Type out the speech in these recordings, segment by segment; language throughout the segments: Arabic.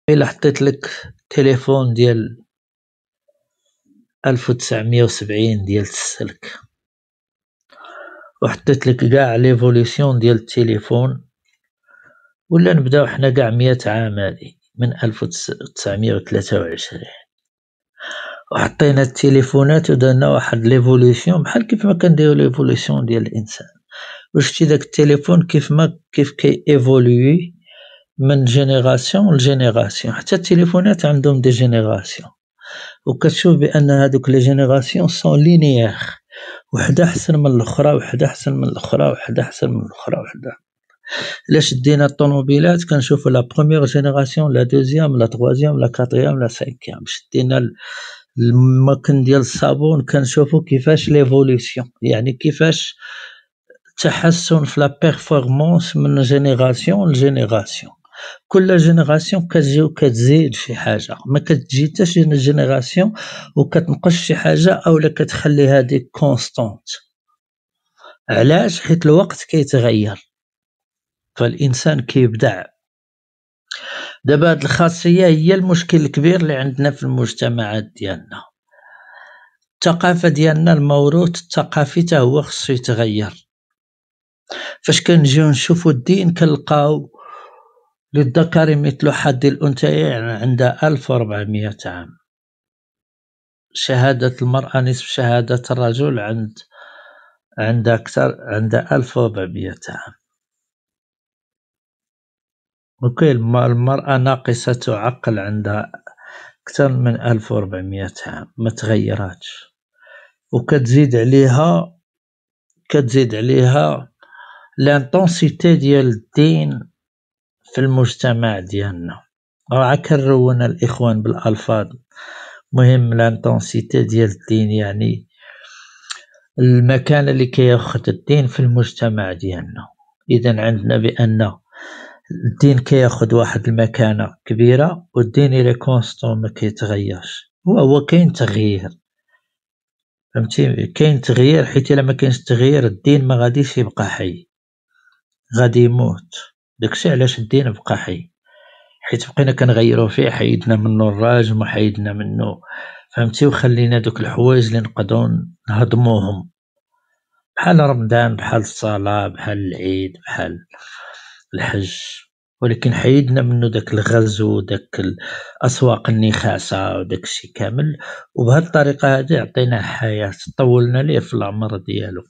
إلا حطيت لك تليفون ديال 1970 ديال السلك، وحطيت لك كاع ليفوليسيون ديال التليفون، ولا نبداو حنا كاع 100 عام هادي من 1923، وحطينا التليفونات ودرنا واحد ليفوليسيون بحال كيف ما كنديرو ليفوليسيون ديال الانسان. وشتي داك التليفون كيف كي ايفولوي من جينيراسيون لجينيراسيون، حتى التليفونات عندهم دي جينيراسيون، وكتشوف بان هادوك لي جينيراسيون سون لينيير، وحده احسن من الاخرى وحده احسن من الاخرى وحده احسن من الاخرى وحده. الا شدينا الطوموبيلات كنشوفوا لا بروميير جينيراسيون، لا دوزيام، لا تروازيام، لا كاتريام، لا سانكيام. شدينا الماكن ديال الصابون كنشوفوا كيفاش ليفوليسيون، يعني كيفاش تحسن في لا بيرفورمانس من جينيراسيون لجينيراسيون. كل جينيراسيون كتجي وكتزيد شي حاجه، ما كتجي حتى شي جينيراسيون وكتنقص شي حاجه اولا كتخلي هذيك كونستانت. علاش؟ حيت الوقت كيتغير، فالانسان كيبدع. دابا هاد الخاصيه هي المشكل الكبير اللي عندنا في المجتمعات ديالنا. الثقافه ديالنا، الموروث الثقافي حتى هو خصو يتغير. فاش كنجيو نشوفو الدين كنلقاو للذكر مثل حظ الأنثيين عندها 1400 عام، شهادة المرأة نصف شهادة الرجل عندها أكثر، عندها 1400 عام. وكاين المرأة ناقصة عقل عندها أكثر من 1400 عام، ما تغيراتش. وكتزيد عليها لانتونسيتي ديال الدين في المجتمع ديالنا. راه كنرونا الإخوان بالألفاظ، مهم لانتونسيتي ديال الدين يعني المكانة اللي كياخد الدين في المجتمع ديالنا. إذا عندنا بأن الدين كياخد واحد المكانة كبيرة، والدين إلى كونستون ما كيتغيرش. هو كاين تغيير، فهمتي؟ كاين تغيير، حيت إلا ما كاينش تغيير الدين ما غاديش يبقى حي، غادي يموت. داكشي علاش الدين بقى حي، حيت بقينا كنغيرو فيه، حيدنا منو الراجم وحيدنا منو، فهمتي؟ وخلينا دوك الحوايج اللي نقدروا نهضموهم، بحال رمضان، بحال الصلاة، بحال العيد، بحال الحج. ولكن حيدنا منو داك الغزو، داك الأسواق النخاسة وداك الشيء كامل. وبهاد الطريقة هادي عطيناه حياة، طولنا ليه في العمر ديالو.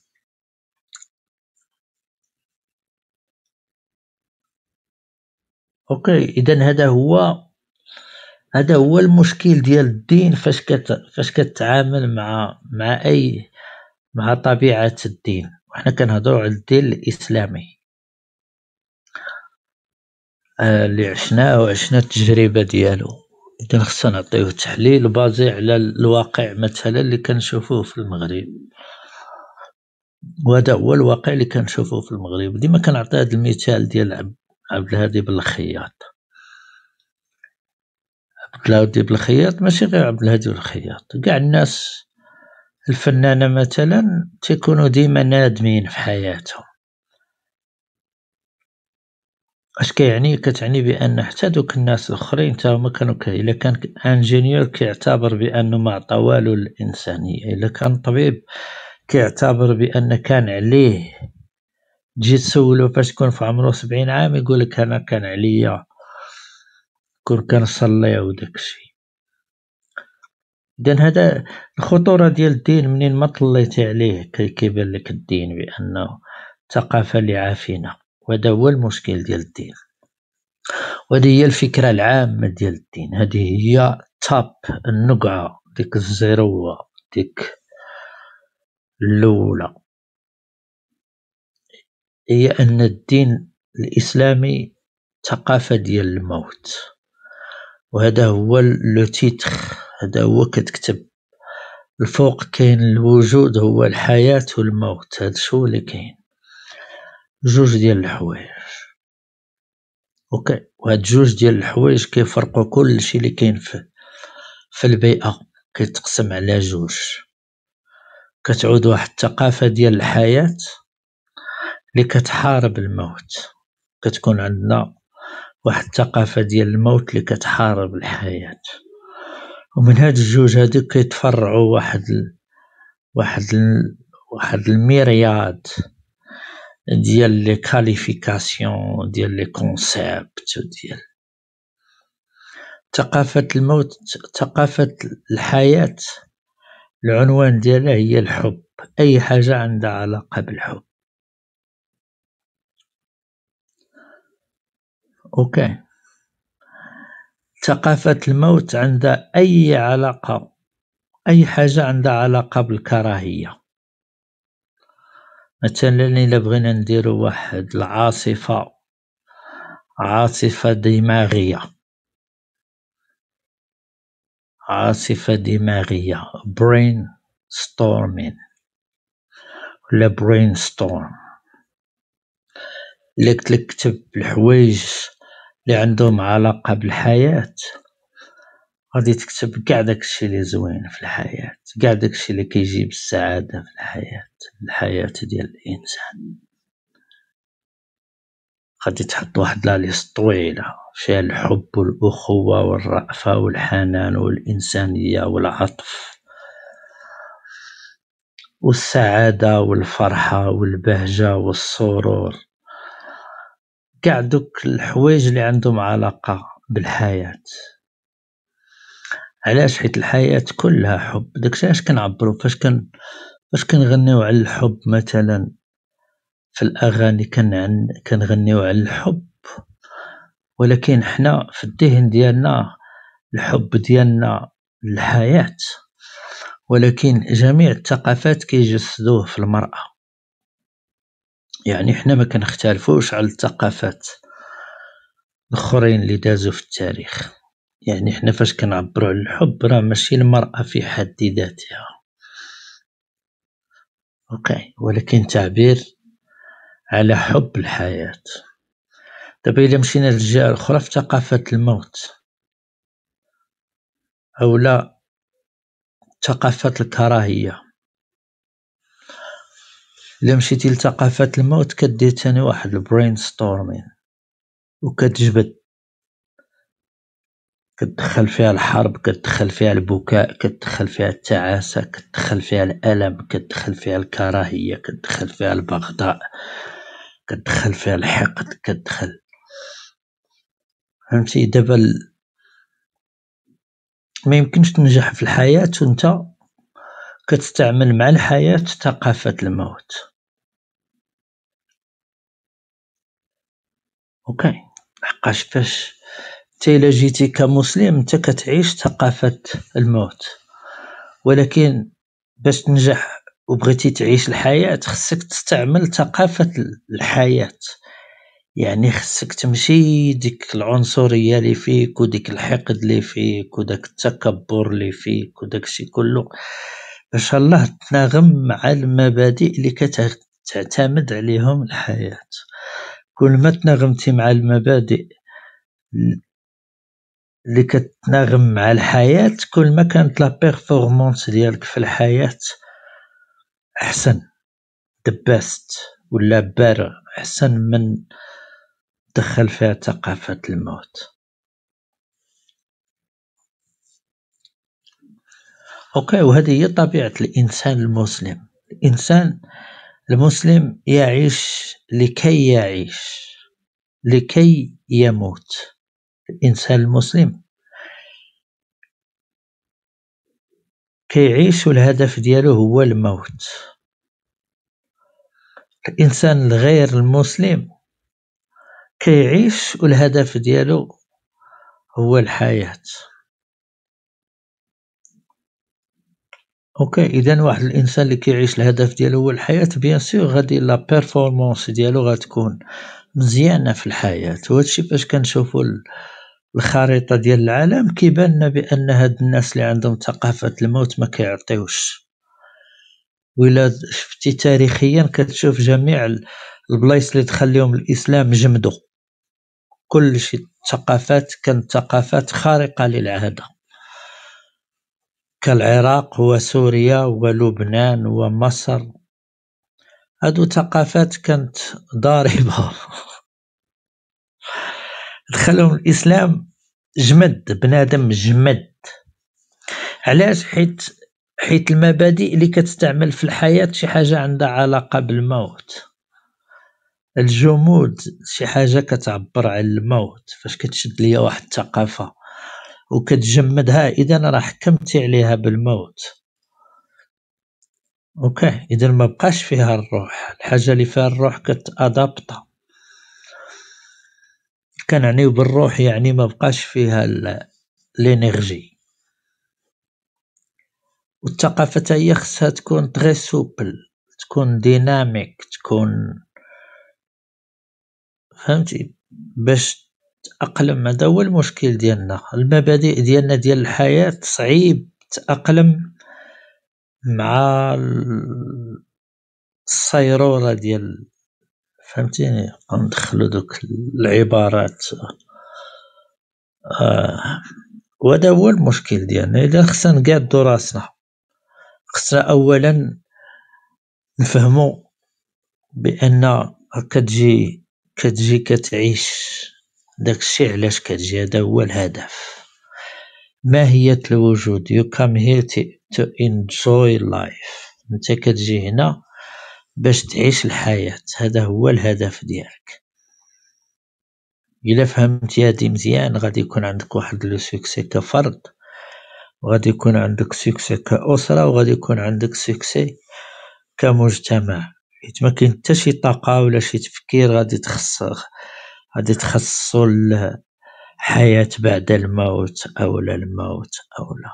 اوكي، اذا هذا هو المشكل ديال الدين. فاش كتعامل مع طبيعة الدين، وحنا كنهضروا على الدين الإسلامي اللي عشناه وعشنا التجربة ديالو. إذا خصنا نعطيوه تحليل بازي على الواقع مثلا اللي كنشوفوه في المغرب، وهذا هو الواقع اللي كنشوفوه في المغرب. ديما كنعطي هذا المثال ديال عبد الهادي بالخياط. عبد الهادي بالخياط ماشي غير عبد الهادي بالخياط، كاع الناس الفنانة مثلا تيكونوا ديما نادمين في حياتهم. اش كيعني؟ كتعني بان حتى دوك الناس الاخرين تا هما كانوا الا كان انجينيور كيعتبر بانه ما عطا والو للانسانيه، الا كان طبيب كيعتبر بان كان عليه. تجي تسولو فاش تكون في عمره 70 عام يقولك انا كان عليا كون كنصلي وداكشي. اذا هذا الخطوره ديال الدين، منين ما طليتي عليه كيبان لك الدين بانه ثقافه اللي عافينا، وهذا هو المشكل ديال الدين. وهذه هي الفكرة العامة ديال الدين. هذه هي تاب، النقعة، ديك الزيروة، ديك الأولى، هي أن الدين الإسلامي ثقافة ديال الموت. وهذا هو لو تيتر، هذا هو كتكتب الفوق كاين الوجود هو الحياة والموت. هذا شو اللي كاين، جوج ديال الحوايج. اوكي، وهاد جوج ديال الحوايج كيفرقوا كلشي اللي كاين في البيئة، كيتقسم على جوج. كتعود واحد الثقافة ديال الحياة اللي كتحارب الموت. كتكون عندنا واحد الثقافة ديال الموت اللي كتحارب الحياة، ومن هاد الجوج هادو كيتفرعوا واحد الميرياد ديال لي كاليفيكاسيون ديال لي كونسيبت ديال ثقافة الموت. ثقافة الحياة العنوان ديالها هي الحب، أي حاجة عندها علاقة بالحب. أوكي. ثقافة الموت عندها أي علاقة، أي حاجة عندها علاقة بالكراهية. مثلا إلا بغينا نديرو واحد عاصفة دماغية، brain storming ولا brain storm. إلا قلتلك كتب الحوايج اللي عندهم علاقة بالحياة، غادي تكتب قاع داكشي اللي زوين في الحياة، قاع داكشي اللي كيجيب السعادة في الحياة ديال الإنسان. غادي تحط واحد لا ليست طويلة فيها الحب والأخوة والرأفة والحنان والإنسانية والعطف والسعادة والفرحة والبهجة والسرور، قاع دوك الحوايج اللي عندهم علاقة بالحياة. علاش؟ حيت الحياة كلها حب. داكشي علاش كنعبرو فاش كنغنيو على الحب مثلا في الأغاني كنغنيو على الحب، ولكن حنا في الذهن ديالنا الحب ديالنا للحياة، ولكن جميع الثقافات كيجسدوه في المرأة. يعني حنا ما كنختلفوش على الثقافات الآخرين اللي دازو في التاريخ. يعني حنا فاش كنعبرو على الحب راه ماشي المرأة في حد ذاتها، اوكي، ولكن تعبير على حب الحياة. دابا إلا مشينا للجهة الأخرى في ثقافة الموت أو لا ثقافة الكراهية، إلا مشيتي لثقافة الموت كدير تاني واحد البرين ستورمين وكتجبد، كتدخل فيها الحرب، كتدخل فيها البكاء، كتدخل فيها التعاسة، كتدخل فيها الألم، كتدخل فيها الكراهية، كتدخل فيها البغضاء، كتدخل فيها الحقد، كتدخل، فهمتي؟ دابا ما يمكنش تنجح في الحياة وانت كتستعمل مع الحياة ثقافة الموت. اوكي، لحقاش فاش انت إلا جيتي كمسلم انت كتعيش ثقافة الموت، ولكن باش تنجح وبغيتي تعيش الحياة خصك تستعمل ثقافة الحياة. يعني خصك تمشي ديك العنصرية اللي فيك وديك الحقد اللي فيك وداك التكبر اللي فيك وداكشي كله، باش الله تناغم مع المبادئ اللي كتعتمد عليهم الحياة. كل ما تناغمتي مع المبادئ اللي كتناغم مع الحياة، كل ما كانت لا بيرفورمانس ديالك في الحياة أحسن، the best ولا better، أحسن من دخل فيها ثقافة الموت. أوكي، وهذه هي طبيعة الإنسان المسلم. الإنسان المسلم يعيش لكي يعيش، لكي يموت. الإنسان المسلم كيعيش والهدف ديالو هو الموت. الإنسان الغير المسلم كيعيش والهدف ديالو هو الحياة. اوكي، اذا واحد الانسان اللي كيعيش الهدف ديالو هو الحياة، بيان سور غادي لا بيرفورمانس ديالو غتكون مزيانة في الحياة. وهادشي فاش كنشوفو الخريطة ديال العالم كيبان لنا بان هاد الناس اللي عندهم ثقافة الموت ما كيعطيوش. وإلا شفتي تاريخيا كتشوف جميع البلايص اللي دخل لهم الإسلام جمدوا، كلشي الثقافات كانت ثقافات خارقة للعادة، كالعراق وسوريا ولبنان ومصر. هادو ثقافات كانت ضاربة دخلهم الإسلام جمد، بنادم جمد. علاش؟ حيت المبادئ اللي كتستعمل في الحياة شي حاجة عندها علاقة بالموت. الجمود شي حاجة كتعبر على الموت. فاش كتشد ليا واحد الثقافة وكتجمدها، إذا راه حكمتي عليها بالموت. اوكي، إذا ما بقاش فيها الروح. الحاجة اللي فيها الروح كتادابطا. كنعنيو بالروح يعني ما بقاش فيها لينيرجي. والثقافة حتى هي خصها تكون تغي سوبل، تكون ديناميك، تكون فهمتي باش تأقلم. هذا هو المشكل ديالنا. المبادئ ديالنا ديال الحياة صعيب تأقلم مع الصيرورة ديال فهمتيني. ندخلو دوك العبارات وهذا هو المشكل ديالنا. إذا خصنا نقادو راسنا، خصنا أولا نفهمو بأن كتجي كتعيش داكشي علاش كتجي. هذا هو الهدف، ماهية الوجود. you come here to enjoy life. انت كتجي هنا باش تعيش الحياة. هذا هو الهدف ديالك. إلا فهمتي هادي مزيان غادي يكون عندك واحد لو سوكسي كفرد، وغادي يكون عندك سوكسي كأسرة، وغادي يكون عندك سوكسي كمجتمع. حيت ما كاين حتى شي طاقة ولا شي تفكير غادي تخصصو الحياة بعد الموت أو لا الموت أو لا.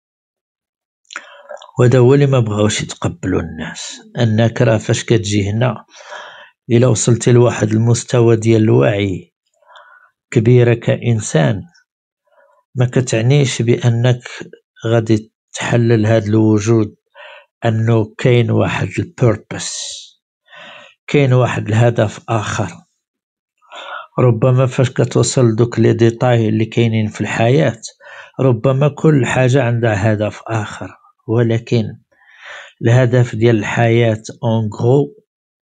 وهذا هو اللي ما بغاوش يتقبلو الناس. أنك راه فاش كتجي هنا إلا وصلتي لواحد المستوى ديال الوعي كبيرة كإنسان، ما كتعنيش بأنك غادي تحلل هاد الوجود، أنه كاين واحد البيربس، كاين واحد الهدف آخر. ربما فاش كتوصل دوك لي ديتاي اللي كاينين في الحياة، ربما كل حاجة عندها هدف آخر، ولكن الهدف ديال الحياة اون غرو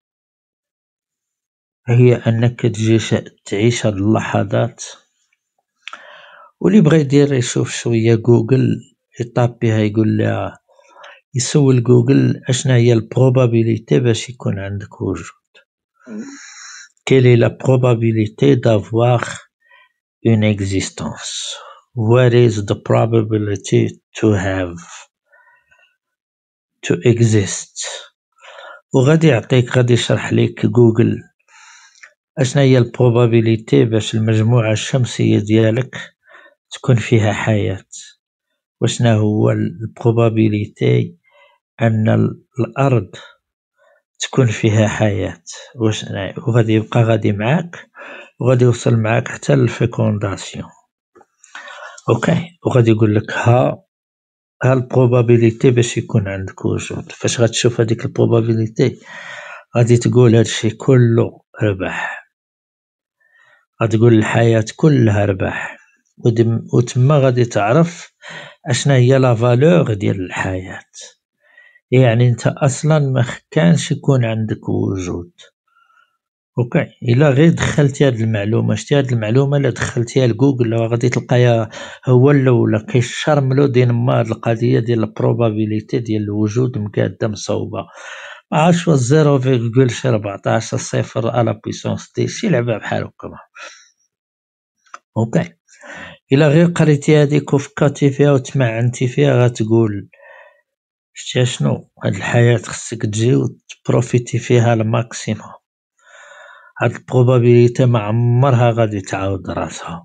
هي أنك تجي تعيش هاد اللحظات. واللي بغا يدير يشوف شوية جوجل، يطابيها يقول لها، يسول جوجل اشنا هي البروبابيليتي باش يكون عندك وجود. Quelle est la probabilité d'avoir une existence? What is the probability to exist? وغادي يعطيك، غادي يشرح لك جوجل اشنا هي البروبابيليتي باش المجموعة الشمسية ديالك تكون فيها حياة، وشنا هو البروبابيليتي أن الأرض تكون فيها حياة. وغادي يبقى غادي معاك، وغادي يوصل معاك حتى للفيكونداسيون. اوكي، وغادي يقول لك ها البروبابيليتي باش يكون عندك وجود. فاش غتشوف هذيك البروبابيليتي غادي تقول هادشي كله ربح، غتقول الحياة كلها ربح. وتما غادي تعرف اشنا هي لا فالور ديال الحياة. يعني انت اصلا ما كانش يكون عندك وجود. اوكي، الا غير دخلتي هاد المعلومه، شتي هاد المعلومه لا دخلتيها لجوجل غادي تلقاها هو الاولى كيشرملو ديما هاد القضيه ديال البروبابيليتي ديال الوجود مقاده مصوبه. ما عرفتش واش 0.14 صفر على بويسونس دي شي لعبه بحال هكا. اوكي، الا غير قريتي هاديك وفكرتي فيها وتمعنتي فيها غتقول شتي شنو، هاد الحياة خصك تجي وتبروفيتي فيها الماكسيموم. هاد البروبابيليتي ما عمرها غادي تعاود راسها،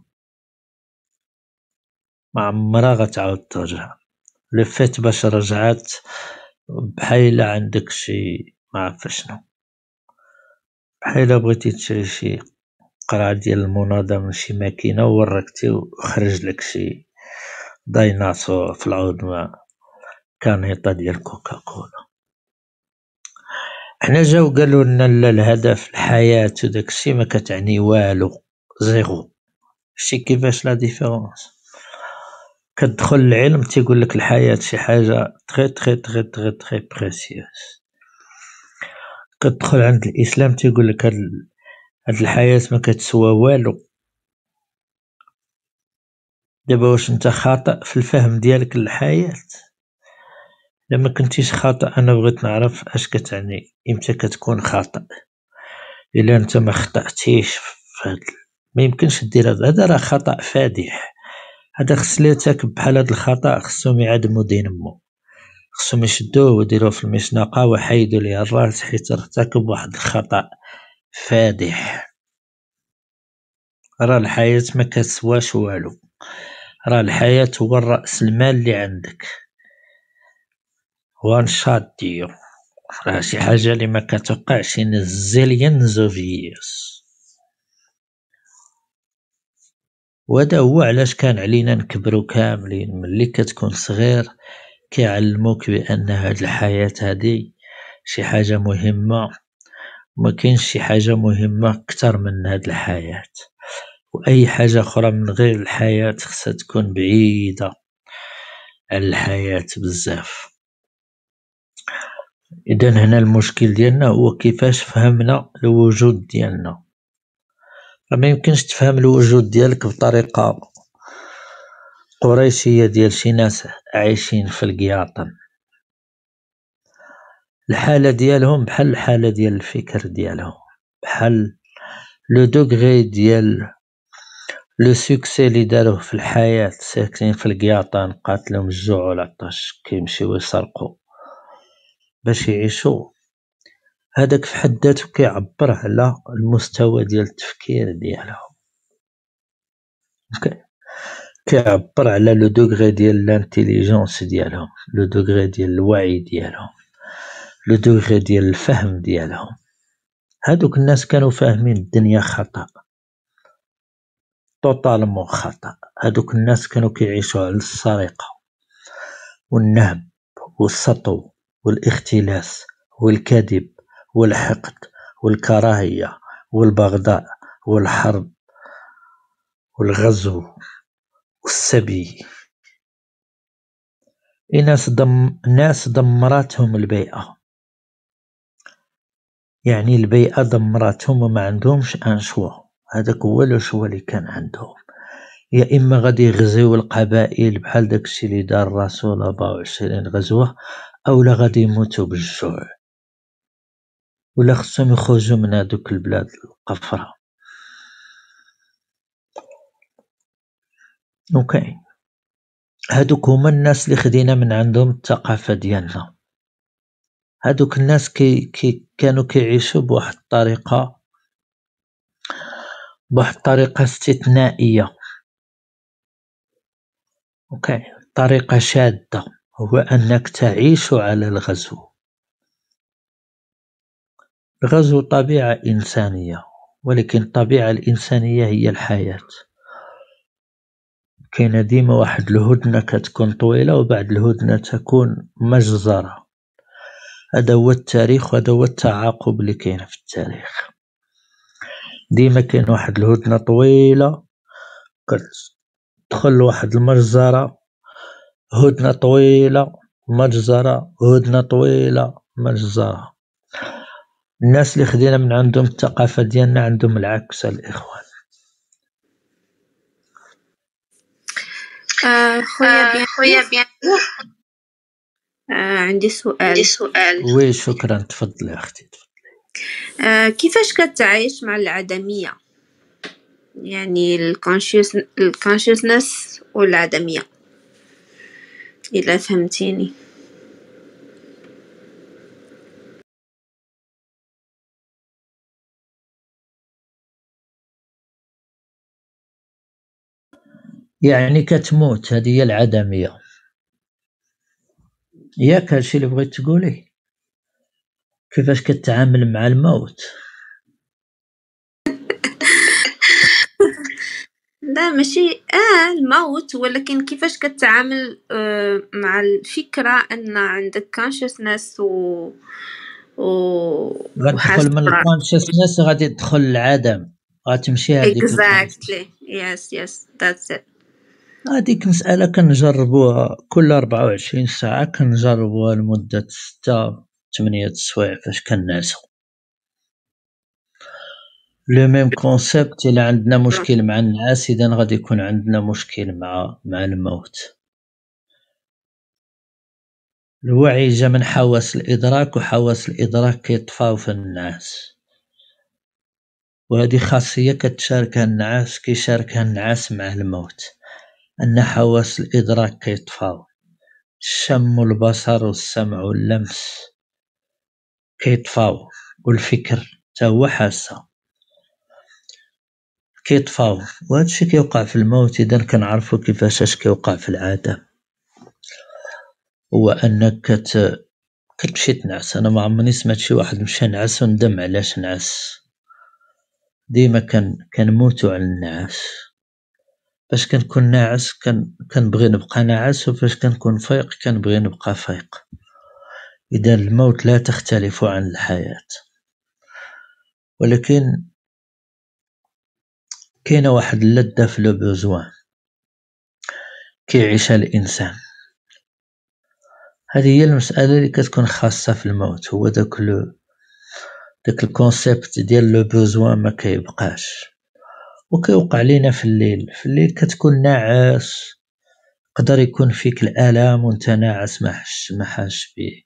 ما عمرها غتعاود ترجع. لو فيت باش رجعت بحال عندك شي ما عرف شنو، بحال بغيتي تشري شي قرعة ديال المناضة من شي ماكينة ووركتي وخرج لك شي ديناصور في العود مع كانيطة ديال كوكاكولا. حنا جاو قالوا لنا لا، الهدف الحياة وداكشي ما كتعني والو، زيرو. شتي كيفاش لا ديفيرونس؟ كتدخل العلم تيقول لك الحياة شي حاجة تري تري تري تري تري بريسيوس. كتدخل عند الإسلام تيقول لك هاد الحياة ما كتسوى والو، دابا واش انت خاطئ في الفهم ديالك للحياة؟ لما كنتيش خاطئ انا بغيت نعرف اش كتعني امتى كتكون خاطئ. الا انت ما خطأتيش في هاد ما يمكنش دير هذا راه خطأ فادح. هذا خص لي تاكب بحال هاد الخطأ خصهم يعدمو دينمو، خصهم يشدوه ويديروه في المشنقة ويحيدوا ليه الراس حيت ارتكب واحد الخطأ فادح. راه الحياة ما كتسواش والو، راه الحياة هو الرأس المال اللي عندك. وان شات ديو راه شي حاجة اللي ما كتوقعش in zillions of years. وهذا هو علاش كان علينا نكبروا كاملين. ملي كتكون صغير كيعلموك بأن هاد الحياة هادي شي حاجة مهمة، ما كاينش شي حاجة مهمة أكثر من هاد الحياة، وأي حاجة أخرى من غير الحياة خصها تكون بعيدة على الحياة بزاف. إذا هنا المشكل ديالنا هو كيفاش فهمنا الوجود ديالنا. ما يمكنش تفهم الوجود ديالك بطريقة قريشية ديال شي ناس عايشين في القياطن. الحالة ديالهم بحال الحالة ديال الفكر ديالهم، بحال لو دوغري ديال لو سوكسي اللي داروه في الحياة. ساكنين في القياطان قاتلهم الجوع والعطش كيمشيو يسرقوا باش يعيشوا. هذاك في حد ذاته كيعبر على المستوى ديال التفكير ديالهم، كيعبر على لو دوغري ديال لانتيليجونس ديالهم، لو دوغري ديال الوعي ديالهم، لو دوغري ديال الفهم ديالهم. هادوك الناس كانوا فاهمين الدنيا خطأ، توتالمون خطأ. هادوك الناس كانوا كيعيشوا على السرقة والنهب والسطو والاختلاس والكذب والحقد والكراهية والبغضاء والحرب والغزو والسبي. ناس دمرتهم البيئة، يعني البيئة دمرتهم وما عندهمش ان شوا. هذاك هو لو شوا اللي كان عندهم، يا اما غادي يغزيو القبائل بحال داكشي اللي دار الرسول 24 غزوة، او لا غادي يموتوا بالجوع، ولا خصهم يخرجوا من هذوك البلاد القفرة. اوكي، هادوك هما الناس اللي خدينا من عندهم الثقافة ديالنا. هادوك الناس كانوا كيعيشوا بواحد الطريقة استثنائية. اوكي، طريقة شاذة، هو انك تعيش على الغزو. الغزو طبيعة إنسانية، ولكن الطبيعة الإنسانية هي الحياة. كاينة ديما واحد الهدنة كتكون طويلة وبعد الهدنة تكون مجزرة. هذا هو التاريخ وهذا هو التعاقب اللي كاين في التاريخ. ديما كاين واحد الهدنة طويلة كتدخل واحد المجزرة، هدنة طويلة مجزرة، هدنة طويلة مجزرة. الناس اللي خدينا من عندهم الثقافة ديالنا عندهم العكس الإخوان. خويا بيان. عندي سؤال. وي شكرا، تفضلي اختي. كيفاش كتعايش مع العدمية؟ يعني الكونشيسنس والعدمية، إلا فهمتيني. يعني كتموت، هذه هي العدمية ياك؟ هادشي اللي بغيت تقولي؟ كيفاش كتعامل مع الموت؟ لا ماشي الموت، ولكن كيفاش كتعامل مع الفكرة أن عندك consciousness غتدخل من الكونشسنس غادي تدخل العدم، غتمشي هذيك exactly yes that's it. هذيك مسألة كنجربوها كل 24 ساعة، كنجربوها لمدة 6-8 سوايع فاش كنعسو. لو ميم كونسيبت. إلا عندنا مشكل مع النعاس إذا غادي يكون عندنا مشكل مع الموت. الوعي جا من حواس الإدراك، وحواس الإدراك كيطفاو في النعاس، وهذه خاصية كتشاركها النعاس، كيشاركها النعاس مع الموت، أن حواس الإدراك كيطفاو، الشم والبصر والسمع واللمس كيطفاو، والفكر تا هو حاسة كيطفاو، وهذا الشيء كيوقع في الموت. إذا كنعرفو كيفاش كيوقع في العادة، هو أنك كتمشي تنعس. أنا ما عمرني سمعت شي واحد مشى نعس وندم علاش نعس. ديما كنموتو على النعاس. فاش كنكون ناعس كنبغي نبقى ناعس، وفاش كنكون فايق كنبغي نبقى فايق. إذا الموت لا تختلف عن الحياة، ولكن كاينة واحد اللذة في لو بوزوان كيعيشها الإنسان. هذه هي المسألة اللي كتكون خاصة في الموت، هو داك الكونسيبت ديال لو بوزوان ما كيبقاش. وكيوقع لينا في الليل. في الليل كتكون ناعس، قدر يكون فيك الآلام وانت ناعس ما حاش بيه.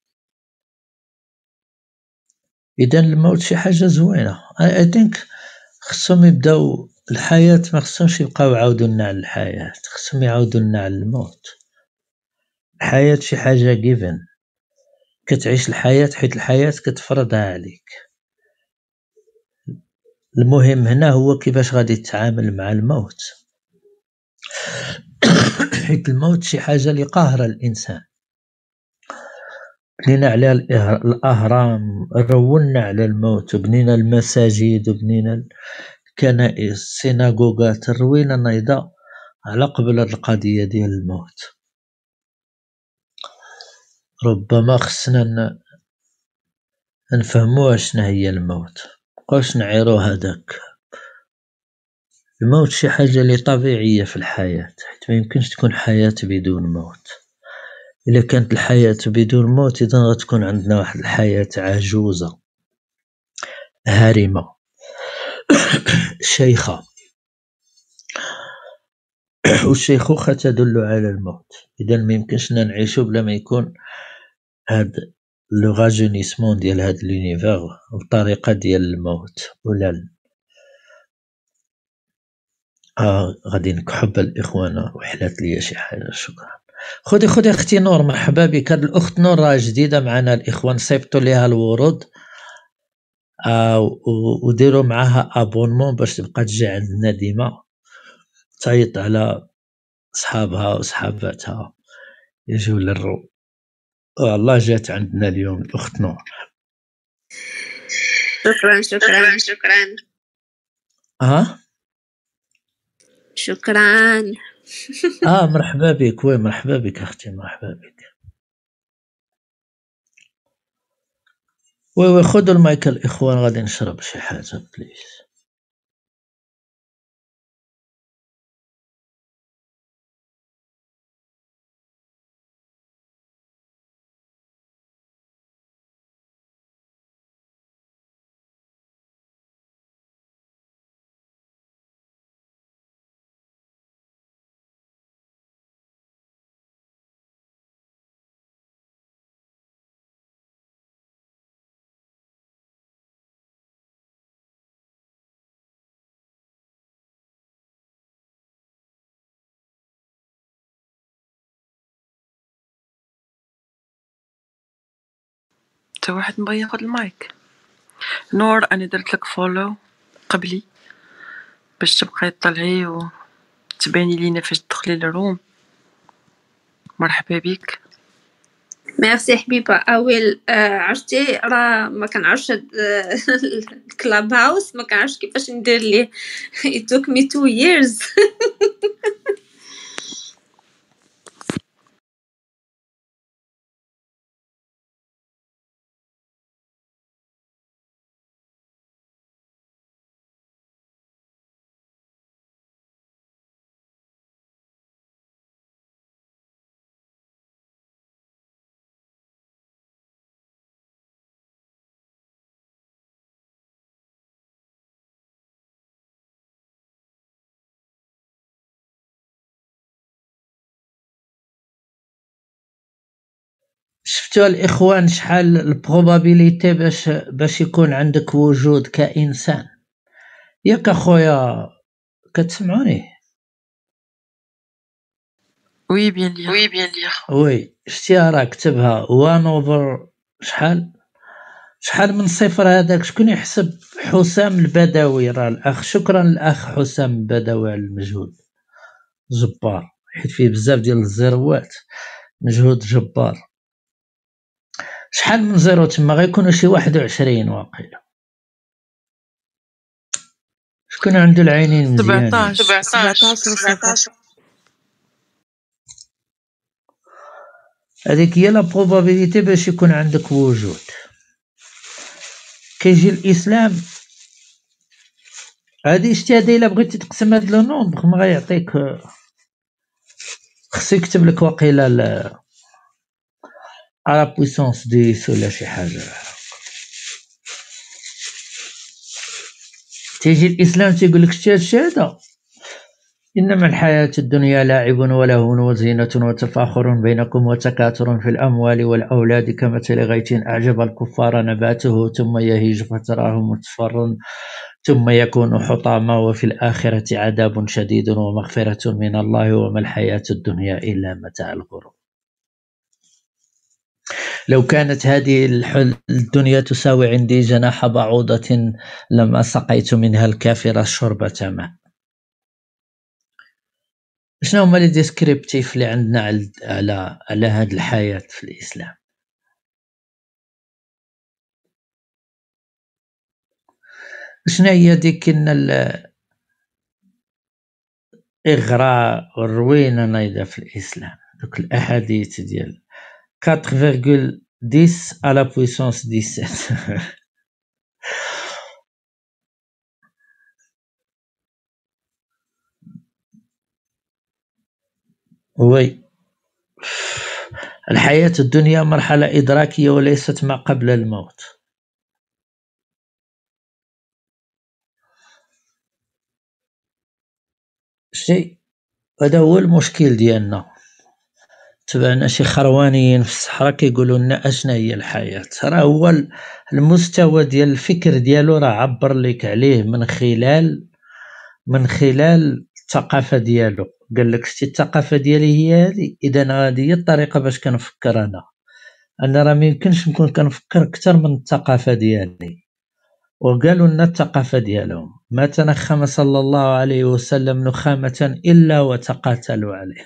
إذا الموت شي حاجة زوينة. I think خصهم يبداو الحياة، ما خصهمش يبقاو يعاودوا لنا على الحياة، خصهم يعاودوا لنا على الموت. الحياة شي حاجة given، كتعيش الحياة حيت الحياة كتفرضها عليك. المهم هنا هو كيفاش غادي تتعامل مع الموت. حيت الموت شي حاجة اللي قاهرة الإنسان. بنينا على الأهرام، رولنا على الموت، وبنينا المساجد، وبنينا الكنائس، السيناغوغات، روينا نيضا على قبل هاد القضية ديال الموت. ربما خصنا نفهموها شنو هي الموت، مابقاوش نعيرو هداك. الموت شي حاجة اللي طبيعية في الحياة، حيت ميمكنش تكون حياة بدون موت. إلا كانت الحياة بدون موت إذا غتكون عندنا واحد الحياة عجوزة هارمة شيخة، والشيخوخة تدل على الموت. إذا ميمكنشنا نعيشو بلا ما يكون هاد لو راجونيسمون ديال هاد لونيفير والطريقة ديال الموت ولا غادي نكحب الإخوان وحلات ليا شي حاجة. شكرا. خذي اختي نور، مرحبا بك. هاد الأخت نور راه جديدة معنا، الإخوان صيفطوا ليها الورود وديروا معاها ابونمون باش تبقى تجي عندنا ديما، تعيط على صحابها وصحاباتها يجيو للرو. والله جات عندنا اليوم الأخت نور. شكرا شكرا شكرا. شكرا. مرحبا بك. وي مرحبا بك اختي، مرحبا بك. وي خذوا المايك الإخوان، غادي نشرب شي حاجة بليز. تا واحد بغا ياخد المايك. نور انا درت لك فولو قبلي باش تبقاي تطلعي وتباني لينا فاش تدخلي للروم. مرحبا بك. ميرسي حبيبة. أول عرفتي راه ما كنعرفش هاد الكلاب هاوس، ما كنعرفش كيفاش ندير ليه. it took me 2 years. شفتوا الاخوان شحال البروبابيليتي باش يكون عندك وجود كإنسان؟ ياك اخويا كتسمعوني؟ وي بيان لير وي شتيها راه كتبها 1 اوفر شحال من صفر. هذاك شكون يحسب؟ حسام البدوي، راه الاخ. شكرا الاخ حسام البدوي على المجهود جبار، حيت فيه بزاف ديال الزيروات، مجهود جبار. شحال من زيرو تما؟ غيكونوا شي 21 واقيلا. شكون عنده العينين مزيانين؟ 17 هذيك هي لا بروبابيليتي باش يكون عندك وجود. كيجي الاسلام هادي شتي، هادي الا بغيتي تقسم هاد لو نومبر ما غيعطيك، خصو يكتب لك واقيلا على بويسونس 10 ولا شي حاجه. تيجي الاسلام تيقول لك شتي هادشي هذا، انما الحياه الدنيا لاعب ولهو وزينه وتفاخر بينكم وتكاثر في الاموال والاولاد كمثل غيث اعجب الكفار نباته ثم يهيج فتراه مصفرا ثم يكون حطاما وفي الآخرة عذاب شديد ومغفرة من الله وما الحياة الدنيا إلا متاع الغرور. لو كانت هذه الدنيا تساوي عندي جناح بعوضة لما سقيت منها الكافر شربة ماء. شنو هما لي ديسكريبتيف اللي عندنا على هذه الحياة في الإسلام؟ شنو هي ديك الإغراء والروينة نايضة في الإسلام؟ دوك الأحاديث ديال 4,10 à la puissance 17. وي الحياة الدنيا مرحلة إدراكية وليست ما قبل الموت. شيء هذا هو المشكل ديالنا. تبعنا شي خروانيين في الصحراء كيقولوا لنا اشنا هي الحياة. راه هو المستوى ديال الفكر ديالو راه عبر لك عليه من خلال الثقافة ديالو. قال لك شتي الثقافة ديالي هي هذه، اذا هذه هي الطريقة باش كنفكر انا راه ميمكنش نكون كنفكر اكثر من الثقافة ديالي. وقالوا لنا الثقافة ديالهم ما تنخم صلى الله عليه وسلم نخامة إلا وتقاتلوا عليه.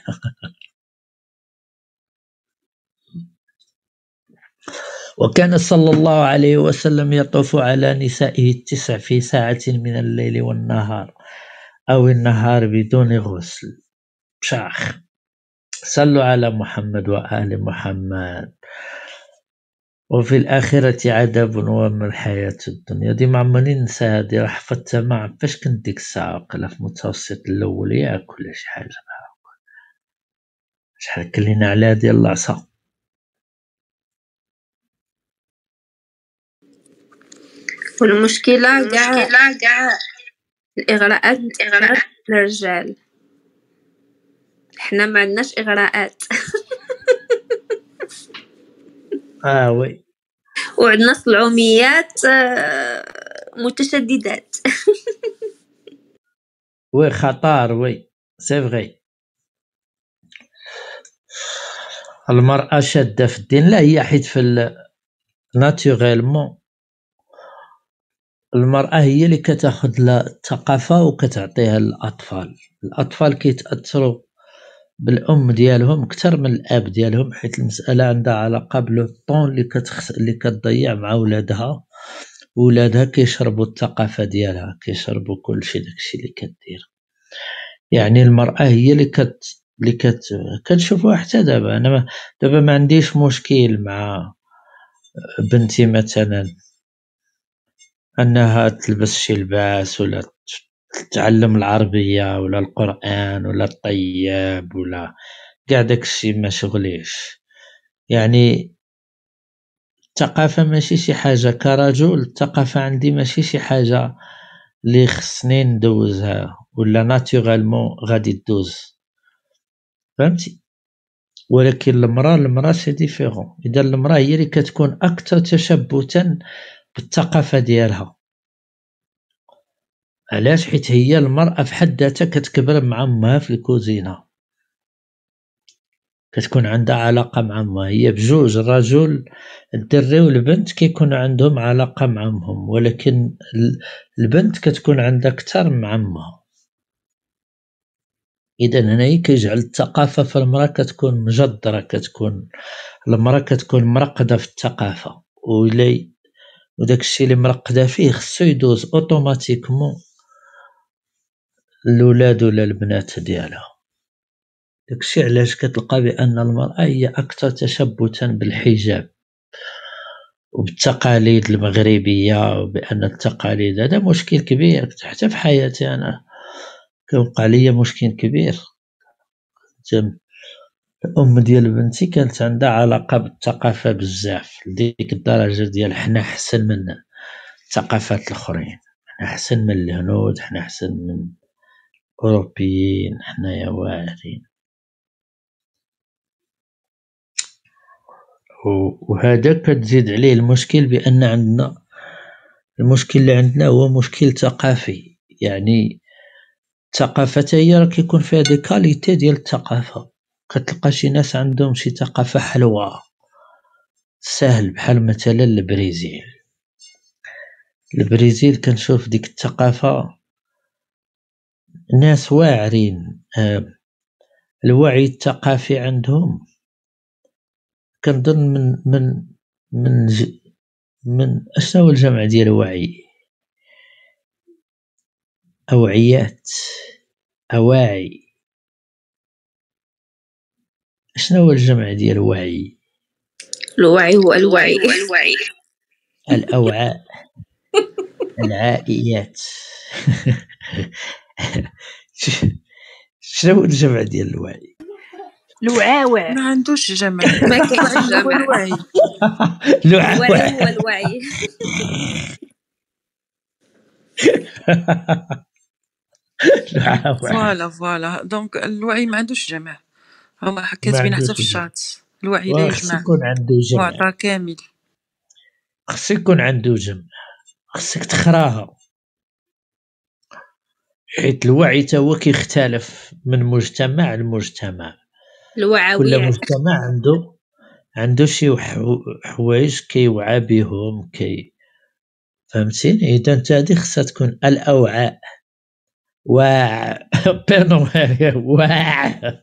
وكان صلى الله عليه وسلم يطوف على نسائه 9 في ساعة من الليل والنهار أو النهار بدون غسل. بشاخ صلوا على محمد وآل محمد. وفي الآخرة عذاب وما الحياة الدنيا. دي ما عمرني ننسى هادي، راه حفظتها ما عرفتش كنت ديك الساعة وقيلا في المتوسط الأول ياك ولا شي حاجة بحال شحال كلينا على هادي العصا. والمشكلة كاع الإغراءات للرجال، حنا ما عندناش إغراءات. وي وعندنا صلعوميات متشددات. وي خطار. وي سي فغي. المرأة شادة في الدين. لا هي حيت في ناتوريلمون المرأة هي اللي كتاخد الثقافة وكتعطيها للأطفال. الأطفال كيتأثروا بالأم ديالهم أكثر من الأب ديالهم، حيت المسألة عندها علاقة بالطون اللي كتضيع مع ولادها كيشربوا الثقافة ديالها، كيشربوا كلشي داكشي اللي كدير. يعني المرأة هي اللي كنشوفوها حتى دابا. أنا دابا ما عنديش مشكل مع بنتي مثلا أنها تلبس شي لباس ولا تتعلم العربية ولا القرآن ولا الطياب ولا كاع داكشي ما شغليش. يعني الثقافة ماشي شي حاجة كرجل، الثقافة عندي ماشي شي حاجة اللي خصني ندوزها ولا ناتورالمون غادي تدوز، فهمتي؟ ولكن المرأة سي ديفيرون. اذا المرأة هي اللي كتكون اكثر تشبتا بالثقافه ديالها. علاش؟ حيت هي المرأة في حد ذاتها كتكبر مع امها في الكوزينه، كتكون عندها علاقه مع امها. هي بجوج، الرجل الدري والبنت كيكون عندهم علاقه مع امهم، ولكن البنت كتكون عندها اكثر مع امها. اذا هنا كيجعل الثقافه في المراه كتكون مجدره، كتكون المراه كتكون مرقده في الثقافه، وداك الشيء اللي مرقده فيه خصو يدوز اوتوماتيكمون الاولاد ولا البنات ديالها. داكشي علاش كتلقى بان المراه هي اكثر تشبتا بالحجاب وبالتقاليد المغربيه، وبان التقاليد هذا مشكل كبير. حتى في حياتي انا كيوقع ليا مشكل كبير. الام ديال بنتي كانت عندها علاقه بالثقافه بزاف، لديك الدرجه ديال حنا احسن من الثقافات الاخرين، حنا احسن من الهنود، حنا احسن من اوروبيين، حنايا واعرين. وهذا كتزيد عليه المشكل بان عندنا المشكل اللي عندنا هو مشكل ثقافي. يعني الثقافه هي راه كيكون فيها دي كاليتي ديال الثقافه. كتلقى شي ناس عندهم شي ثقافه حلوه سهل، بحال مثلا البرازيل كنشوف ديك الثقافه ناس واعرين. الوعي الثقافي عندهم كنظن من اشنو هو الجمع ديال وعي؟ اوعيات، اواعي. اشنو هو الجمع ديال وعي؟ الوعي هو الوعي. الاوعاء، العائيات. شنو هو الجمع ديال الوعي؟ الوعاوع. ما عندوش جمع. ما كاينش الوعي هو جمع. الوعي. الوعي هو الوعي. فوالا دونك الوعي ما عندوش جمع، هما كاتبين حتى في الشات الوعي لا خص يجمع، يكون عنده جمع، معطى كامل. خص يكون عنده جمع، خصك تخراها. حيت الوعي تا هو كيختلف من مجتمع لمجتمع. كل الوعوية. مجتمع عنده شي حوايج كيوعى بهم فهمتيني؟ اذا انت هذه خصها تكون الاوعاء. واع بينو واع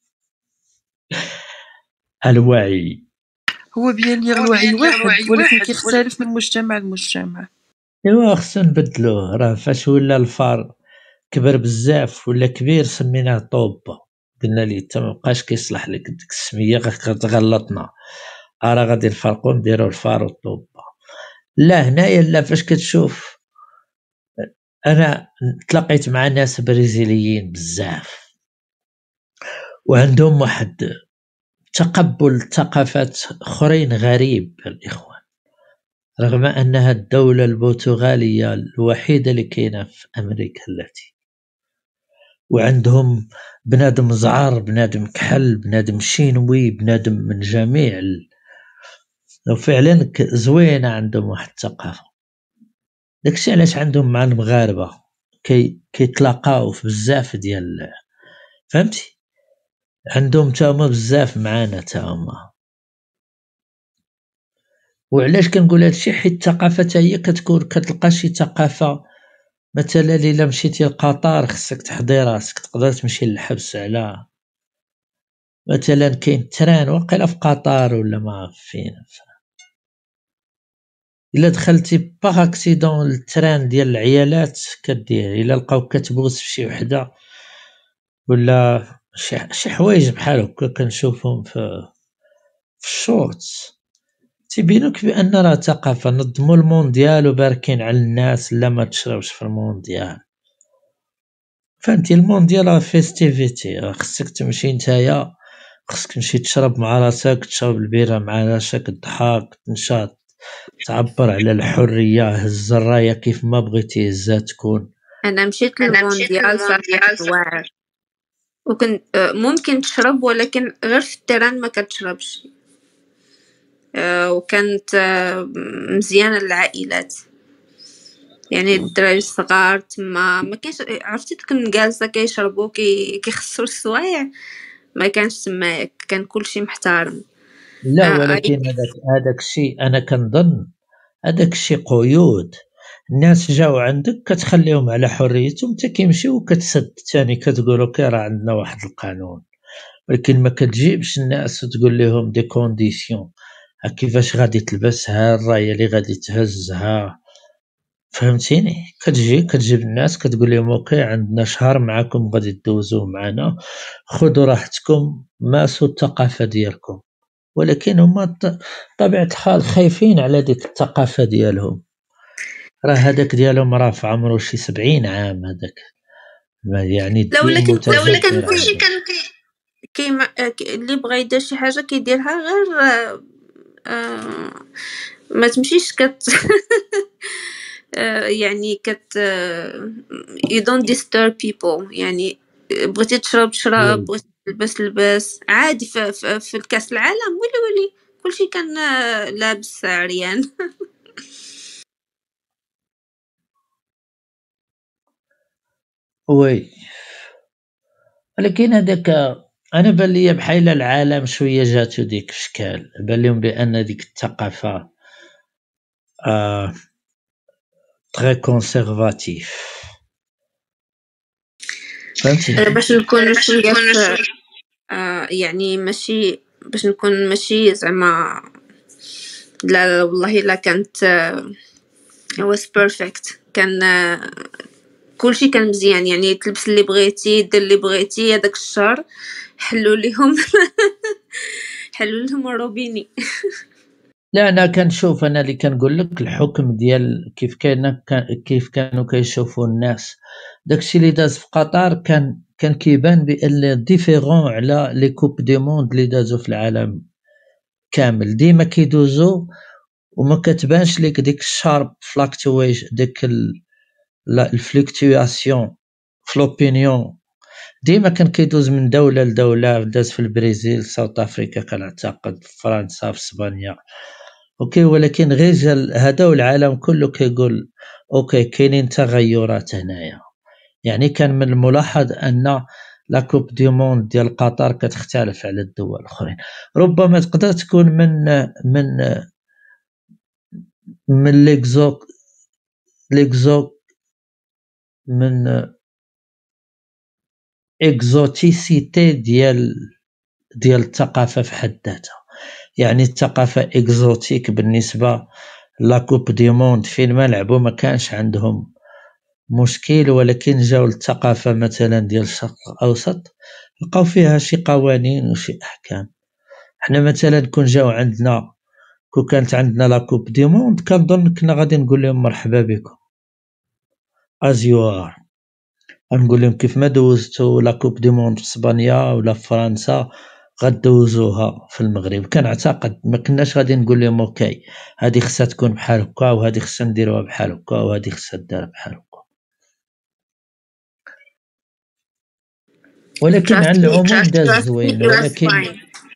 الوعي. هو بيان لي الوعي واحد، ولكن كيختلف من مجتمع لمجتمع. ايوا خصنا نبدلوه. راه فاش ولا الفار كبر بزاف ولا كبير سميناه طوبه، قلنا ليه انت مابقاش كيصلح لك ديك السميه، غلطنا، راه غادي نفرقو نديرو الفار والطوبه. لا هنايا لا. فاش كتشوف، انا تلاقيت مع ناس برازيليين بزاف وعندهم واحد تقبل ثقافات اخرين غريب الاخوان، رغم انها الدولة البرتغالية الوحيدة اللي كاينه في امريكا اللاتينية، وعندهم بنادم زعر، بنادم كحل، بنادم شينوي، بنادم من جميع وفعلا زوينة. عندهم واحد الثقافة. داكشي علاش عندهم مع المغاربة كيتلاقاو في بزاف ديال، فهمتي؟ عندهم تاهما بزاف معانا تاهما. وعلاش كنقول هادشي؟ حيت الثقافه هي كتلقى شي ثقافه. مثلا الا مشيتي لقطر خصك تحضي راسك، تقدر تمشي للحبس على مثلا كاين تران واقيلا في قطر ولا ما فين. الا دخلتي باغ اكسيدون التران ديال العيالات كدير، الا لقاو كتبوس في شي وحده ولا شي حوايج بحال هكا كنشوفهم في الشورتس، تيبينوك بان راه ثقافه. نظموا المونديال وباركين على الناس لا ما تشربش في المونديال. فهمتي؟ المونديال راه فيستيفيتي، خصك تمشي نتايا، خصك تمشي تشرب مع راسك، تشرب البيره مع راسك، الضحك، تنشاط، تعبر على الحريه، هز الرايه كيف ما بغيتي هزها تكون. انا مشيت للمونديال صراحه واعر وكنت ممكن تشرب ولكن غير في التيران ما كتشربش. وكانت مزيانه للعائلات، يعني الدراري الصغار تما ما كاينش، عرفتي تكون جالسه كيشربوا كيخسروا السوايع، ما كانش تما، كان كلشي محترم. لا ولكن هذاك الشيء انا كنظن هذاك الشيء قيود. الناس جاو عندك كتخليهم على حريتهم حتى كيمشيو وكتسد ثاني كتقول اوكي راه عندنا واحد القانون، ولكن ما كتجيبش الناس وتقول لهم دي كونديسيون كيفاش غادي تلبسها، الرايه اللي غادي تهزها، فهمتيني؟ كتجيب الناس كتقول لهم اوكي عندنا شهر معاكم غادي تدوزوه معنا، خذوا راحتكم ماسوا الثقافه ديالكم. ولكن هما طبيعة الحال خايفين على ديك الثقافة ديالهم، راه هذاك ديالهم راه في عمره شي 70 عام هذاك، يعني لا الدين ولكن متجذر كلشي عنده. كان اللي بغى يدير شي حاجه كيديرها غير ما تمشيش يعني you don't disturb people. يعني بغيتي تشرب بغيتي تلبس لباس عادي. في الكاس العالم ولي كلشي كان لابس عريان. وي ولكن هذاك انا بان ليا بحال العالم شويه جاتو ديك الشكال، بان لهم بان ديك الثقافه تري كونسيرفاتيف، فهمتي؟ باش نكون شويه يعني ماشي باش نكون ماشي زعما لا والله لا كانت was perfect. كان كلشي كان مزيان، يعني تلبس اللي بغيتي دير اللي بغيتي. هذاك الشهر حلوا لهم الروبيني. لا انا كنشوف، انا اللي كنقول لك الحكم ديال كيف كانوا كيشوفوا الناس. داكشي اللي داز في قطر كان كيبان بان ديفيرون على لي كوب دي موند اللي دازوا في العالم كامل. ديما كيدوزو وما كتبانش ليك ديك الشارب فلاكتويش، ديك الفلكتواسيون في لوبينيون. ديما كان كيدوز من دوله لدوله، داز في البرازيل، ساوث افريكا كنعتقد، في فرنسا، في اسبانيا، اوكي. ولكن غير هذا والعالم كله كيقول اوكي كاينين تغيرات هنايا. يعني كان من الملاحظ ان لا كوب دي موند ديال قطر كتختلف على الدول الاخرين. ربما تقدر تكون من ليكزو من اكزوتيسيتي ديال الثقافه في حد ذاتها. يعني الثقافه اكزوتيك بالنسبه لا كوب دي موند فين ما لعبوا ما كانش عندهم مشكل، ولكن جاو الثقافه مثلا ديال الشرق الاوسط لقاو فيها شي قوانين وشي احكام. حنا مثلا كون جاو عندنا، كون كانت عندنا لا كوب دي موند كنظن كنا غادي نقول لهم مرحبا بكم ازيوار، نقول لهم كيف ما دوزتوا لا كوب دي موند في اسبانيا ولا في فرنسا غدوزوها في المغرب. كنعتقد ما كناش غادي نقول لهم اوكي هذه خصها تكون بحال هكا وهذه خصها نديروها بحال هكا وهذه خصها دار بحال هكا. ولكن على العموم داز زوين. ولكن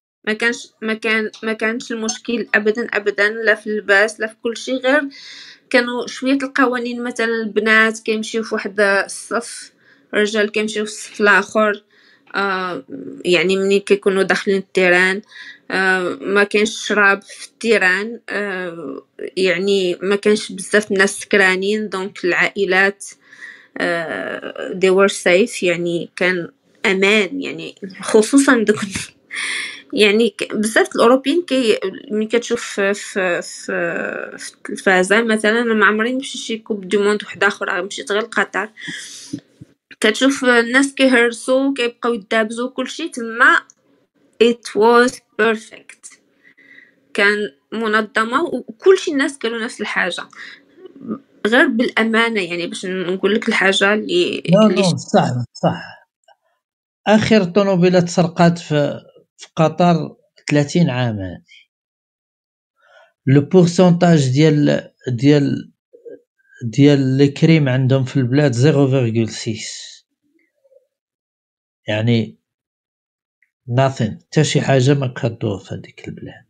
ما كانش المشكل ابدا لا في اللباس لا في كل شيء، غير كانوا شويه القوانين. مثلا البنات كيمشيو في واحد الصف، الرجال كيمشيو في الصف الاخر. يعني ملي كيكونوا داخلين التيران ما كانش شراب في التيران. يعني ما كانش بزاف الناس سكرانين، دونك العائلات they were safe. يعني كان امان، يعني خصوصا دوك يعني بزاف الاوروبيين ملي كتشوف في التلفازه مثلا. ما عمري مشيت شي كوب دو موند وحده اخرى، مشيت غير لقطر، كتشوف الناس كيهرسوا كيبقاو يدابزوا كلشي تما. it was perfect، كان منظمه وكلشي الناس قالوا نفس الحاجه، غير بالامانه. يعني باش نقول لك الحاجه اللي صح. اخر طوموبيله تسرقات في قطر 30 عام هذه. لو بورسونتاج ديال لي كريم عندهم في البلاد 0.6. يعني nothing حتى شي حاجة ما كدور في هذيك البلاد،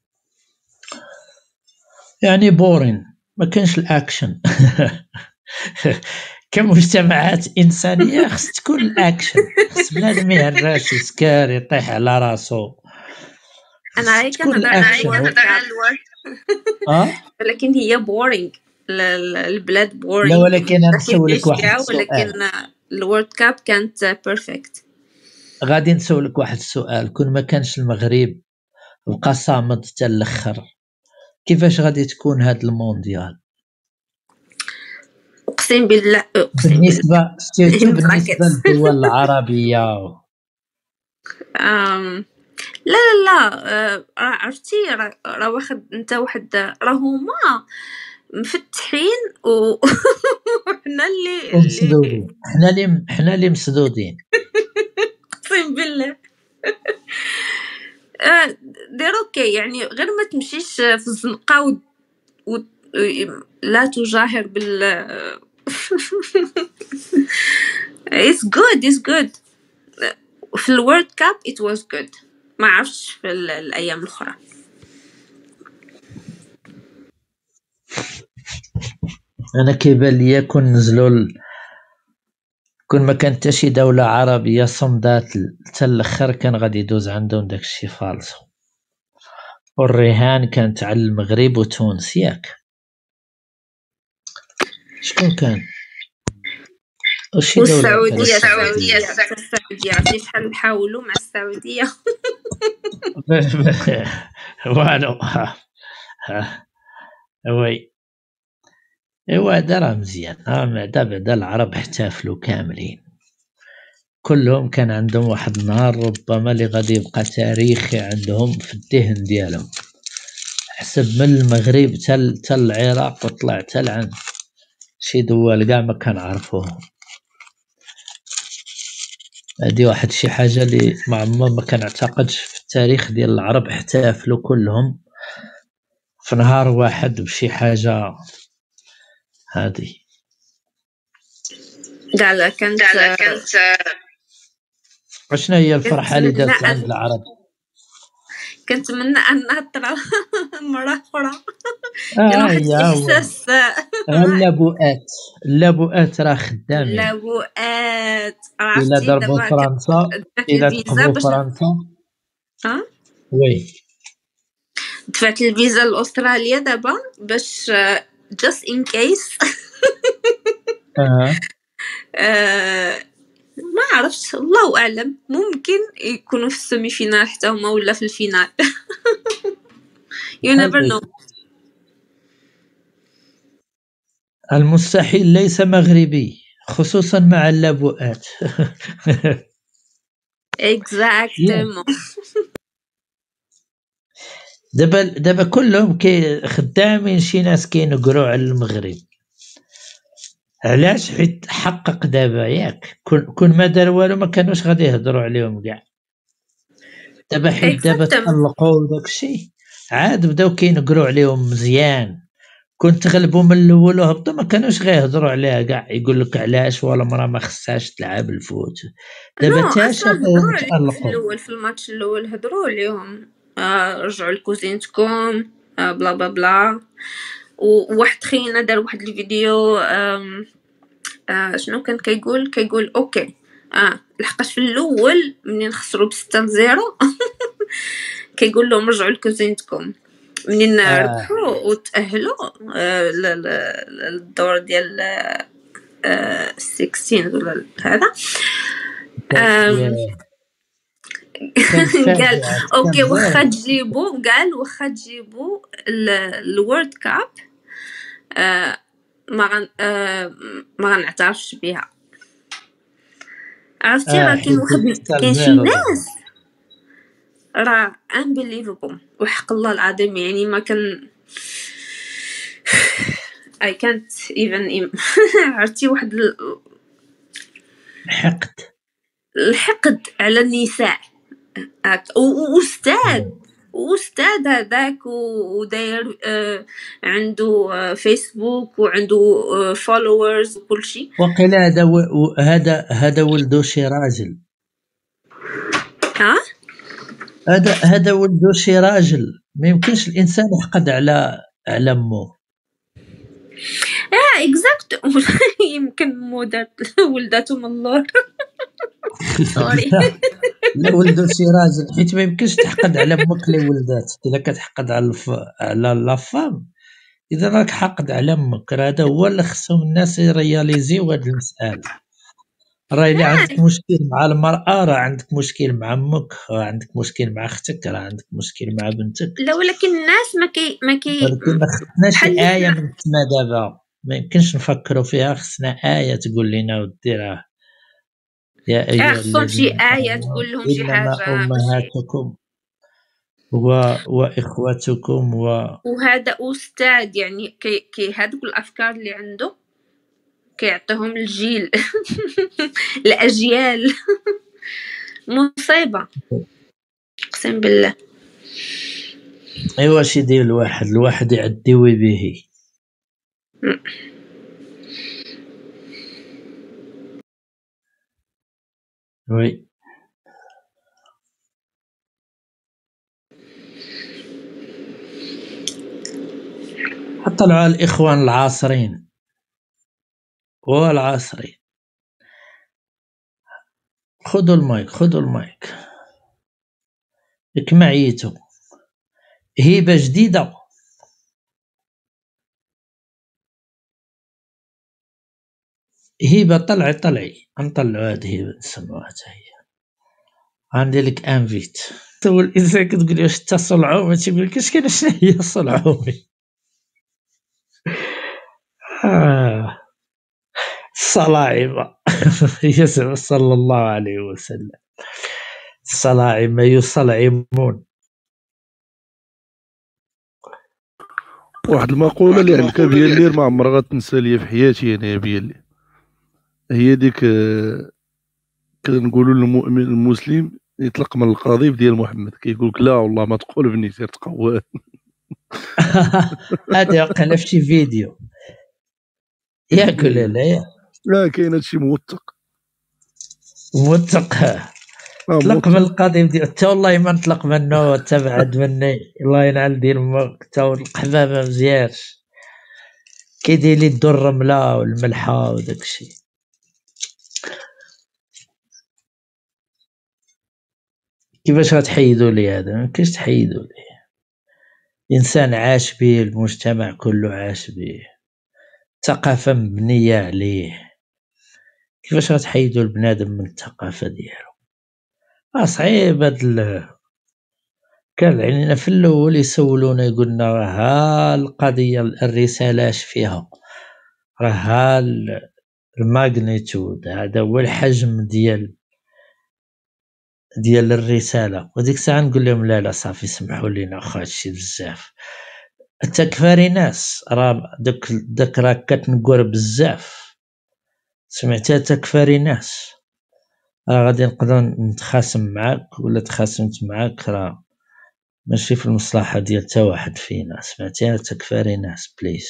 يعني بورين ما كانش الأكشن. كمجتمعات إنسانية خص تكون الأكشن، خص بنادم يهرس يسكر يطيح على راسو، انا هاي تكون كنهضر على الأكشن الورك كاب، ولكن هي بورينغ، البلاد لا بورينغ ولكن ما نسولك واحد كاينش كاع، ولكن السؤال، الورد كاب كانت بيرفكت. غادي نسولك واحد السؤال، كون ما كانش المغرب بقى صامد حتى الاخر، كيفاش غادي تكون هاد المونديال اقسم بالله بالنسبة سيرتو in بالنسبة brackets. للدول العربية؟ لا لا لا، راه عرفتي، راه واخد انت واحد، راه هما مفتحين وحنا اللي ومسدودين، حنا اللي مسدودين. اقسم بالله. دير اوكي، يعني غير ما تمشيش في الزنقة و... لا تجاهر بال it's good في الورد كاب it was good، ما عرفتش في الايام الاخرى. انا كيبان ليا كون نزلوا كون ما كانت حتى شي دولة عربية صمدات حتى الاخر كان غادي يدوز عندهم داكشي فالصو، والرهان كانت على المغرب وتونس ياك، شكون كان وشي دولة والسعودية السعودية. عرفتي شحال حاولوا مع السعودية. والو وي ايوا هذا راه مزيان، بعدا العرب احتفلوا كاملين كلهم، كان عندهم واحد النهار ربما اللي غادي يبقى تاريخي عندهم في الذهن ديالهم، حسب من المغرب حتى العراق وطلع حتى لعند شي دول كاع ما كنعرفوهم. هادي واحد شي حاجة اللي ما كنعتقدش في التاريخ ديال العرب احتفلوا كلهم في نهار واحد بشي حاجة هادي. لا كانت شنو هي الفرحة اللي دازت عند العرب؟ كنتمنى انها ترى مرة اخرى، كان واحد الاحساس. اللابؤات راه خدامين، اللابؤات إلا عرفتي ضربوا دابا فرنسا، دفعت إلا الفيزا تقبوا باش فرنسا وي دفعت الفيزا لاستراليا دابا باش just in case. ما عرفتش، الله اعلم، ممكن يكونوا في السيمي فينال حتى هما ولا في الفينال. you never know. المستحيل ليس مغربي، خصوصا مع اللابؤات. exactement. دابا كلهم خدامين، شي ناس كينقروا على المغرب، علاش؟ حيت حقق دابا ياك، كون ما دار والو ما كانوش غادي يهضروا عليهم كاع، دابا حيت دابا تألقوا داكشي عاد بداو كينقروا عليهم مزيان، كنت تغلبوا من الاول وهبطوا ما كانوش غيهضروا عليها كاع، يقول لك علاش ولا مرة ما خصهاش تلعب الفوت. دابا تا شافوهم تألقوا في الاول، في الماتش الاول هضروا عليهم، رجعوا لكوزينتكم، بلا بلا بلا. وواحد خينا دار واحد الفيديو، شنو كان كيقول اوكي، لحقاش في الاول منين خسروا ب6-0 كيقول لهم رجعوا لكوزينتكم، منين ربحوا وتأهلوا للدور ديال 16 ولا هذا، قال اوكي واخا تجيبوا الورد كاب، ما غنعترفش بها. عرفتي راه كاين شي ناس راه unbelievable، وحق الله العظيم، يعني ما كان I can't even عرفتي واحد الحقد على النساء واستاذ هذاك وداير عنده فيسبوك وعنده فولورز وكل شيء. وقيل هذا ولدو شي راجل، هذا ولدو شي راجل، ما يمكنش الانسان يحقد على مو. اكزاكت. يمكن مودات ولدته من اللور. سوري. لا ولدو شي راجل، حيت ما يمكنش تحقد على امك اللي ولدات. الا كتحقد على لافام اذا راك حاقد على امك. هذا هو اللي خصهم الناس يرياليزيو هاد المساله. راه الا عندك مشكل مع المراه راه عندك مشكل مع امك، راه عندك مشكل مع اختك، راه عندك مشكل مع بنتك. لا ولكن الناس ولكن ما خصناش آية من السما دابا، ما يمكنش نفكروا فيها. خصنا آية تقول لنا ودي راه يا أيها خصهم شي الذين آية آمنوا تقول لهم شي إنما حاجة باش. أمهاتكم وإخواتكم وهذا أستاذ يعني كي هادوك الأفكار اللي عنده كيعطيهم الجيل. الأجيال. مصيبة أقسم بالله. ايوا اش يدير الواحد يعدي به. وي طلعوا الإخوان العاصرين والعاصرين. خذوا المايك ياك معيتو. هبة جديدة. هبة طلعي نطلعوا هاد هبة نسموها حتى هي. عندي لك انفيت. تو الانسان كتقول له شتا صلعومي تيقول لك اش كاين شنو هي صلعومي. الصلاعمة. يسوع صلى الله عليه وسلم. الصلاعمة يصلعمون. واحد المقولة اللي عندك بيالي ما عمرها غتنسى ليا في حياتي انا بيالي، هي ديك كنقولوا للمؤمن المسلم يطلق من القضيب ديال محمد، كيقول لك لا والله ما تقول بني سير تقوى. هذا وقع في شي فيديو ياك ولا لا؟ لا كاين هادشي موثق. موثق. طلق من القضيب ديال حتى والله ما نطلق منه تبعد مني. الله ينعل ديال امك حتى القحبه ما مزيانش. كيدير لي الدر الرمله والملحه وداكشي. كيفاش غتحيدوا لي هذا؟ ما يمكنش تحيدوا لي. انسان عاش به، المجتمع كله عاش به، ثقافه مبنيه عليه. كيفاش غتحيدوا البنادم من الثقافه ديالو؟ صعيب هاد كان علينا في الاول يسولونا يقولنا ها القضيه الرساله اش فيها، راه ها الماغنيتود، هذا هو الحجم ديال الرساله. وديك الساعه نقول لهم لا صافي سمحوا لينا واخا هادشي بزاف. التكفاري ناس راه داك راه كتنقر بزاف. سمعتها تكفاري ناس راه غادي نقدر نتخاصم معاك ولا تخاصمت معاك، راه ماشي في المصلحه ديال حتى واحد فينا. سمعتيها تكفاري ناس بليز.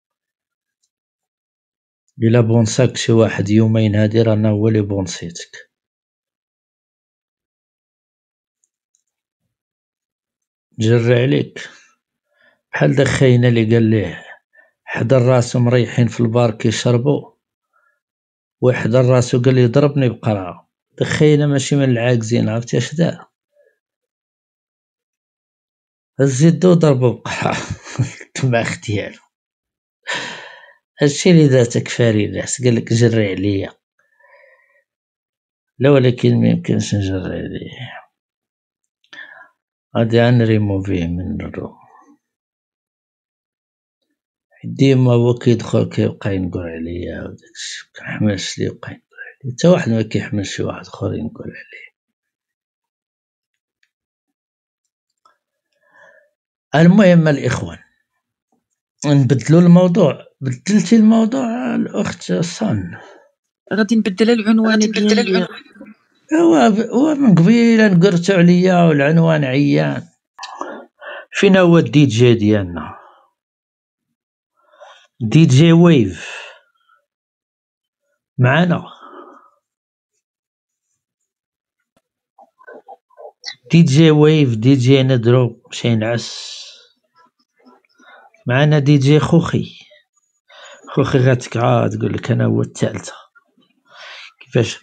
الا بونساك شي واحد يومين هادي رانا هو اللي بونسيتك. جري عليك بحال داك خاينه اللي قال ليه حضر راسو مريحين في البار كيشربوا، وحضر راسو قال لي ضربني بقرعه. داك خاينه ماشي من العاكزين، عرفتي اش دار؟ هز يدو ضربو بقرعه. التماخ ديالو. هادشي اللي دار تكفاري ناس. قال لك جري عليا. لا ولكن ما يمكنش نجري عليه. غادي نريموفيه من الروم. ديما هو كيدخل كيبقى ينقر عليا وداكشي، كنحملش ليه يبقى ينقر عليا. حتى واحد ما كيحمل شي واحد اخر ينقر عليه. المهم الاخوان نبدلوا الموضوع. بدلتي الموضوع الاخت صن؟ غادي نبدل العنوان ديالي. هو من قبيله نقرتو عليا والعنوان عيان. فينا هو الدي جي ديالنا؟ دي جي ويف معانا؟ دي جي ويف، دي جي ندرو مشي نعس معنا دي جي خوخي غاتك عاد تقول لك انا هو الثالثه كيفاش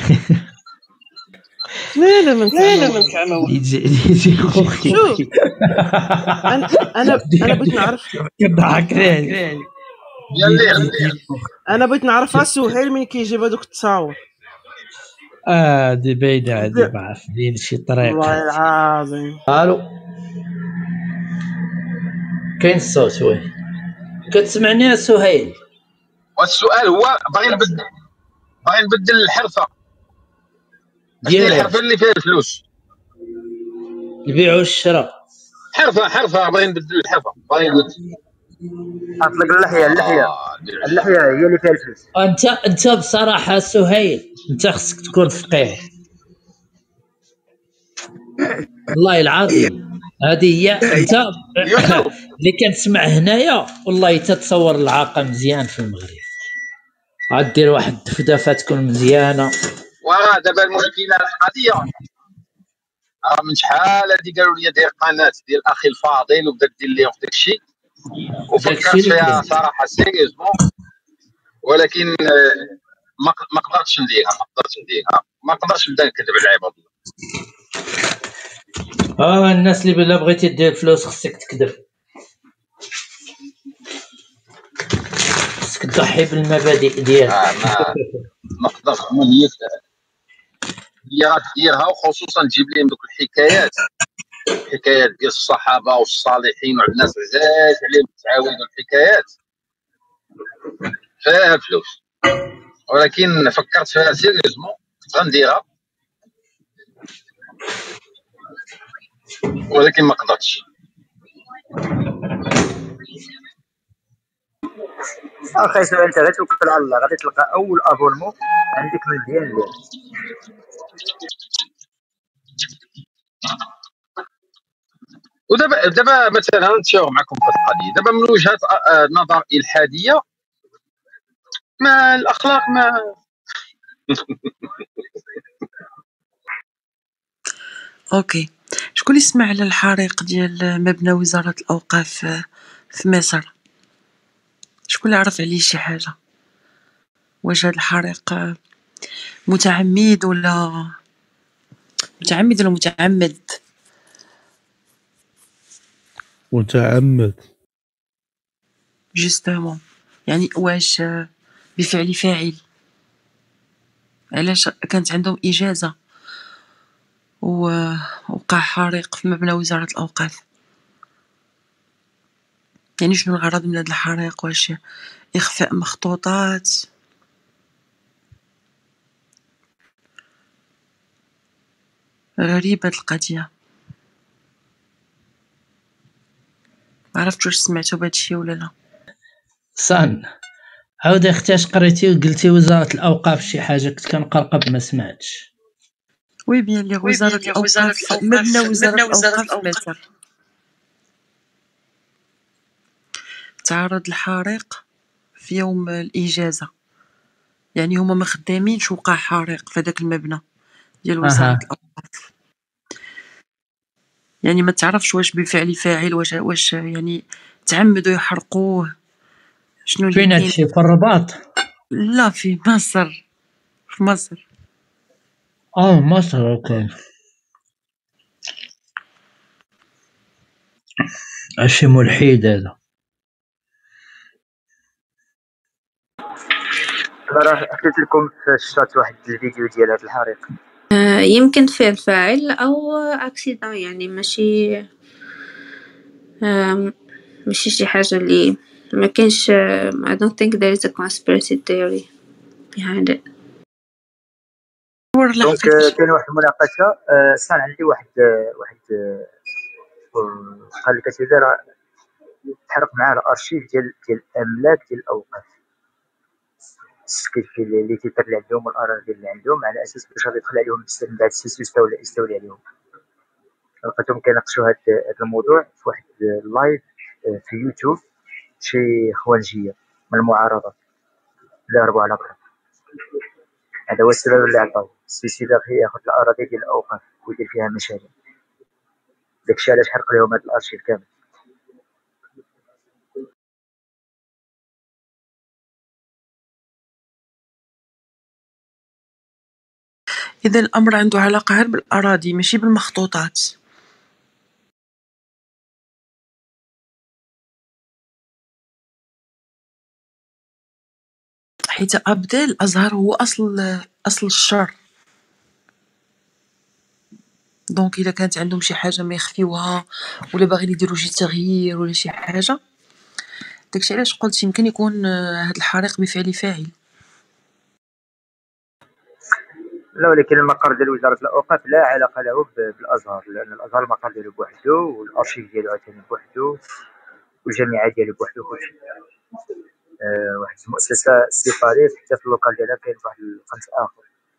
لا من كانوا دي جي خوخي شوف انا بغيت نعرف كضحك ليه انا بغيت نعرف سهيل من كيجيب هذوك التصاور. دي بعيدة هادي ما عارفين شي طريقة. والله العظيم. الو كاين الصوت وي كتسمعني يا سهيل؟ والسؤال هو باغي نبدل الحرفه ديال الحرفه اللي فيها الفلوس، البيع والشراء. حرفه باغي نبدل الحرفه، باغي اطلق اللحيه هي اللي فيها الفلوس. انت بصراحه سهيل انت خصك تكون فقيه والله العظيم. هذه هي انت اللي كنسمع هنايا والله تتصور العاقه مزيان في المغرب غدير واحد الدفدفه تكون مزيانه. دابا المشكله القضيه من شحال هادي قالوا لي داير قناه ديال اخي الفاضل وبدا دير ليهم داكشي وفكرت فيها صراحه سيريوزمون، ولكن ما قدرتش نديرها، ما قدرتش نبدا نكذب على العباد. الناس اللي بلا بغيتي دير فلوس خصك تكذب، خصك تضحي بالمبادئ ديالك. ما قدرتش هي غديرها، وخصوصا تجيب لهم دوك الحكايات ديال الصحابه والصالحين والناس عزاز عليهم تعاود الحكايات فيها فلوس، ولكن فكرت فيها سيريوزمون غنديرها ولكن ما قدرتش. اخي سؤال انت غتوكل على الله غادي تلقى اول ابونمون عندك مزيان ديالك. ودابا مثلا نتشاور معكم في القضيه دابا من وجهه نظر الحاديه، ما الاخلاق ما اوكي، شكون اللي سمع على الحريق ديال مبنى وزارة الأوقاف في مصر؟ شكون اللي عرف عليه شي حاجة؟ واش هاد الحريق متعمد ولا متعمد؟ جوستومون، يعني واش بفعل فاعل؟ علاش كانت عندهم إجازة ووقع حريق في مبنى وزارة الأوقاف؟ يعني شنو الغرض من هذا الحريق؟ واش إخفاء مخطوطات؟ غريبة القضية. عرفت واش سمعتوا بهادشي ولا لا؟ صان عاود اختاش قريتي وقلتي وزارة الأوقاف شي حاجة كنت كنقرقب ما سمعتش. وي بيان لي وزارة الأوقاف مبنى وزارة الأوقاف في مصر تعرض الحريق في يوم الإجازة، يعني هما ما خدامينش وقع حريق في هذاك المبنى ديال وزارة الأوقاف. يعني ما تعرفش واش بفعل فاعل، واش يعني تعمدوا يحرقوه، شنو اللي فين كاين؟ هادشي في الرباط؟ لا في مصر، في مصر. مصر اوكي. شي ملحد هذا. راه حكيت لكم في الشات واحد الفيديو ديال هذا الحريق. يمكن فعل فاعل او اكسيدون، يعني ماشي شي حاجة اللي ما كانش. I don't think there is a conspiracy theory behind it. دونك كاين واحد المناقشه صار عندي واحد قال لك اسيدي راه تحرق معاه الارشيف ديال الاملاك ديال الاوقاف، السكيت اللي تيطر اللي عندهم والاراضي اللي عندهم، على اساس باش غادي يدخل عليهم من بعد السيسي يستولي عليهم. لقيتهم كيناقشوا هذا الموضوع في واحد اللايف في يوتيوب شي خوارجيه من المعارضه اللي هربوا على برا. هذا هو السبب اللي عطاو. السيسي باغي ياخذ الاراضي ديال الاوقاف ويدير فيها مشاريع. داكشي علاش حرق لهم هاد الارشيف كامل. إذا الأمر عنده علاقة غير بالأراضي ماشي بالمخطوطات. حيت أبدا الأزهر هو أصل الشر. دونك إذا كانت عندهم شي حاجة ما يخفيوها ولا باغيين يديروا شي تغيير ولا شي حاجة، داكشي علاش قلت يمكن يكون هاد الحريق بفعل فاعل. لا، ولكن المقر ديال وزارة الأوقاف لا علاقة له بالأزهر، لأن الأزهر المقر ديالو بوحدو والأرشيف ديالو عاوتاني بوحدو والجامعة ديالو بوحدو كلشي. واحد المؤسسة سيباريت حتى في اللوكال ديالها كاين واحد القنت آخر.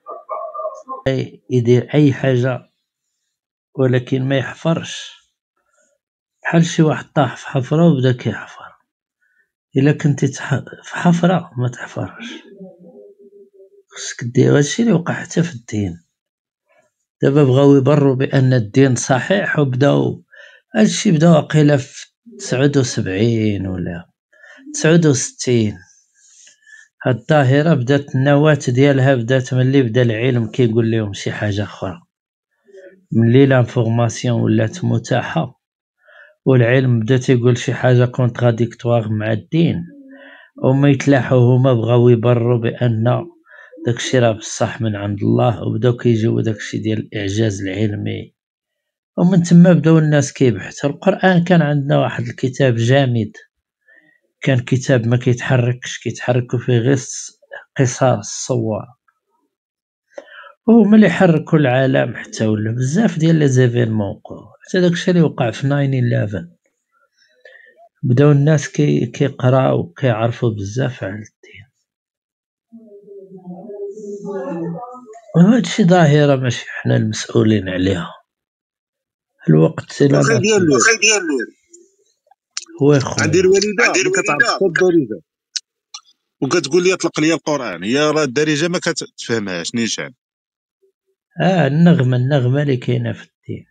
يدير أي حاجة ولكن ما يحفرش، بحال شي واحد طاح في حفرة وبدا كيحفر. إلا كنتي في حفرة ما تحفرش، خصك دير هادشي اللي وقع حتى في الدين. دابا بغاو يبرروا بأن الدين صحيح وبداو هادشي بداو واقيلا في 79 ولا 69. هاد الظاهرة بدات النواة ديالها بدات ملي بدا العلم كيقول لهم شي حاجة أخرى، ملي لانفورماسيون ولات متاحة والعلم بدا تيقول شي حاجة كونتراديكتوار مع الدين، وما يتلاحوا هما بغاو يبرروا بأن داكشي راه بصح من عند الله، وبداو كيجيو داكشي ديال الإعجاز العلمي، ومن تما بداو الناس كيبحثوا. القرآن كان عندنا واحد الكتاب جامد، كان كتاب ما كيتحركش، كيتحركوا فيه غير قصار الصور، وهما اللي حركوا العالم حتى ولا بزاف ديال لي زيفينمون وقعوا. حتى داكشي اللي وقع في 9/11 بداو الناس كيقراو وكيعرفوا بزاف على الدين. وهادشي ظاهرة ماشي حنا المسؤولين عليها. الوقت واخا ديال هو خويا عندي الوالده ما كتعرفش الدارجه وكتقول لي اطلق لي القران، هي راه الدارجه ما كتفهمهاش نيشان. النغمة اللي كاينه في الدين،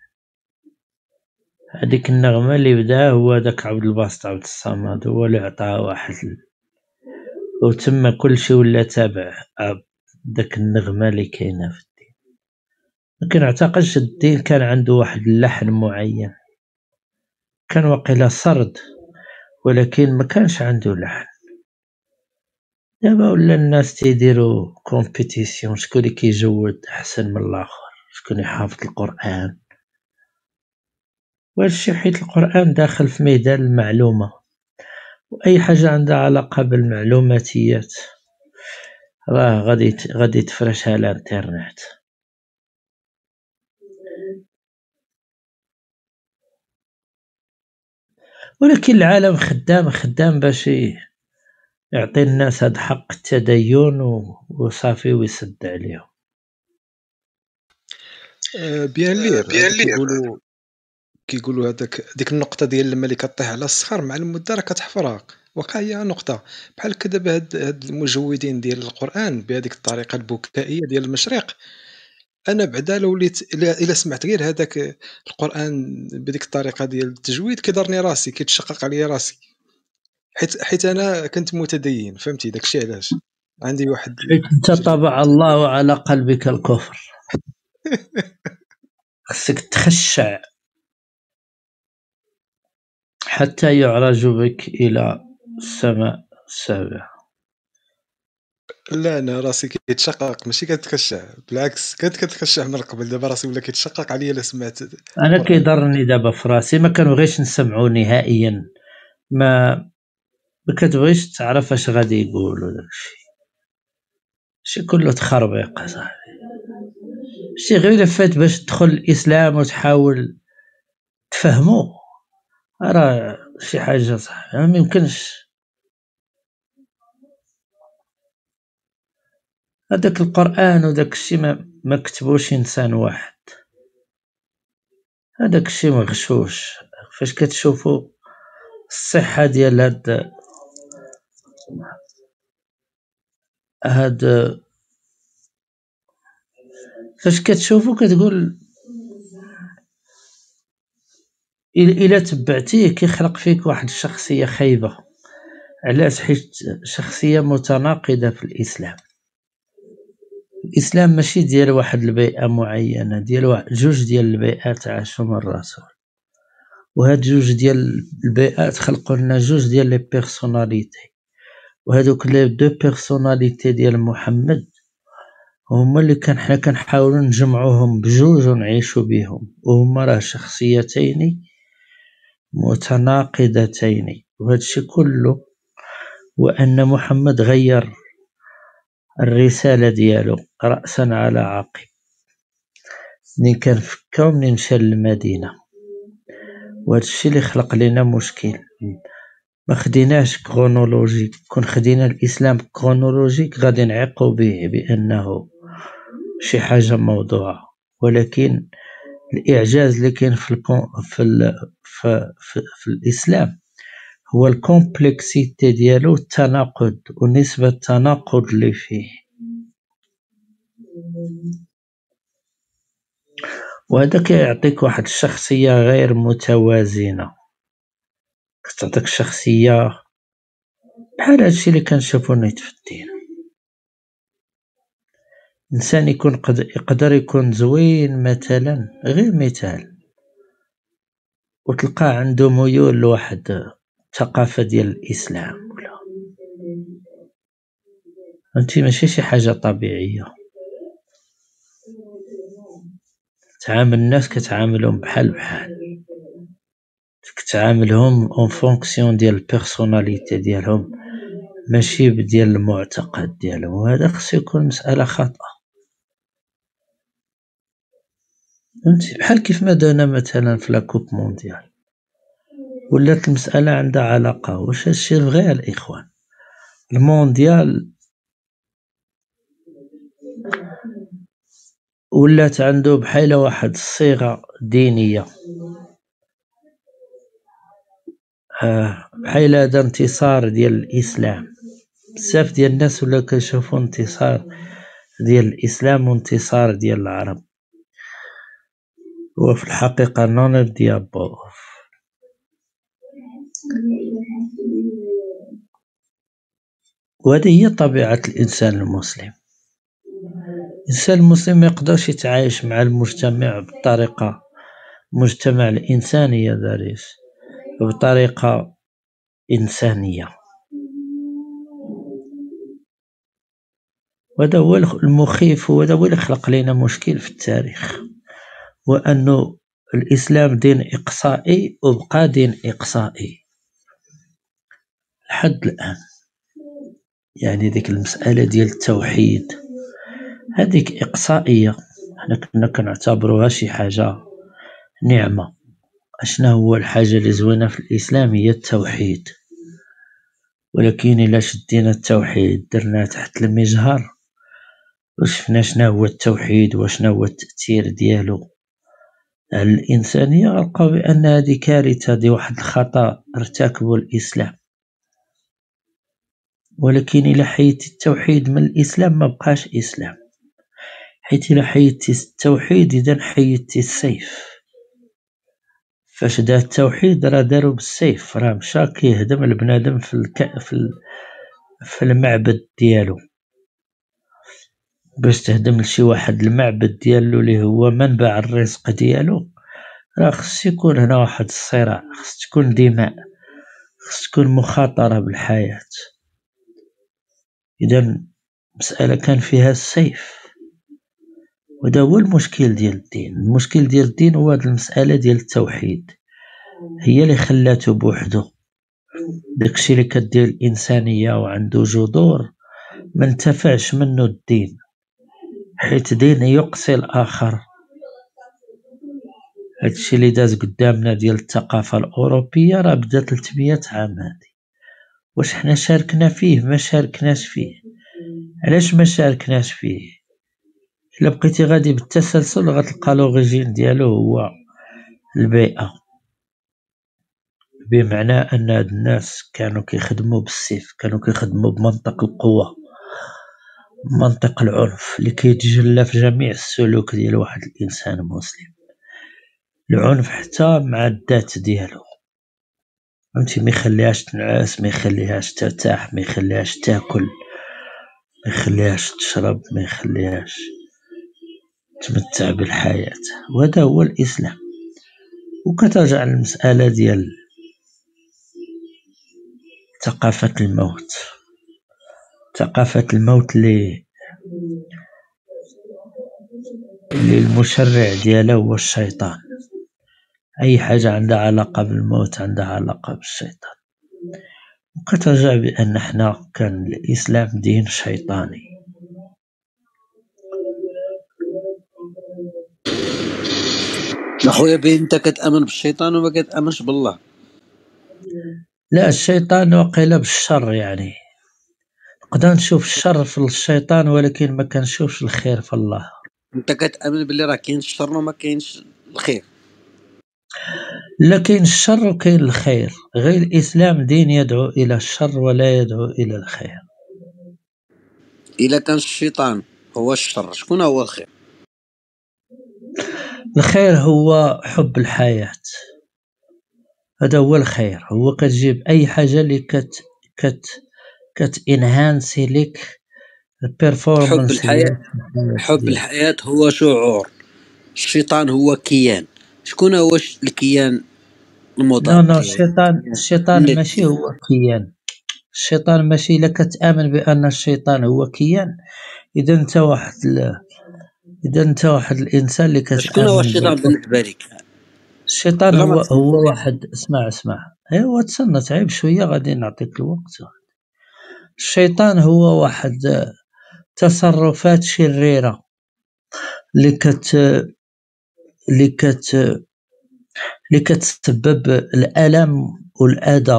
هذيك النغمة اللي بدا هو داك عبد الباسط عبد الصمد، هو اللي عطاها واحد وتم كلشي ولا تابع داك النغمة اللي كاينه في الدين. ما كنعتقدش الدين كان عنده واحد اللحن معين، كان واقيلا سرد ولكن ما كانش عنده لحن. دابا ولا الناس تيديروا كومبيتيسيون شكون اللي كيجود احسن من الاخر، شكون يحافظ القرآن. وهادشي حيت القرآن داخل في ميدان المعلومة، واي حاجة عندها علاقة بالمعلوماتيات راه غادي تفرشها على الانترنت. ولكن العالم خدام باش يعطي الناس هاد حق التدين وصافي ويسد عليهم. بيان لير كيقولوا ديك النقطه ديال لما اللي كطيح على الصخر مع المده راه كتحفرق. وقع هي نقطه بحال كذا بهاد المجودين ديال القران بهذيك الطريقه البكائيه ديال المشرق. انا بعدا لو وليت الا سمعت غير هذاك القران بديك الطريقه ديال التجويد كيضرني راسي، كيتشقق عليا راسي، حيت انا كنت متدين، فهمتي داكشي علاش عندي واحد حيت انت طبع الله على قلبك الكفر. خصك تخشع حتى يعرج بك الى السماء السابعة. لا انا راسي كيتشقق ماشي كتخشع، بالعكس كنت كتخشع من قبل، دابا راسي ولا كيتشقق عليا الا سمعت. انا كيضرني دابا في راسي، ما كنبغيش نسمعو نهائيا، ما كتبغيش تعرف اش غادي يقولوا. داكشي شي كله تخربيق صاحبي، شي غير فات باش تدخل الاسلام وتحاول تفهمو، راه شي حاجه صح ما يمكنش. هذاك القرآن وداك الشيء ما كتبوش انسان واحد، هذاك الشيء مغشوش. فاش كتشوفوا الصحه ديال هاد فاش كتشوفو كتقول إلا تبعتيه كيخلق فيك واحد الشخصية خايبة. علاش؟ حيت شخصية متناقضة في الإسلام. الإسلام ماشي ديال واحد البيئة معينة، ديال جوج ديال البيئات عاشهم الرسول، وهاد جوج ديال البيئات خلقوا لنا جوج ديال لي بيرسوناليتي، وهادوك لي دو بيرسوناليتي ديال محمد هما اللي حنا كنحاولوا نجمعوهم بجوج ونعيشوا بهم، وهما راه شخصيتين متناقضتين. وهادشي كله وأن محمد غير الرسالة ديالو رأسا على عقب، منين كان في مكة ومنين مشى للمدينة. وهادشي اللي خلق لنا مشكل. ما خديناش كرونولوجيك، كون خدينا الإسلام كرونولوجيك غادي نعيقوا به بأنه شي حاجة موضوعة، ولكن الإعجاز اللي كاين في الإسلام هو الكومبلكسيتي ديالو، التناقض ونسبة التناقض اللي فيه، وهذا كيعطيك واحد الشخصية غير متوازنة. كتعطيك شخصية بحال هادشي اللي كنشوفو نيت في الدين. إنسان يقدر يكون زوين مثلا، غير مثال، وتلقاه عنده ميول لواحد الثقافة ديال الإسلام ولا فهمتي، ماشي شي حاجة طبيعية. تعامل الناس كتعاملهم بحال كتعاملهم اون فونكسيون ديال البيرسوناليتي ديالهم، ماشي بديال المعتقد ديالهم، وهذا خصو يكون مسألة خاطئة. فهمتي، بحال كيف ما درنا مثلا في لاكوب مونديال، ولات المسألة عندها علاقة واش هادشي الغي الإخوان. المونديال ولات عنده بحال واحد الصيغة دينية، بحال هذا انتصار ديال الإسلام. بزاف ديال الناس ولا كيشوفوا انتصار ديال الإسلام وانتصار ديال العرب، هو في الحقيقة نون ديابو. وهذه هي طبيعة الإنسان المسلم. الإنسان المسلم ما يقدرش يتعايش مع المجتمع بطريقة مجتمع الإنسانية داريس بطريقة إنسانية. وهذا هو المخيف، وهذا هو اللي خلق لنا مشكل في التاريخ، وأنه الإسلام دين إقصائي وبقى دين إقصائي لحد الآن. يعني ديك المسألة ديال التوحيد هذيك إقصائية، حنا كنا كنعتبروها شي حاجة نعمة. أشنا هو الحاجة اللي زوينة في الإسلام؟ هي التوحيد. ولكن إلا شدينا التوحيد درناه تحت المجهر وشفنا شنا هو التوحيد وشنا هو التأثير ديالو على الإنسانية، غنلقاو بأن هذه كارثة، هذه واحد الخطأ ارتكبه الإسلام. ولكن إلا حيدتي التوحيد من الإسلام ما بقاش إسلام، حيت إلا حيدتي التوحيد إذا حيدتي السيف. فاش دا التوحيد راه دارو بالسيف، راه مشى كيهدم البنادم في المعبد ديالو. باش تهدم لشي واحد المعبد ديالو اللي هو منبع الرزق ديالو، راه خص يكون هنا واحد الصراع، خص تكون دماء، خص تكون مخاطرة بالحياة. إذا مسألة كان فيها السيف، وهذا هو المشكل ديال الدين. المشكل ديال الدين هو هذه المسألة ديال التوحيد، هي اللي خلاتو بوحدو. داكشي اللي كدير الإنسانية وعنده جذور ما انتفعش منه الدين، حيت دين يقصي الآخر. هادشي اللي داز قدامنا ديال الثقافة الأوروبية راه بدا 300 عام هادي. واش حنا شاركنا فيه؟ ما شاركناش فيه. علاش ما شاركناش فيه؟ إلا بقيتي غادي بالتسلسل غتلقى لوريجين ديالو هو البيئة، بمعنى أن هاد الناس كانوا كيخدموا بالسيف، كانوا كيخدموا بمنطق القوة، منطق العنف اللي كيتجلى في جميع السلوك ديال واحد الانسان مسلم. العنف حتى مع الذات ديالو، فهمتي، ما يخليهاش تنعس، ما يخليهاش ترتاح، ما يخليهاش تاكل، ما يخليهاش تشرب، ما يخليهاش تمتع بالحياة. وهذا هو الإسلام. وكترجع المسألة ديال ثقافة الموت. ثقافة الموت اللي المشرع ديالها هو الشيطان. أي حاجة عندها علاقة بالموت عندها علاقة بالشيطان. وكترجع بأن احنا كان الإسلام دين شيطاني. اخويا بين انت كتامن بالشيطان وما كتامنش بالله. لا، الشيطان وقيل بالشر، يعني نقدر نشوف الشر في الشيطان ولكن ما كنشوفش الخير في الله. انت كتامن باللي راه كاين الشر وما كاينش الخير. لا، كاين الشر وكاين الخير، غير الإسلام دين يدعو إلى الشر ولا يدعو إلى الخير. الا كان الشيطان هو الشر شكون هو الخير؟ الخير هو حب الحياة، هذا هو الخير. هو كتجيب أي حاجة اللي كت انهانسي لك البيرفورمانس. حب الحياة هو شعور. الشيطان هو كيان. شكون هو الكيان المضاد؟ لا، الشيطان ماشي هو كيان. الشيطان ماشي. إلا كتآمن بأن الشيطان هو كيان، إذا أنت واحد الإنسان اللي كتآمن. شكون هو الشيطان بالنسبة لك؟ الشيطان هو واحد. اسمع ايوا تسنى تعيب شويه غادي نعطيك الوقت. الشيطان هو واحد تصرفات شريره اللي كتسبب الالم والاذى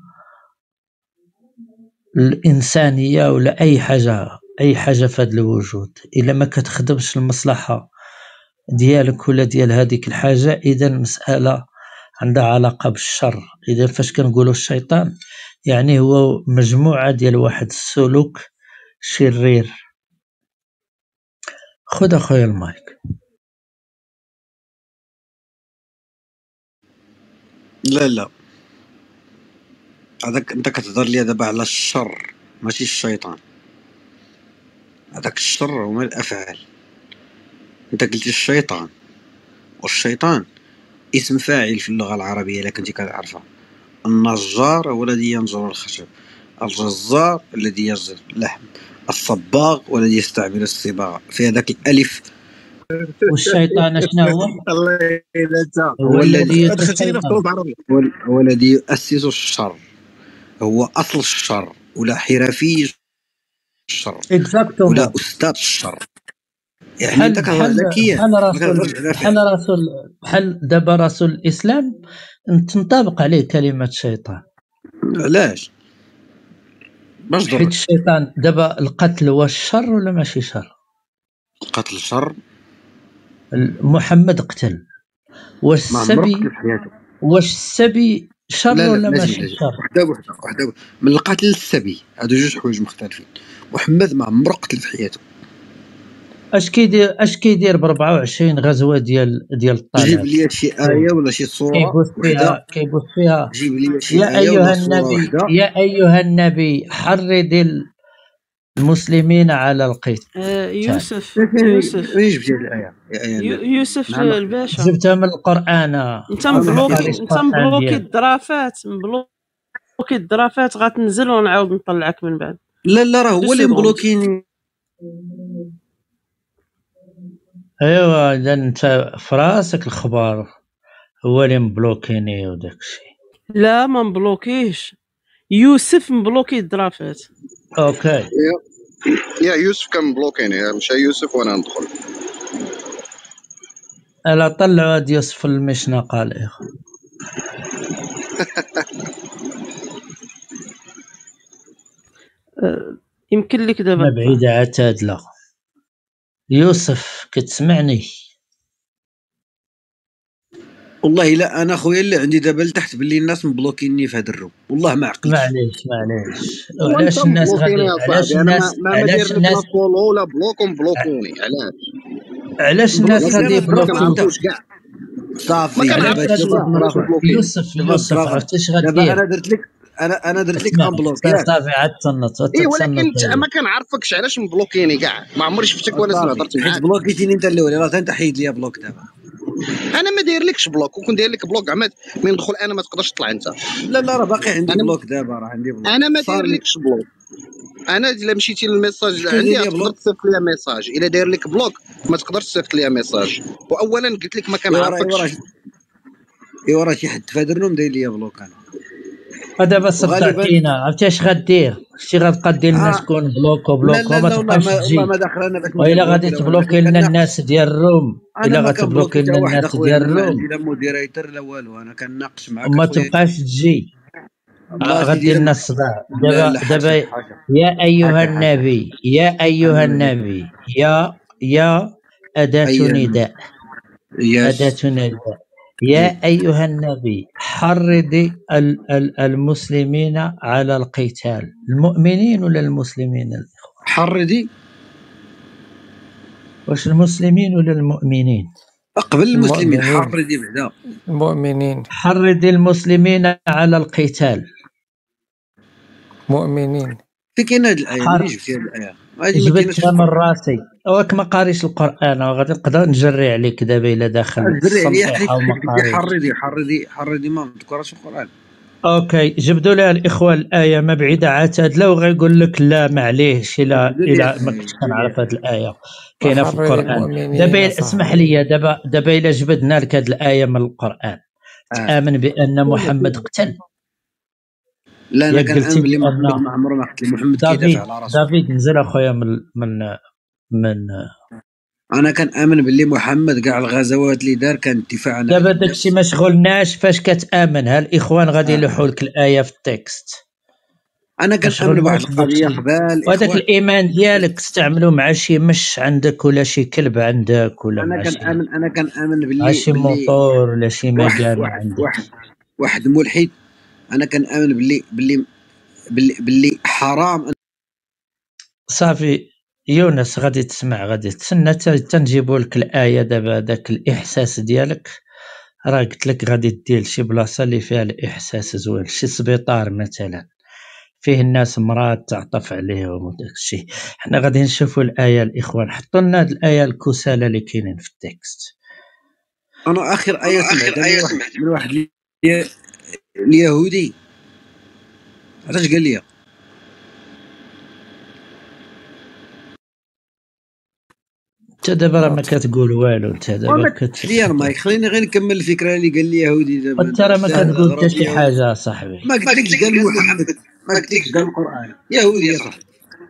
الانسانيه ولا اي حاجه في هذا الوجود. الا ما كتخدمش المصلحه ديالك ولا ديال هذيك الحاجه، اذا المساله عندها علاقه بالشر. اذا فاش كنقولوا الشيطان يعني هو مجموعه ديال واحد السلوك شرير. خذ اخويا المايك. لا هذاك انت كتهضر لي دابا على الشر ماشي الشيطان. هذاك الشر هما الافعال. انت قلتي الشيطان، والشيطان اسم فاعل في اللغه العربيه الا كنتي كتعرفها. النجار هو الذي ينجر الخشب، الجزار الذي يجزر اللحم، الصباغ والذي يستعمل الصباغه. في هذاك الالف. والشيطان شنو هو؟ الله يلزا هو الذي يؤسس الشر، هو اصل الشر ولا حرفي الشر ولا استاذ الشر. يعني انت بحال دابا رسول الاسلام تنطبق عليه كلمه شيطان. علاش؟ باش حيت الشيطان دابا القتل هو الشر ولا ماشي شر؟ القتل شر. محمد قتل. واش السبي شر ولا ماشي شر؟ وحده من القتل للسبي هادو جوج حوايج مختلفين. محمد ما عمرو قتل في حياته. اش كيدير ب 24 غزوه ديال الطالب؟ جيب لي شي ايه ولا شي صوره وحده كيبوس فيها. جيب لي شي ايه ولا صوره وحده. يا ايها النبي حرض المسلمين على القتال. يوسف ايش جبتي الايه؟ يوسف الباشا جبتها من القران. انت مبلوكي الدرافات غتنزل ونعاود نطلعك من بعد. لا راه هو اللي مبلوكيني. ايوا اذا انت فراسك الخبر هو اللي مبلوكيني وداكشي. لا ما مبلوكيش، يوسف مبلوكي الدرافات. اوكي يا يوسف كان مبلوكيني، مشى يوسف وانا ندخل. الا طلعوا هاد يوسف المشنا قال يا اخو. يمكن لك دابا بعيدة عتادلة. يوسف كتسمعني؟ والله لا، انا خويا اللي عندي دابا لتحت باللي الناس مبلوكيني في هذا الروم، والله ما عقلتش. معليش وانت علاش الناس مبلوكيني غادي يا علاش صاحبي، انا الناس ما علاش داير لك لا الناس فولو ولا بلوك ومبلوكوني. علاش الناس مبلوكيني غادي انا ما دابا انت كنعرفوش كاع، ما صافي. دابا علاش كنعرفوش هادشي غادي كاع واحد علاش اخر. مبلوكيني. دابا يوسف برافو. عرفتي اش دابا غدير انا درت لك اسمع انبلوك صافي عاد تصنت اي ولكن وتتصنت انت ما كنعرفكش علاش مبلوكيني كاع، ما عمري شفتك ولا صافي، هضرت حيت معاك. بلوكيتيني انت الاول، راه انت حيد ليا بلوك دابا. انا ما داير لكش بلوك، وكون داير لك بلوك عماد من ندخل انا ما تقدرش تطلع انت. لا راه باقي عندي انا بلوك دابا، راه عندي بلوك انا ما داير صار. لكش بلوك. انا الا مشيتي للميساج اللي شكون عندي داير لي تقدر بلوك؟ تصيفط لي ميساج، الا داير لك بلوك ما تقدرش تصيفط لي ميساج. واولا قلت لك ما كنعرفكش. ايوا راه شي حد في هذا الروم داير لي بلوك انا. دابا وغالبا صدعتينا. عرفتي اش غدير؟ شتي غتبقى دير لنا شكون بلوك لا وما والله تبقاش والله تجي. ما داخل انا باش وإلا نبلوكي غادي لا والو، تبلوكي لكن لنا كنناقش. الناس ديال الروم انا إلا ما غتبلوكي كنبلوكي حتى لنا واحد الناس اخويا، ديال انا ما عندي الروم لا موديريتور لا والو، انا كنناقش معاك وما اخويا. تبقاش تجي الله سيدي غدير لا لنا الصداع. لا دابا حاشا حاشا يا أيها حاشا حاشا. النبي يا أيها انا النبي يا أداة ايام نداء أداة يس. نداء يا أيها النبي حرض المسلمين على القتال. المؤمنين ولا المسلمين الإخوة؟ حردي واش المسلمين ولا المؤمنين؟ قبل المسلمين، المؤمنين حردي بعدا. المؤمنين حرض المسلمين على القتال. مؤمنين. في كاين هاد الايه؟ منين جبتي هاد الايه؟ هادي ما كايناش في جبتها من القران. راسي. واك ما قاريش القرآن وغادي نقدر نجري عليك دابا إلا داخل الدري عليا حيت الصنفيحة وما قلت لي قاريش. حردي ما مذكوراش في القران. اوكي جبدوا لها الاخوه الايه ما بعيده عتادله وغيقول لك لا معليش الا ما كنتش كنعرف هذه الايه كاينه في وحرض القران. المؤمنين دابا اسمح لي صاحبي. دابا الا جبدنا لك هذه الايه من القران تامن بان محمد قتل؟ لا انا ياك كنامن قلتي بلي محمد بان ما عمره ما قتل، محمد كيدافع على راسه. دافيد نزل اخويا من انا كنامن بلي محمد كاع الغزوات اللي دار كان دفاع عن دابا داكشي ما شغلناش. فاش كتامن ها الاخوان غادي يلوحوا لك الايه في التكست. انا كنامن بواحد القضيه قبال وهذاك اخوان. الايمان ديالك تستعملوا مع شي مش عندك ولا شي كلب عندك ولا مع شي انا كنامن بلي شي موطور ولا شي مكانه عندك واحد ملحد. انا كنامن بلي حرام. صافي يونس غادي تسمع غادي تسنى تنجيبوا لك الايه. دابا داك الاحساس ديالك راه قلت لك غادي دير لشي بلاصه اللي فيها الاحساس زوين، شي سبيطار مثلا فيه الناس مرات تعطف عليهم وداك الشيء. حنا غادي نشوفوا الايه الاخوان. حطوا لنا هاد الايه الكسالى اللي كاينين في التكست. انا اخر ايه سمعتها من واحد اليهودي. علاش قال لي انت دابا راه ما كتقول والو. انت دابا لي المايك، خليني غير نكمل الفكره اللي قال لي يهودي دابا. انت راه ما كتقول حتى شي حاجه صاحبي. ما قلتلكش قال محمد، ما قلتلكش قال القران. يهودي يا صاحبي.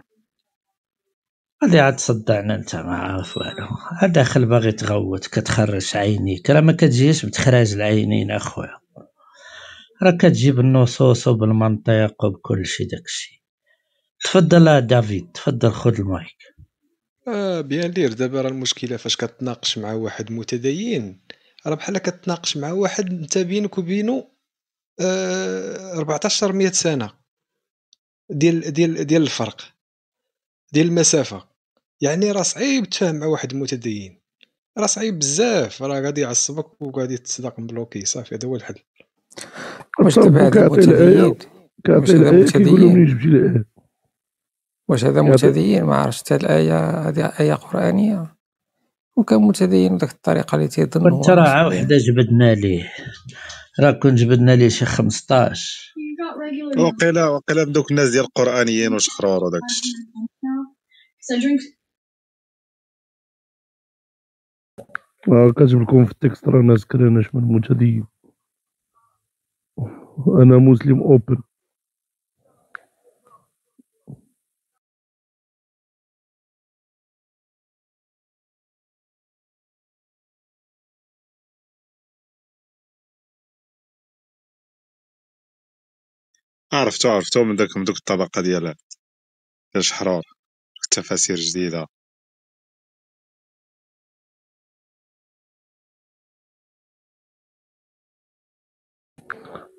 غادي عاد تصدعنا. انت ما عارف والو. داخل باغي تغوت كتخرج عينيك. راه ما كتجيش بتخراج العينين اخويا، راه كتجي بالنصوص وبالمنطق وبكل شيء داكشي. تفضل دافيد، تفضل خذ المايك. بيان لير. دابا راه المشكله فاش كتناقش مع واحد متدين راه بحال كتناقش مع واحد انت بينك وبينه 1400 سنه ديال الفرق ديال المسافه. يعني راه صعيب تفهم مع واحد متدين، راه صعيب بزاف. راه غادي يعصبك وغادي تصدق مبلوكي. صافي هذا هو الحل. واش دابا هذا متدين؟ واش هذا متدين؟ واش هذا متدين؟ ما عرفتش هذه الايه هذه ايه قرانيه وكان متدين بديك الطريقه اللي تيظن هو. وانت راه وحده جبدنا ليه، راه كون جبدنا ليه شي 15. وقيلا بدوك الناس ديال القرانيين وشخرور وداك الشيء. كاتب لكم في التكست راه ناس كرهناش من المتدين. انا مسلم اوبن. عرفتو من دوك الطبقه ديال شحرور، التفاسير جديده.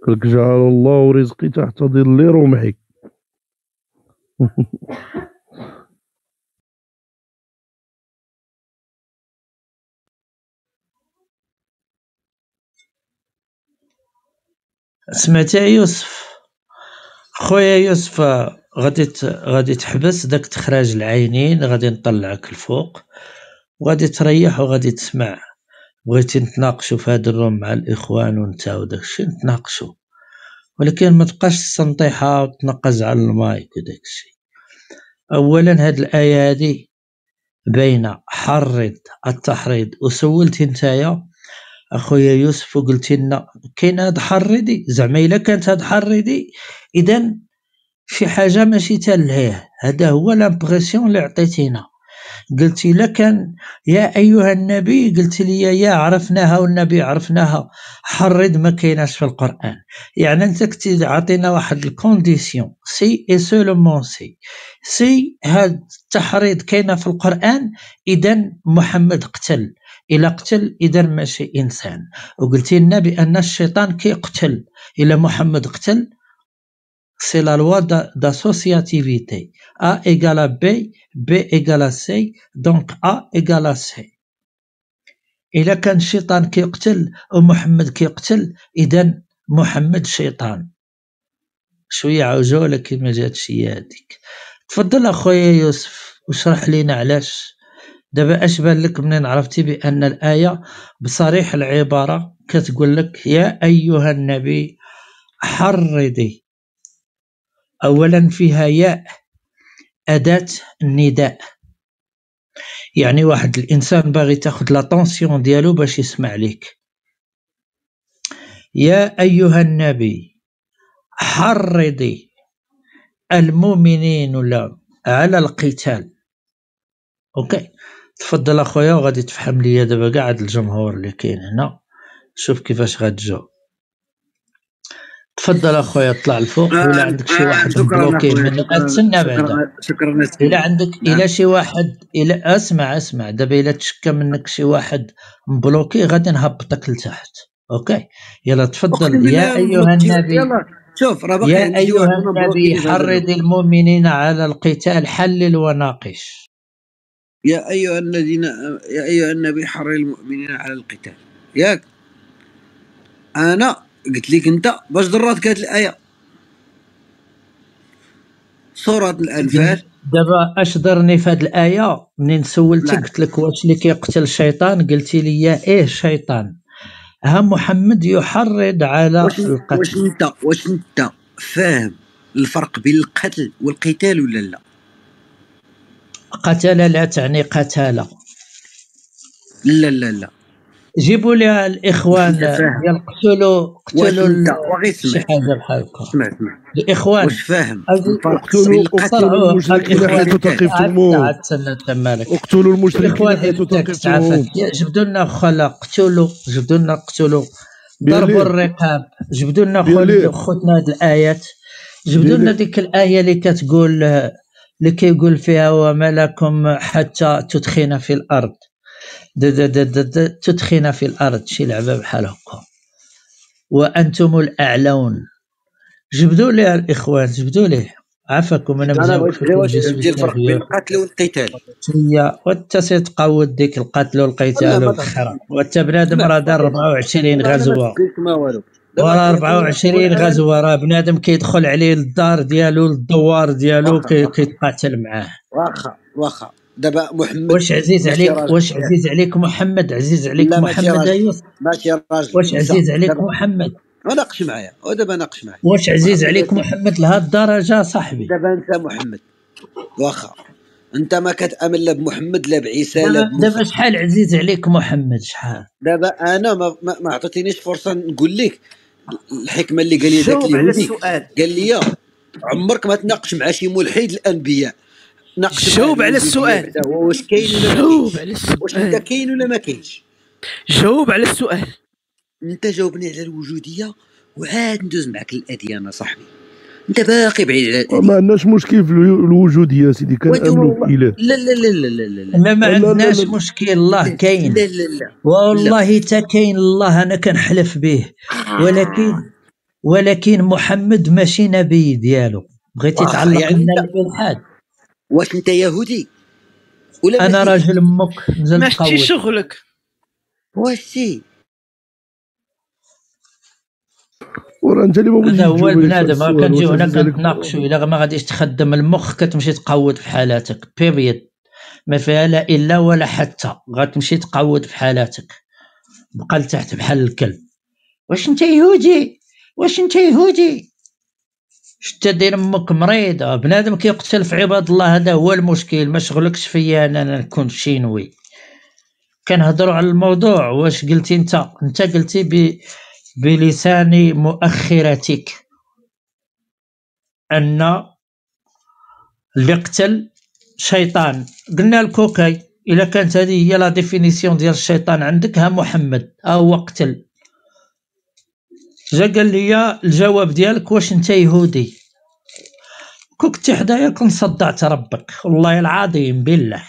قالك جعل الله رزقي تحت ظل رمحي. سمعتي يا يوسف؟ خويا يوسف، غادي تحبس داك تخراج العينين، غادي نطلعك الفوق وغادي تريح وغادي تسمع. بغيتي نتناقشوا في هذا الروم مع الاخوان ونتا وداكشي نتناقشوا، ولكن ما تبقاش السنطيحه وتنقز على المايك وداكشي. اولا هاد الايه هادي باينه حرض التحريض، وسولتي نتايا اخويا يوسف وقلتي لنا كاين هاد حريدي، زعما الا كانت هاد حريدي اذا شي حاجه ماشي تلهيه. هذا هو لامبرسيون اللي عطيتينا. قلتي لكن يا ايها النبي، قلتي لي يا عرفناها والنبي عرفناها، حرض ما كايناش في القران. يعني انت كنتي عطينا واحد الكونديسيون سي اي سولومون سي هاد التحريض كاينه في القران، اذا محمد قتل، إلا قتل إذا ماشي إنسان. وقلتي لنا بأن الشيطان كيقتل، إلا محمد قتل سي لا لوا داسوسياتيفيتي، A égale B، B égale C، دونك A égale C. إلا كان الشيطان كيقتل ومحمد كيقتل إذا محمد شيطان. شوية عوجولة كما جاتش هي هاديك. تفضل أخويا يوسف وشرح لينا علاش دابا اش بان لك منين عرفتي بان الايه بصريح العباره كتقول لك يا ايها النبي حرضي. اولا فيها ياء اداه النداء، يعني واحد الانسان باغي تاخذ لاتونسيون ديالو باش يسمع ليك. يا ايها النبي حرضي المؤمنين ولا على القتال. اوكي تفضل اخويا وغادي تفهم ليا دابا كاع هاد الجمهور اللي كاين هنا، شوف كيفاش غتجاوب. تفضل اخويا طلع الفوق. ولا عندك شي واحد مبلوكي منك تسنى بعدا. شكرا. الا عندك الا شي واحد الا اسمع دابا الا تشكى منك شي واحد مبلوكي غادي نهبطك لتحت. اوكي يلا تفضل. يا ايها النبي، شوف راه يا ايها النبي حرض المؤمنين على القتال حلل وناقش. يا أيها النبي حرض المؤمنين على القتال. ياك أنا قلت لك أنت باش ضراتك هاد الآية سورة الأنفال. دابا اش ضرني في هاد الآية؟ منين سولتك قلت لك واش اللي كيقتل الشيطان، قلتي لي ايه الشيطان. ها محمد يحرض على القتل. واش انت فاهم الفرق بين القتل والقتال ولا لا؟ قتل لا تعني قتاله. لا جيبوا لي الاخوان ديال قتلوا شي حاجه بحال هكا. اسمع الاخوان واش فاهم اقتلوا المشركين حيث ثقفتموهم. اقتلوا المشركين حيث ثقفتموهم. جبدوا لنا خلا قتلوا ضربوا الرقاب. جبدوا لنا خوتنا هاد الايات. جبدوا لنا ديك الايه اللي كتقول اللي كيقول فيها وما لكم حتى تدخن في الارض تدخن في الارض، شي لعبه بحال هكا. وانتم الاعلون. جبدوا لي الاخوان، جبدوا لي عافاكم. انا مزيان ديال الفرق بين القتل والقتال. هي وانت تقود ديك القتل والقتال والخرا. وانت بنادم راه دار 24 غزوه وراه 24 غزوه، راه بنادم كيدخل عليه للدار ديالو للدوار ديالو كيتقاتل معاه. واخا دابا محمد واش عزيز عليك محمد؟ عزيز عليك محمد ايوب؟ ماشي راجل. واش عزيز عليك محمد؟ ناقش معايا ودابا ناقش معايا. واش عزيز عليك محمد لهاد الدرجه صاحبي؟ دابا انت محمد واخا انت ما كتامن لا بمحمد لا بعيسى لا دابا شحال عزيز عليك محمد؟ شحال؟ دابا انا ما عطيتينيش فرصه نقول لك الحكمه اللي قال لي ذاك اليهودي. قال لي عمرك ما تناقش مع شي ملحد الانبياء. جاوب على السؤال. واش كاين ولا ما كاينش؟ واش انت كاين ولا ما كاينش؟ جاوب على السؤال. انت جاوبني على الوجوديه وعاد ندوز معك للاديان صاحبي. انت باقي بعيد على الاديان. ما عندناش مشكل في الوجوديه سيدي، كنامنوا بالاله. لا ما عندناش مشكل. الله كاين. لا والله حتى كاين الله، انا كنحلف به. ولكن ولكن محمد ماشي نبي ديالو. بغيتي تعلق يعني لنا الالحاد؟ واش انت يهودي ولا انا راجل امك نزلت ماشي قوت. شغلك. واشي ورا انت اللي ما بغيتيش هذا هو تجاوب البنادم. كنجيو هنا كنتناقشوا، الا ما غاديش تخدم المخ كتمشي تقود في حالاتك. بيريد ما فيها لا الا ولا حتى، غتمشي تقود في حالاتك، بقى لتحت بحال الكلب. واش انت يهودي؟ واش انت يهودي؟ شتا داير امك مريضه. بنادم كيقتل في عباد الله، هذا هو المشكل. ما شغلكش فيا انا نكون شينوي. كنهضروا على الموضوع. واش قلتي انت قلتي بلسان مؤخرتك ان اللي قتل شيطان. قلنا الكوكاي الا كانت هذه هي لا ديفينيسيون ديال الشيطان عندك، ها محمد هو قتل. جا قال لي الجواب ديالك واش انت يهودي. كنتي حدايا كون صدعت ربك والله العظيم بالله.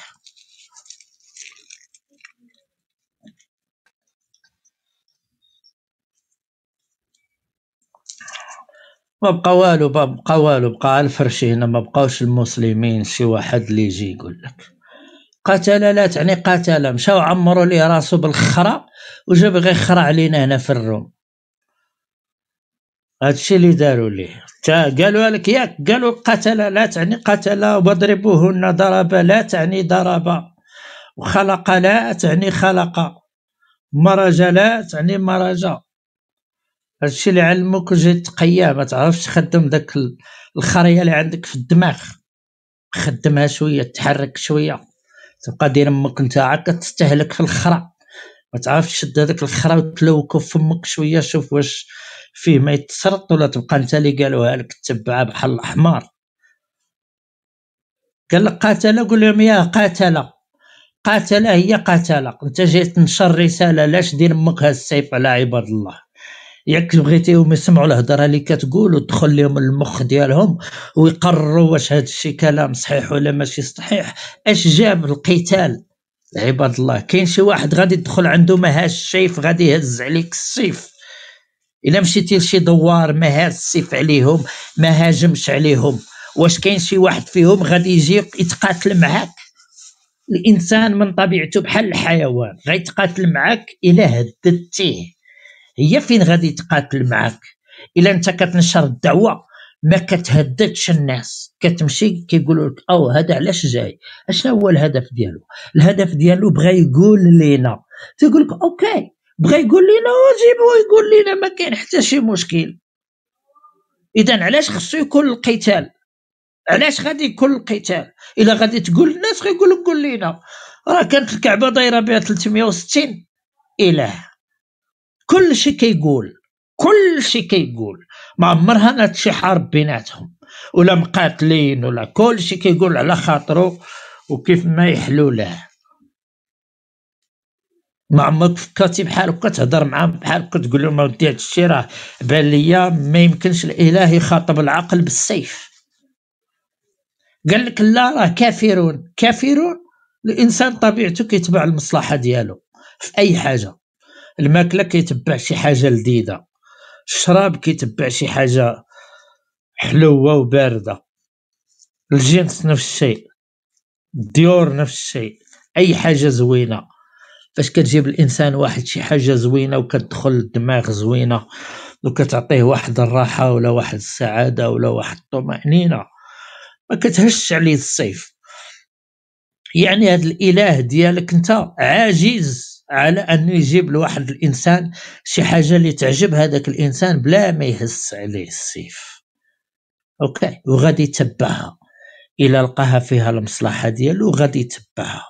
ما بقى والو، بقى الفرشي هنا. ما بقاوش المسلمين. شي واحد اللي يجي يقول لك قتل لا تعني قتل. مشاو عمروا ليه راسو بالخرا وجا بغى يخرع علينا هنا في الروم. هادشي اللي داروا ليه. قالوا لك ياك، قالوا قتل لا تعني قتل، واضربوهن ضرب لا تعني ضرب، وخلق لا تعني خلق، مرج لا تعني مرج. هادشي اللي علموك وجيت تقيا ما تعرفش تخدم داك الخريه اللي عندك في الدماغ. خدمها شويه، تحرك شويه، تبقى دير امك نتاعك كتستهلك في الخرا. ما تعرفش تشد هذاك الخرا وتلوكو في فمك شويه، شوف واش فيه ما يتسرط، ولا تبقى انت اللي قالوها لك تتبعها بحال الحمار. قال لك قاتل، قول لهم يا قاتل هي قاتل. انت جاي تنشر رساله، لاش دير امك هاد السيف على عباد الله؟ ياك بغيتيهم يسمعوا الهضره اللي كتقول وتدخل لهم المخ ديالهم ويقرروا واش هذا الشيء كلام صحيح ولا ماشي صحيح. اش جاب القتال عباد الله؟ كاين شي واحد غادي يدخل عنده ما هاش السيف غادي يهز عليك السيف. الا مشيتي لشي دوار ما هاز السيف عليهم، ما هاجمش عليهم، واش كاين شي واحد فيهم غادي يجي يتقاتل معاك؟ الانسان من طبيعته بحال الحيوان غيتقاتل معاك الا هددتيه. هي فين غادي يتقاتل معاك؟ الا انت كتنشر الدعوه ما كتهددش الناس، كتمشي كيقولوا لك او هذا علاش جاي، اشنو هو الهدف ديالو؟ الهدف ديالو بغى يقول لينا، تقول لك اوكي بغى يقول لينا وجيبوه يقول لينا، ما كاين حتى شي مشكل. اذا علاش خصو يكون القتال؟ علاش غادي يكون القتال؟ الا غادي تقول للناس غيقول لك قول لينا. راه كانت الكعبه دايره بها 360 اله، كل شيء كيقول، ما عمرها نات شي حرب بيناتهم ولا مقاتلين ولا، كل شيء كيقول على خاطره وكيف ما يحلو له. ما عمرك فكرتي بحال هكا تهضر معاهم بحال هكا تقول لهم ودي هاد الشيء راه بان ليا ما يمكنش الاله يخاطب العقل بالسيف؟ قال لك لا راه كافرون. الانسان طبيعته كيتبع المصلحه ديالو في اي حاجه. الماكله كيتبع شي حاجه لذيذه، الشراب كيتبع شي حاجه حلوه وبارده، الجنس نفس الشيء، الديور نفس الشيء، اي حاجه زوينه. فاش كتجيب الانسان واحد شي حاجه زوينه وكتدخل الدماغ زوينه وكتعطيه واحد الراحه ولا واحد السعاده ولا واحد الطمأنينه، ما كتهش عليه السيف. يعني هذا الاله ديالك انت عاجز على انه يجيب لواحد الانسان شي حاجه اللي تعجب هذاك الانسان بلا ما يهس عليه السيف. اوكي، وغادي يتبعها الى لقاها فيها المصلحه ديالو، غادي يتبعها.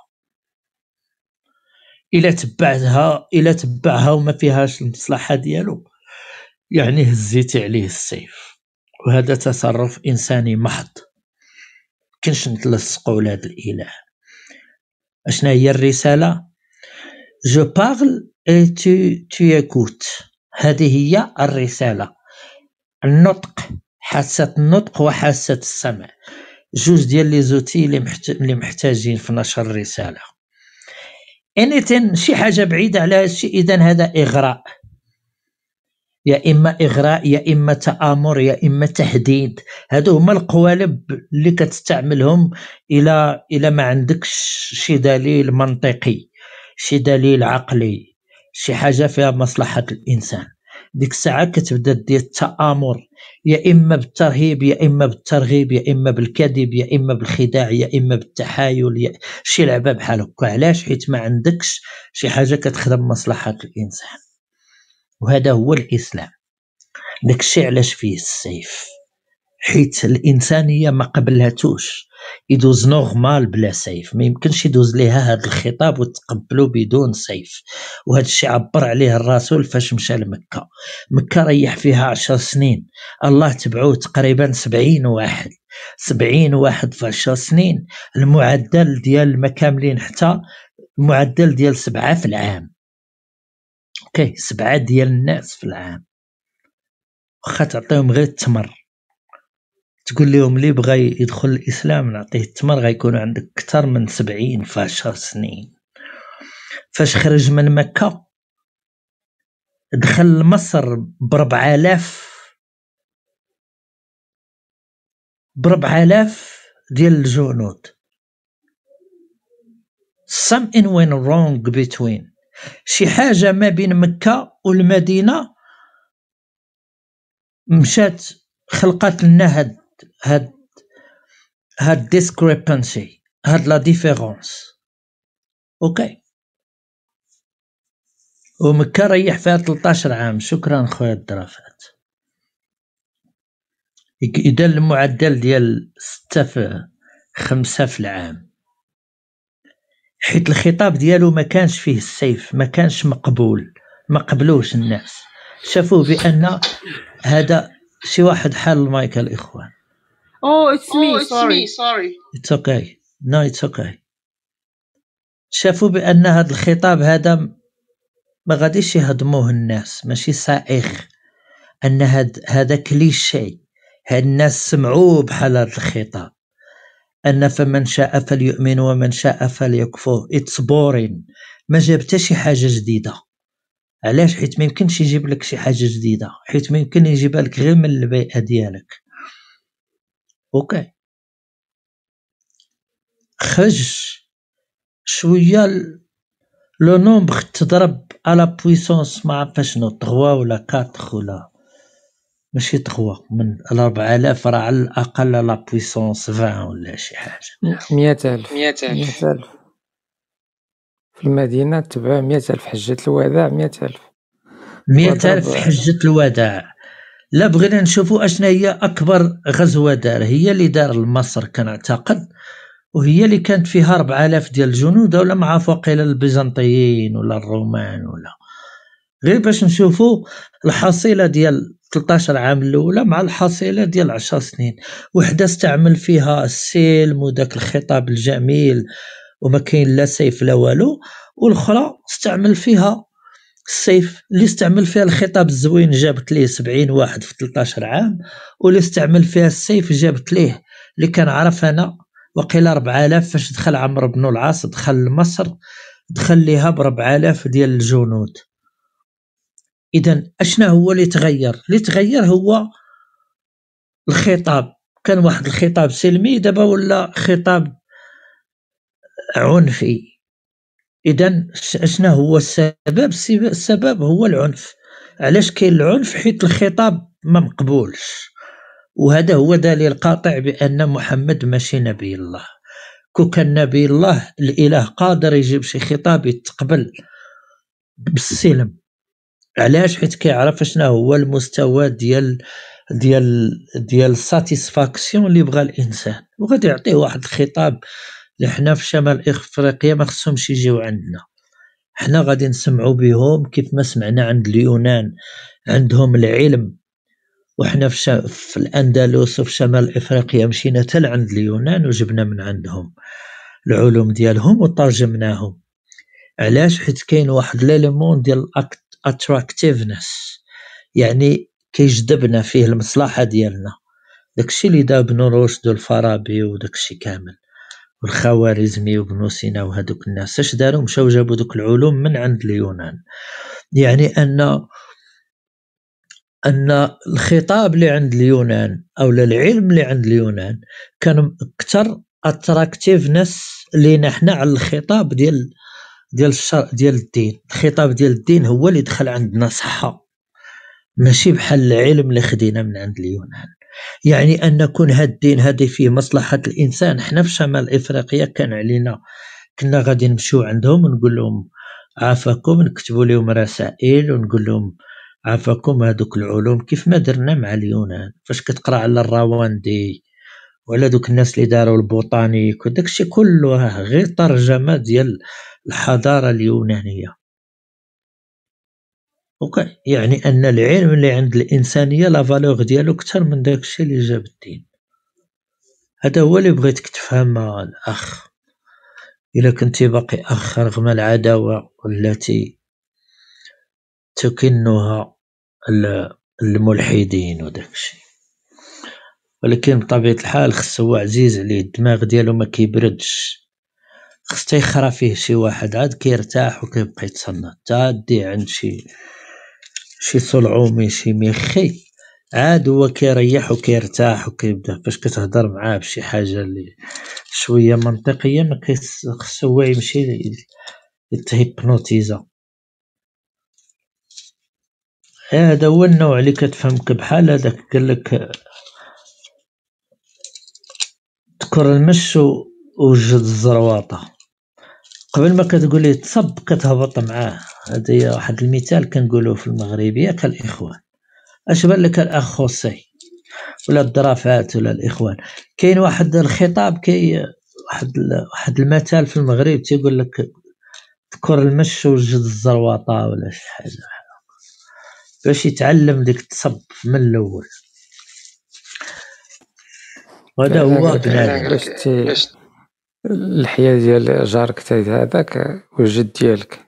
الى تبعها وما فيهاش المصلحه ديالو يعني هزيتي عليه السيف، وهذا تصرف انساني محض. كنش نتلصقوا لهذا الاله. اشنا هي الرساله؟ جو بارل اي tu écoutes. هذه هي الرساله. النطق، حاسه النطق وحاسه السمع، جوج ديال لي زوتي اللي محتاجين في نشر الرساله. anything شي حاجه بعيده على هادشي، اذا هذا اغراء. يا إما إغراء، يا إما تآمر، يا إما تهديد. هادو هما القوالب اللي كتستعملهم إلى ما عندكش شي دليل منطقي، شي دليل عقلي، شي حاجة فيها مصلحة الإنسان. ديك الساعة كتبدا دير التآمر، يا إما بالترهيب، يا إما بالترغيب، يا إما بالكذب، يا إما بالخداع، يا إما بالتحايل، شي لعبة بحال هكا. علاش؟ حيت ما عندكش شي حاجة كتخدم مصلحة الإنسان. وهذا هو الإسلام. داكشي علاش فيه السيف، حيت الإنسانية ما قبلهاتوش يدوز نورمال بلا سيف، ما يمكنش يدوز ليها هذا الخطاب وتقبلو بدون سيف. وهذا الشيء عبر عليه الرسول فاش مشى لمكة. مكة ريح فيها 10 سنين، الله تبعوه تقريبا 70 واحد. 70 واحد في 10 سنين، المعدل ديال ما كاملين حتى المعدل ديال 7 في العام. اوكي، 7 ديال الناس في العام. واخا تعطيهم غير التمر، تقول لهم اللي بغى يدخل الإسلام نعطيه التمر، غيكونوا عندك أكثر من 70 في 10 سنين. فاش خرج من مكة دخل لمصر ب4000 ديال الجنود. something went wrong between، شي حاجة ما بين مكة والمدينة مشات خلقت لنا هاد discrepancy، هاد لا ديفيرونس. اوكي، ومكة ريح فيها 13 عام. شكرا خويا الدرافات. إذا المعدل ديال 6 في 5 في العام، حيت الخطاب ديالو ما كانش فيه السيف، ما كانش مقبول، ما قبلوش الناس. شافوه بأن هذا شي واحد حال المايك الإخوان. it's me, sorry. It's okay. No, it's okay. شافوا بأن هذا الخطاب هذا ما غاديش يهضموه الناس، ماشي سائغ، أن هذا كليشي. هاد الناس سمعوه بحال هذا الخطاب، أن فمن شاء فليؤمن ومن شاء فليكفر. It's boring. ما جاب حتى شي حاجة جديدة. علاش؟ حيت ما يمكنش يجيب لك شي حاجة جديدة، حيت ما يمكن يجيبها لك غير من البيئة ديالك. اوكي، خرج شويه لو نومبر تضرب على بويسونس، ما عرف شنو 3 ولا 4 ولا ماشي 3 من 4000 راه على الاقل لا بويسونس 20 ولا شي حاجه. 100,000 في المدينة تبع 100,000 حجة الوداع. 100,000 حجة الوداع. لا بغينا نشوفوا اشنا هي اكبر غزوه دار، هي اللي دار لمصر كنعتقد، وهي اللي كانت فيها 4000 ديال الجنود، ولا مع فقيل البيزنطيين ولا الرومان، ولا غير باش نشوفوا الحصيله ديال 13 عام الاولى مع الحصيله ديال 10 سنين. وحده استعمل فيها السلم وداك الخطاب الجميل وما كاين لا سيف لا والو، والاخرى استعمل فيها السيف. اللي استعمل فيها الخطاب الزوين جابت ليه 70 واحد في 13 عام، واللي استعمل فيها السيف جابت ليه اللي كان عرف انا وقيل 4000. فاش دخل عمرو بن العاص دخل لمصر دخل ليها ب4000 ديال الجنود. اذا اشنا هو اللي تغير؟ اللي تغير هو الخطاب. كان واحد الخطاب سلمي، دابا ولا خطاب عنفي. اذا اشنا هو السبب؟ السبب هو العنف. علاش كاين العنف؟ حيت الخطاب ما مقبولش. وهذا هو دليل قاطع بان محمد ماشي نبي الله. كون كان نبي الله الاله قادر يجيب شي خطاب يتقبل بالسلم. علاش؟ حيت كيعرف شنو هو المستوى ديال ساتيسفاكسيون اللي بغى الانسان، وغادي يعطيه واحد الخطاب اللي حنا في شمال افريقيا ما خصهمش يجيو عندنا. حنا غادي نسمعوا بهم كيف ما سمعنا عند اليونان، عندهم العلم. وحنا في الاندلس وفي شمال افريقيا مشينا حتى لعند اليونان وجبنا من عندهم العلوم ديالهم وترجمناهم. علاش؟ حيت كاين واحد ليلمون ديال اتراكتيفنس، يعني كيجذبنا فيه المصلحه ديالنا. داكشي اللي دار ابن رشد والفارابي وداكشي كامل والخوارزمي وابن سينا وهذوك الناس اش داروا؟ مشاو جابوا دوك العلوم من عند اليونان. يعني ان أن الخطاب اللي عند اليونان أو العلم اللي عند اليونان كان أكثر اتراكتيفنس لينا حنا على الخطاب ديال الدين. الخطاب ديال الدين هو اللي دخل عندنا صحة، ماشي بحال العلم اللي خدينا من عند اليونان. يعني أن نكون هاد الدين هذا فيه مصلحة الإنسان. حنا في شمال إفريقيا كان علينا كنا غادي نمشيو عندهم ونقول لهم عافاكم، نكتبوا لهم رسائل ونقول لهم عافاكم هذوك العلوم، كيف ما درنا مع اليونان. فاش كتقرا على الرواندي وعلى دوك الناس اللي داروا البوطانيك وداك الشيء كله غير ترجمه ديال الحضاره اليونانيه. اوكي، يعني ان العلم اللي عند الانسانيه لا فالور ديالو اكثر من داك الشيء اللي جاب الدين. هذا هو اللي بغيتك تفهم الاخ، الا كنتي باقي اخ رغم العداوه التي تكنها الملحدين وداك الشيء. ولكن بطبيعة الحال خصو عزيز عليه، الدماغ ديالو ما كيبردش، خص تيخرا فيه شي واحد عاد كيرتاح وكيبقى يتصنت. تادي عند شي صلعومي شي ميخي عاد هو كيريح وكيرتاح وكيبدا فاش كتهضر معاه بشي حاجة اللي شوية منطقية ما خصو هو يمشي يتهيبنوتيزا. هذا هو النوع اللي كتفهمك بحال هذاك قالك تكر المش وجد الزرواطة قبل ما كتقولي تصب كتهبط معاه. هذا واحد المثال كنقولوه في المغربية كالإخوان. اش بان لك الاخ خوسي ولا الضرافات ولا الاخوان؟ كاين واحد الخطاب واحد المثال في المغرب تيقول لك تكر المش وجد الزرواطة ولا شي حاجة باش يتعلم ديك تصب من الاول. وهذا هو بنادم. الحياة ديال جارك هذاك والجد ديالك.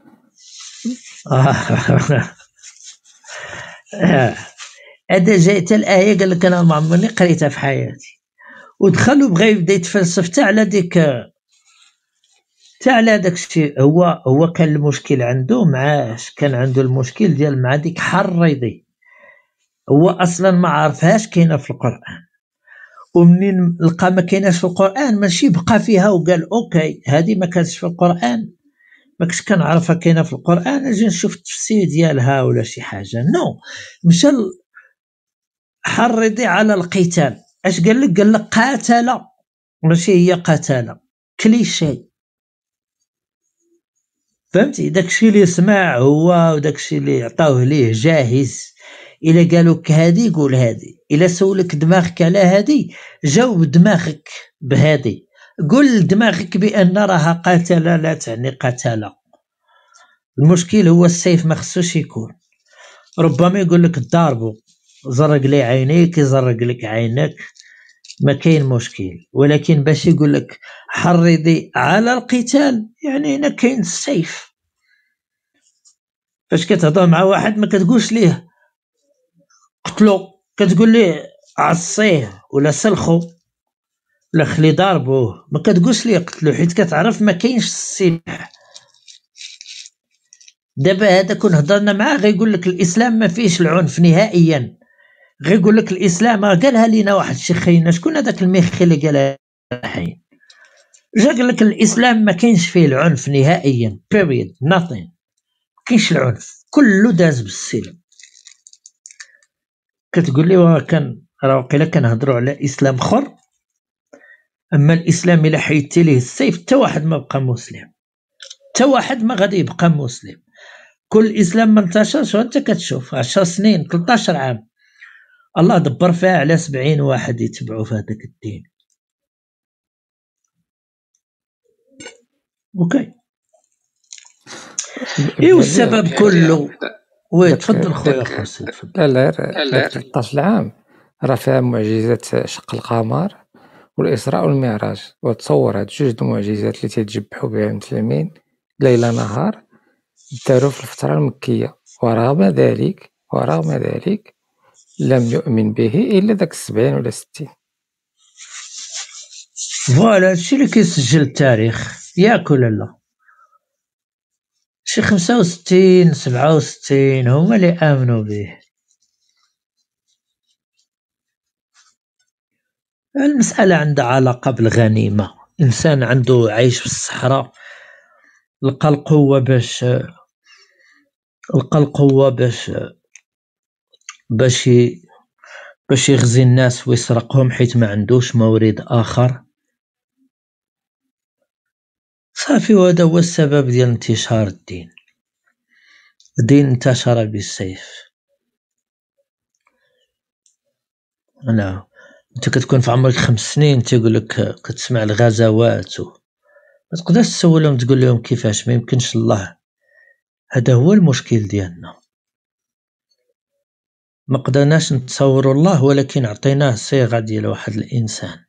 هذا جايت الآية قال لك أنا ما عمرني قريتها في حياتي، ودخل وبغى يبدا يتفلسف حتى على ديك حتى على داك الشيء. هو كان المشكل عنده معاش كان عنده المشكل ديال مع ديك حريضي، هو أصلا ما عرفهاش كاينة في القرآن، ومنين لقى ما كايناش في القرآن ماشي بقى فيها وقال أوكي هذه ما كانتش في القرآن ما كنتش كنعرفها كاينه في القرآن اجي نشوف التفسير ديالها ولا شي حاجه. نو مشى حرضي على القتال. اش قال لك؟ قال لك قاتل ماشي هي قتل، كليشي. فهمتي داكشي اللي سمع هو وداكشي اللي عطاوه ليه جاهز. الا قالوك هادي قول هادي، الا سولك دماغك على هادي جاوب دماغك بهادي، قل لدماغك بان راها قاتل لا تعني قتل. المشكل هو السيف ما خصوش يكون. ربما يقول لك ضاربو زرق لي عينيك يزرق لك عينك ما كاين مشكل، ولكن باش يقول لك حرضي على القتال يعني هنا كاين السيف. فاش كتهضر مع واحد ما كتقولش ليه قتلو، كتقول ليه عصيه ولا سلخو ولا خلي ضاربوه، ما كتقولش ليه قتلو حيت كتعرف ما كاينش السلاح. دابا هذا كون هضرنا معاه غيقول لك الاسلام ما فيهش العنف نهائيا، غيقول لك الاسلام قالها لينا واحد الشيخ خينا. شكون هذاك الميخي اللي قالها الحين؟ جا قال لك الاسلام ما كاينش فيه العنف نهائيا period nothing، ما كاينش العنف كله داز بالسلم. كتقول لي راه وقيلا كنهضروا على اسلام اخر، اما الاسلام الا حيدتي ليه السيف حتى واحد ما بقى مسلم، حتى واحد ما غادي يبقى مسلم. كل الاسلام ما انتشرش وانت كتشوف 10 سنين 13 عام الله دبر فيها على 70 واحد يتبعوا في هذاك الدين. اوكي ايوا السبب كله تفضل خويا خوسي تفضل. لا 13 عام راه فيها معجزات شق القمر والإسراء والمعراج، وتصور هاد جوج المعجزات اللي تيتجبحوا بها المسلمين ليلة نهار داروا في الفترة المكية، ورغم ذلك لم يؤمن به إلا داك 70 ولا 60. فوالا هادشي اللي كيسجل التاريخ ياك ولا لا؟ شي 65 67 هما اللي آمنوا به. المسألة عندها علاقة بالغنيمة. إنسان عنده عايش في الصحراء لقى القوة باش يغزي الناس ويسرقهم حيت ما عندوش مورد آخر صافي. وهذا هو السبب ديال انتشار الدين. الدين انتشر بالسيف. لا انت كتكون في عمرك 5 سنين تيقول لك كتسمع الغزوات ما تقدرش تسولهم تقول لهم كيفاش، ما يمكنش. الله هذا هو المشكل ديالنا، ما قدرناش نتصور الله، ولكن عطيناه صيغة ديال واحد الإنسان.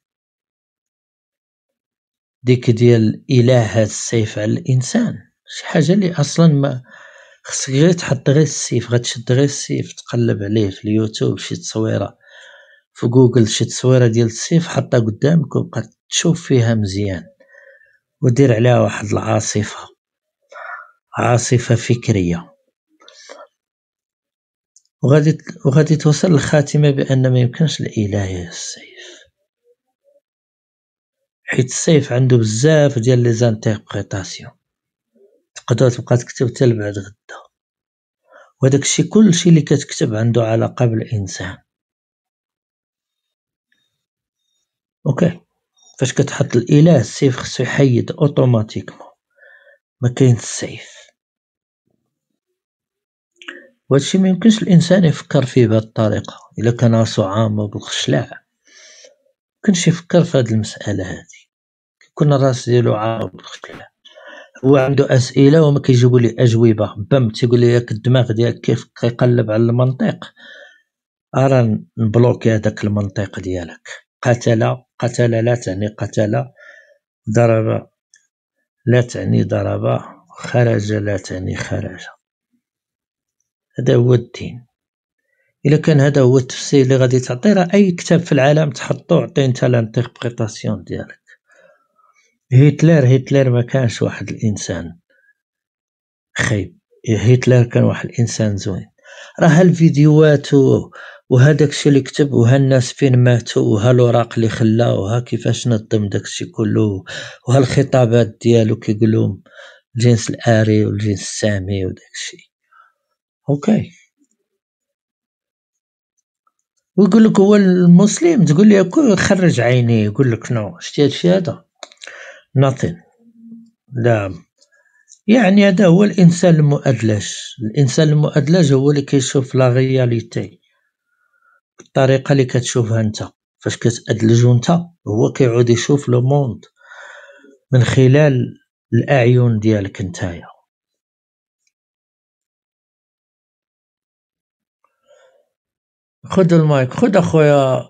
ديك ديال إله هذا السيف على الإنسان شي حاجة اللي أصلا ما خصك غير تحط غير السيف، غتشد غير السيف تقلب عليه في اليوتيوب شي تصويرة، في جوجل شي تصويرة ديال السيف حطها قدامك وبقى تشوف فيها مزيان، ودير عليها واحد عاصفة فكرية، وغادي توصل للخاتمة بأن ما يمكنش الإله السيف، حيت السيف عنده بزاف ديال لي زانتربريتاسيون تقدر تبقى تكتب حتى لبعد غدا، وهداك الشيء كلشي اللي كتكتب عنده علاقة بالإنسان. اوكي، فاش كتحط الإله السيف خصو يحيد اوتوماتيكمون، ما كاين السيف. وهادشي ما يمكنش الانسان يفكر فيه بهذه الطريقه. الا كان راسو عامر بالخشلاع ممكنش يفكر في هذه المساله هذه. كون الراس ديالو عامر بالخشلاع هو عنده اسئله وما كيجيبوا ليه اجوبه، بم تيقول لي ياك الدماغ ديالك كيف كيقلب على المنطق، ارا نبلوكي هذاك المنطق ديالك. قتل لا تعني قتل، ضرب لا تعني ضرب، خرج لا تعني خرج. هذا هو الدين. إلا كان هذا هو التفسير اللي غادي تعطي، راه أي كتاب في العالم تحطو عطي انت لانتربريتاسيون ديالك. هتلر ما كانش واحد الإنسان خايب، هتلر كان واحد الإنسان زوين. راه هالفيديوهات وهداك الشيء اللي كتب، وها الناس فين ماتوا، وها الوراق اللي خلا، وها كيفاش نظم داك الشيء كله، وها الخطابات ديالو كيقولهم الجنس الآري والجنس السامي وداك الشيء. اوكي، ويقول لك هو المسلم، تقول لي خرج عيني، يقول لك نو شتي هادشي هذا nothing. لا يعني هذا هو الانسان المؤدلج. الانسان المؤدلج هو اللي كيشوف لا رياليتي بالطريقه اللي كتشوفها انت. فاش كتأدلجو انت هو كيعود يشوف لو موند من خلال الاعين ديالك نتايا. خذ المايك، خذ اخويا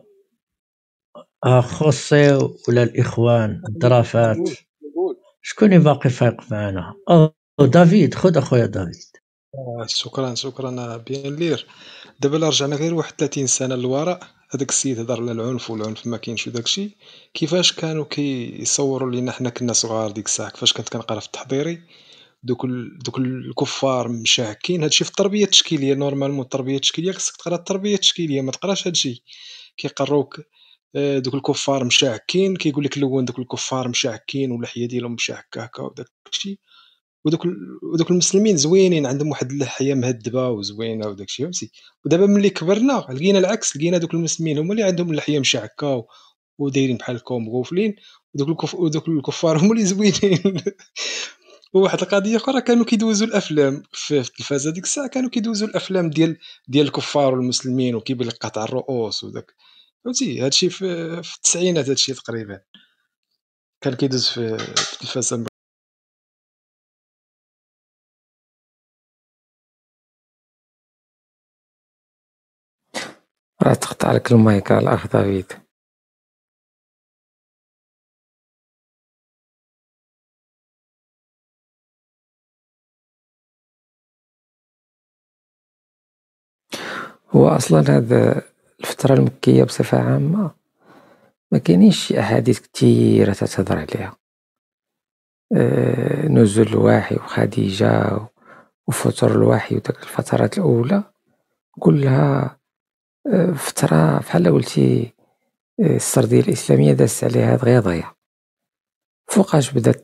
خوسي ولا الاخوان الدرافات. شكون باقي فايق معنا؟ دافيد، خذ اخويا دافيد. شكرا بيان لير. دابا الا رجعنا غير واحد 30 سنه للوراء، هذاك السيد هضر على العنف، والعنف ما كاينش وداكشي. كيفاش كانوا كيصوروا لينا حنا كنا صغار ديك الساعه، كيفاش كنت كنقرا في التحضيري دوك الكفار مشاكين. هادشي في التربيه التشكيليه. نورمالمون التربيه التشكيليه خصك تقرا التربيه التشكيليه، ما تقراش هادشي. كيقروك دوك الكفار مشاكين، كيقول لك لون دوك الكفار مشاكين واللحيه ديالهم مشاكه هكا وداكشي. ودوك المسلمين زوينين، عندهم واحد اللحيه مهذبه وزوينه وداكشي، فهمتي. ودابا ملي كبرنا لقينا العكس، لقينا دوك المسلمين هما اللي عندهم اللحيه مشعكه ودايرين بحالكم مغوفلين، ودوك الكفار هما اللي زوينين. وواحد القضيه اخرى، كانوا كيدوزوا الافلام في التلفازه ديك الساعه، كانوا كيدوزوا الافلام ديال الكفار والمسلمين، وكيبان لك قطع الرؤوس وداك، فهمتي. هادشي في التسعينات، هادشي تقريبا كان كيدوز في التلفازه. راه تقطع لك المايك الاخ دافيد. هو اصلا هذا الفتره المكيه بصفه عامه ما كاينينش شي احاديث كثيره تتهضر عليها. نزول الوحي وخديجه وفتر الوحي وداك الفترات الاولى كلها فتره بحال قلتي السردية الإسلامية دازت عليها غيضية، فوقاش بدات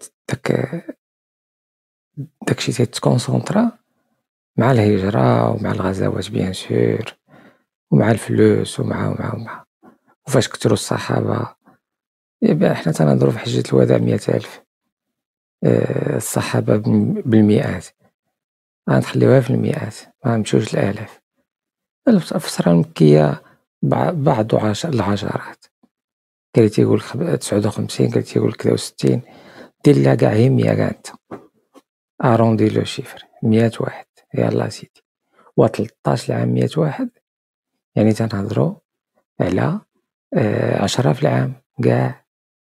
داكشي تيتكونسونطرا مع الهجرة ومع الغزوات بيان سور ومع الفلوس ومع وفاش كتروا الصحابة. يبقى حنا تنهضروا في حجة الوداع 100,000 الصحابة بالمئات، غنخليوها في المئات ما نمشيوش الآلاف. الفترة المكية بعض العشرات، قال تيقول 59، قال تيقول 63، دير لها كاع هي 100 كاع انت اروندي لو شيفر 100 واحد يلا سيدي، و 13 العام 100 واحد يعني تنهضروا على 10 في العام كاع،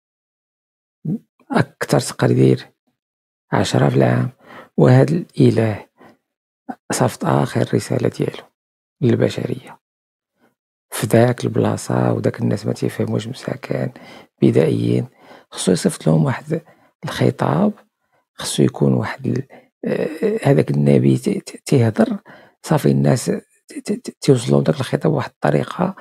أكثر تقدير 10 في العام. وهذا الإله صافط آخر رسالة ديالو للبشرية في داك البلاصة، وداك الناس ما تيفهموش مساكن بدائيين، خصو يصيفط لهم واحد الخطاب، خصو يكون واحد هذاك النبي تيهضر صافي الناس تيوصلوا داك الخطاب بواحد الطريقة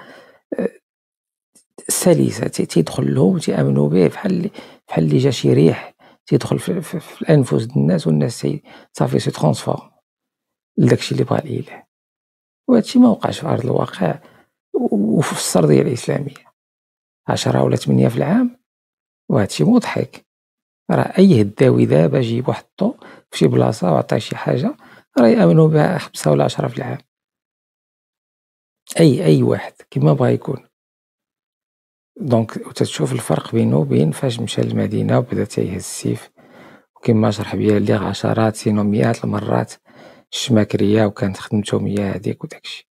سلسة، تيدخل لهم وتيامنوا به بحال اللي جا شي ريح تيدخل في الانفس الناس، والناس صافي سي ترانسفورم لداكشي اللي بغا الاله. وهادشي ما وقعش في ارض الواقع وفي السردية الاسلامية 10 ولا 8 في العام، وهادشي مضحك. راه اي هداوي دابا جيب وحطو في شي بلاصة وعطيه شي حاجة راه يامنوا بها 5 ولا 10 في العام، اي واحد كما بغا يكون. دونك تتشوف الفرق بينه وبين فاش مشى للمدينة وبدا تيهز السيف، وكما شرح بيا لي عشرات سينو مئات المرات الشماكرية وكانت خدمتهم هي هاديك وداكشي.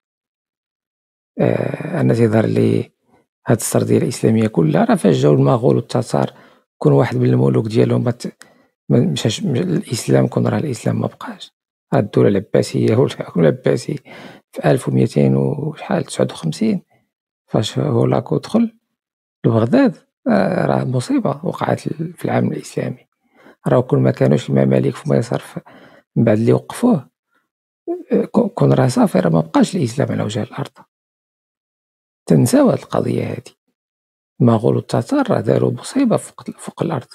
انا تيظهر لي هاد السردية الإسلامية كلها راه فاش جاو المغول والتتار كون واحد من الملوك ديالهم ما مشاش الإسلام، كون راه الإسلام ما بقاش. راه الدولة العباسية والحكم العباسي في 1200 وشحال 59 فاش هولاكو دخل لبغداد، راه مصيبة وقعت في العالم الإسلامي. راه كون ما كانوش المماليك في مصر من بعد اللي وقفوه، كون راه صافي راه ما بقاش الإسلام على وجه الأرض. تنساو هاد القضية هادي، المغول والتتار راه داروا مصيبة فوق الأرض.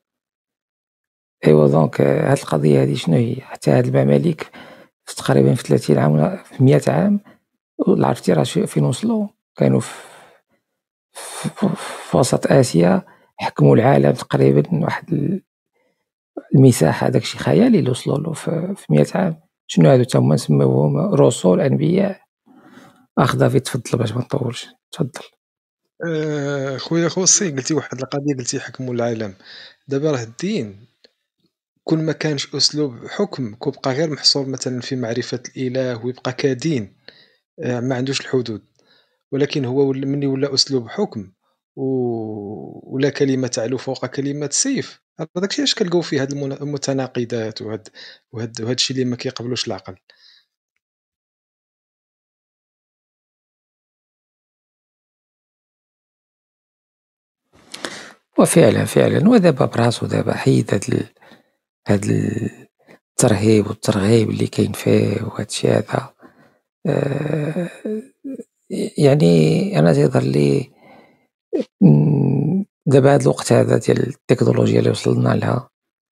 ايوا دونك هاد القضية هادي شنو هي؟ حتى هاد المماليك تقريبا في 30 عام ولا في 100 عام عرفتي راه فين وصلوا؟ كانوا في وسط آسيا، حكموا العالم تقريبا واحد المساحة داكشي خيالي اللي وصلوا له في 100 عام. شنو هادو تما نسميوهم رسل أنبياء. دافيد تفضل باش ما نطولش، تفضل. خويا خوصي قلتي واحد القضية، قلتي حكموا العالم. دابا راه الدين كل ما كانش أسلوب حكم كيبقى غير محصور مثلا في معرفة الإله ويبقى كدين ما عندوش الحدود، ولكن هو مني ولا أسلوب حكم ولا كلمة تعلو فوق كلمة سيف، داكشي اش كنلقاو فيه هاد المتناقضات وهاد الشيء اللي ما كيقبلوش العقل. وفعلا ودابا براسو دابا حيد هاد الترهيب والترغيب اللي كاين فيه وهادشي هذا. يعني انا تيظهر لي دابا هاد الوقت هذا ديال التكنولوجيا اللي وصلنا لها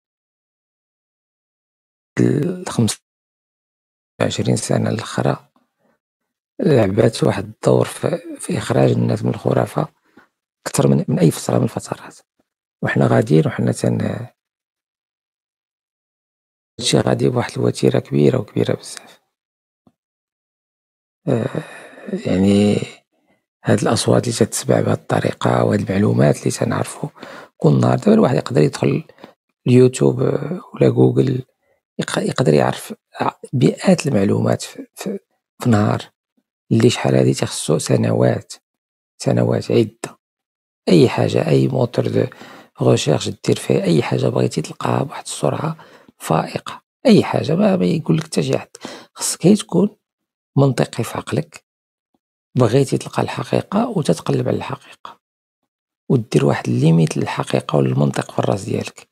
25 سنة الأخرى لعبات واحد الدور في إخراج الناس من الخرافة أكثر من أي فترة من الفترات. وحنا غاديين وحنا هادشي غادي بواحد الوتيرة كبيرة بزاف. يعني هاد الأصوات اللي تتسمع بهاد الطريقة وهاد المعلومات اللي تنعرفو كل نهار، دابا الواحد يقدر يدخل اليوتيوب ولا جوجل يقدر يعرف مئات المعلومات في نهار، اللي شحال هادي تخصو سنوات عدة. أي حاجة، أي موتور دو غوشيرش دير فيه أي حاجة بغيتي تلقاها بواحد السرعة فائقة. أي حاجة ما يقولك حتى شي حد، خصك غير تكون منطقي في عقلك، بغيتي تلقى الحقيقة وتتقلب على الحقيقة ودير واحد الليميت للحقيقة والمنطق في الراس ديالك.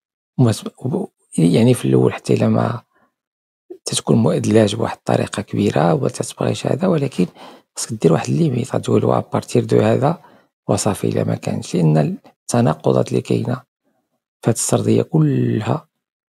يعني في الأول حتى إلا ما تتكون مؤدلاج بواحد الطريقة كبيرة وتتبغيش هذا، ولكن خصك دير واحد الليميت، غتقول ابارتير دو هذا وصافي الا ما كانش، لان التناقضات اللي كاينه في هاد السرديه كلها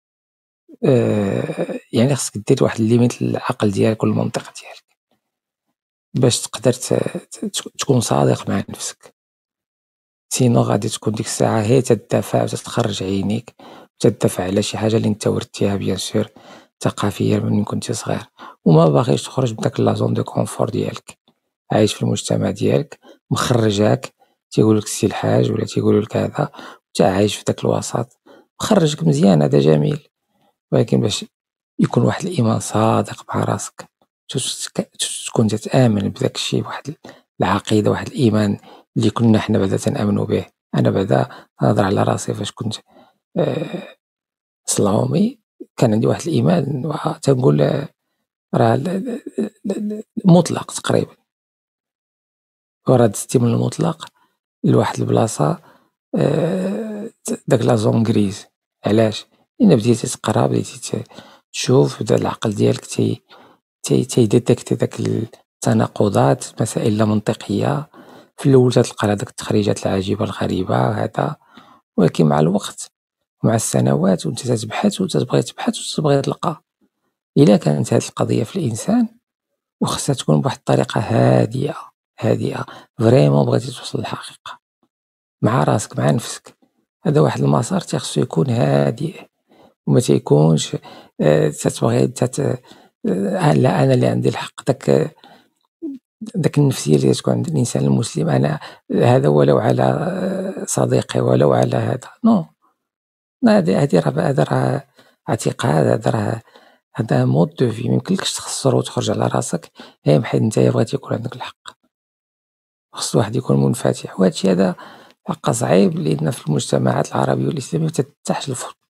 يعني خصك دير واحد الليميت للعقل ديالك والمنطق ديالك باش تقدر تكون صادق مع نفسك. سينو غادي تكون ديك الساعه هي تدافع وتتخرج عينيك وتدافع على شي حاجه اللي انت ورثتيها بيان سور ثقافيا من كنتي صغير، وما باغيش تخرج من داك لازون دو كونفور ديالك، عايش في المجتمع ديالك مخرجاك، تيقول لك سي الحاج ولا تيقولوا لك هذا، انت عايش في داك الوسط مخرجك مزيان، هذا جميل، ولكن باش يكون واحد الايمان صادق مع راسك، تكون تتامن بداك الشيء، واحد العقيده، واحد الايمان اللي كنا حنا بعدا تنامنوا به. انا بعدا نهضر على راسي، فاش كنت صلاومي كان عندي واحد الايمان تنقول راه مطلق تقريبا، وراه دزتي من المطلق لواحد البلاصه داك لا زون غريز. علاش؟ لان بديتي تقرا، بديتي تشوف، بدا العقل ديالك تيديتكتي داك التناقضات، مسائل لا منطقيه. في الاول تلقى هذاك التخريجات العجيبه الغريبه هذا، ولكن مع الوقت ومع السنوات وانت تبحث وتبغي تبحث وتبغي تلقى. الا كانت هذه القضيه في الانسان وخصها تكون بواحد الطريقه هادئه فريمون بغيتي توصل للحقيقه مع راسك مع نفسك، هذا واحد المسار تيخصو يكون هادئ وما تيكونش تتبغي لا انا اللي عندي الحق. داك النفسيه اللي تكون عند الانسان المسلم، انا هذا ولو على صديقي ولو على هذا نو، هذه راه اعتقاد، هذا مود دو في، ميمكنلكش تخسر وتخرج على راسك غير بحيث نتايا بغيتي يكون عندك الحق. خص الواحد يكون منفتح، وهادشي هذا حقا صعيب، لان في المجتمعات العربيه والاسلاميه متتاحش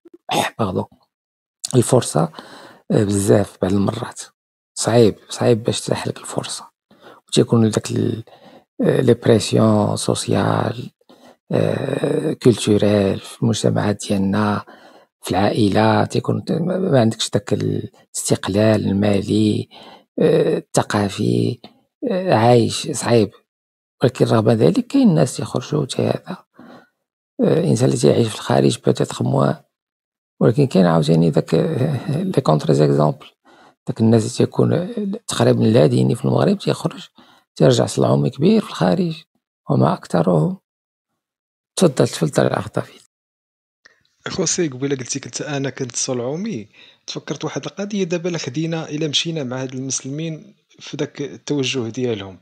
الفرصه بزاف. بعض المرات صعيب باش تتاح لك الفرصه، وتيكون داك لي بريسيون سوسيال كولتوريل في المجتمعات ديالنا، في العائله تيكون ما عندكش داك الاستقلال المالي الثقافي، عايش صعيب. ولكن رغم ذلك كاين الناس تيخرجوا هذا الانسان اللي تيعيش في الخارج بوتيتر موان، ولكن كاين عاوتاني داك لي كونتر زيكزامبل، داك الناس اللي تيكون تقريبا لا ديني في المغرب تيخرج تيرجع صلعومي كبير في الخارج وما اكثرهم. تفضل الاخ دافيد. خوسي قبيله قلتي كنت انا كنت صلعومي، تفكرت واحد القضيه دابا لا خدينا الا مشينا مع هاد المسلمين في داك التوجه ديالهم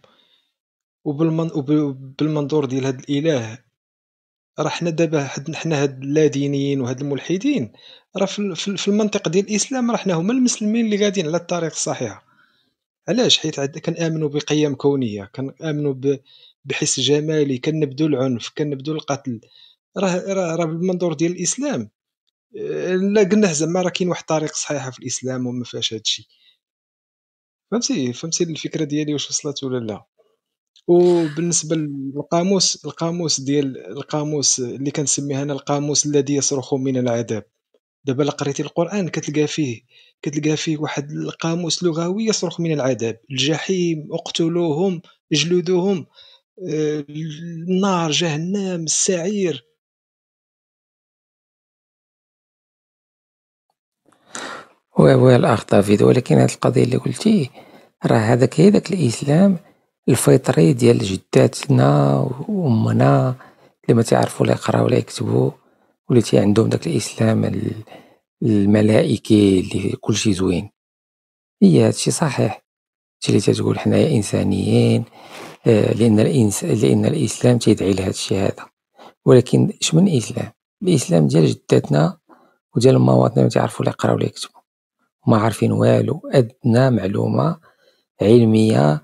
وبالمنظور ديال هاد الاله، راه حنا دابا حنا هاد اللادينيين وهاد الملحدين راه في المنطق ديال الاسلام راه حنا هما المسلمين اللي قاعدين على الطريق الصحيحه. علاش؟ حيت كنامنوا بقيم كونيه، كنامنوا بحس جمالي، كنبدو العنف، كنبدو القتل. راه بالمنظور ديال الاسلام لا قلنا زعما راه كاين واحد الطريق صحيحه في الاسلام وما فيهاش هادشي. فهمتي الفكره ديالي واش وصلت ولا لا؟ وبالنسبه للقاموس القاموس اللي كنسميه انا القاموس الذي يصرخ من العذاب، دابا لا قريتي القران كتلقى فيه واحد القاموس لغوي يصرخ من العذاب، الجحيم، اقتلوهم، اجلدوهم، النار، جهنم، السعير. وي الاخ دافيد، ولكن هاد القضيه اللي قلتي راه هذاك هي داك الاسلام الفطري ديال جداتنا وامنا اللي ما تعرفوا لا يقراو ولا يكتبوا، واللي تي عندهم داك الاسلام الملائكي اللي كلشي زوين. هي هادشي صحيح اللي تتقول حنايا انسانيين، لان الاسلام تيدعي لهادشي هذا. ولكن اش من اسلام؟ الاسلام ديال جداتنا وديال امهاتنا ما تعرفوا لا يقراو ولا يكتبوا، ما عارفين والو، ادنى معلومه علميه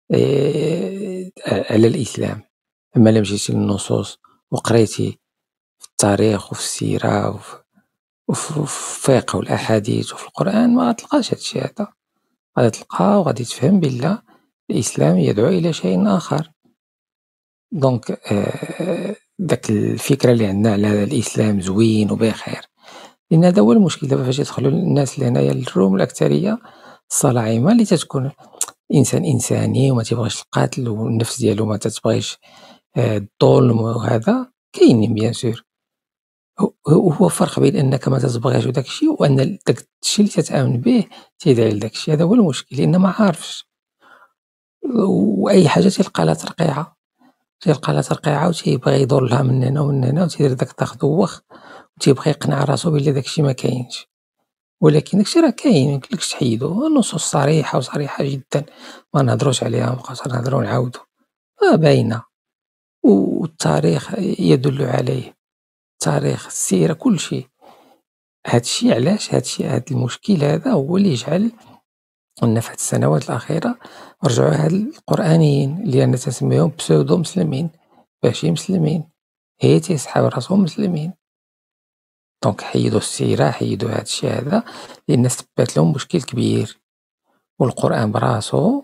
على الاسلام. اما الا مشيتي للنصوص وقريتي في التاريخ وفي السيره وفي الفقه والاحاديث وفي القران ما غتلقاش هادشي هذا. غادي تلقى وغادي تفهم بلا الاسلام يدعو الى شيء اخر. دونك داك الفكره اللي عندنا على الاسلام زوين وبخير، لان هذا هو المشكل دابا فاش يدخلوا الناس اللي هنايا الروم الاكثريه الصلاعيمه اللي تتكون انسان انساني وما تيبغيش القتل، والنفس ديالو ما تتبغيش الظلم وهذا كاينين بيان سور. هو فرق بين انك ما تتبغيش وداك الشيء وان داك الشيء اللي تتامن به تيدعي لداك الشيء. هذا هو المشكل، لان ما عارفش واي حاجه تلقى لها ترقيعه وتيبغي يدور لها من هنا ومن هنا وتيدير داك التخدوخ وتيبغي يقنع راسو بلي داك الشيء ما كاينش، ولكن داك الشيء راه كاين. ميمكنلكش تحيدو. النصوص صريحه وصريحه جدا، ما نهضروش عليها ونبقاو نهضرو ونعاودو، باينه. والتاريخ يدل عليه، التاريخ، السيره، كل شيء. هادشي علاش هاد المشكل هذا هو اللي يجعل أن في هاد السنوات الأخيرة رجعوا هاد القرآنيين اللي أنا تسميهم بسودو مسلمين، ماشي مسلمين، هي تيسحاب راسهم مسلمين. دونك حيدوا السيرة، حيدوا هادشي هذا، لأن سبات لهم مشكل كبير. والقرآن براسو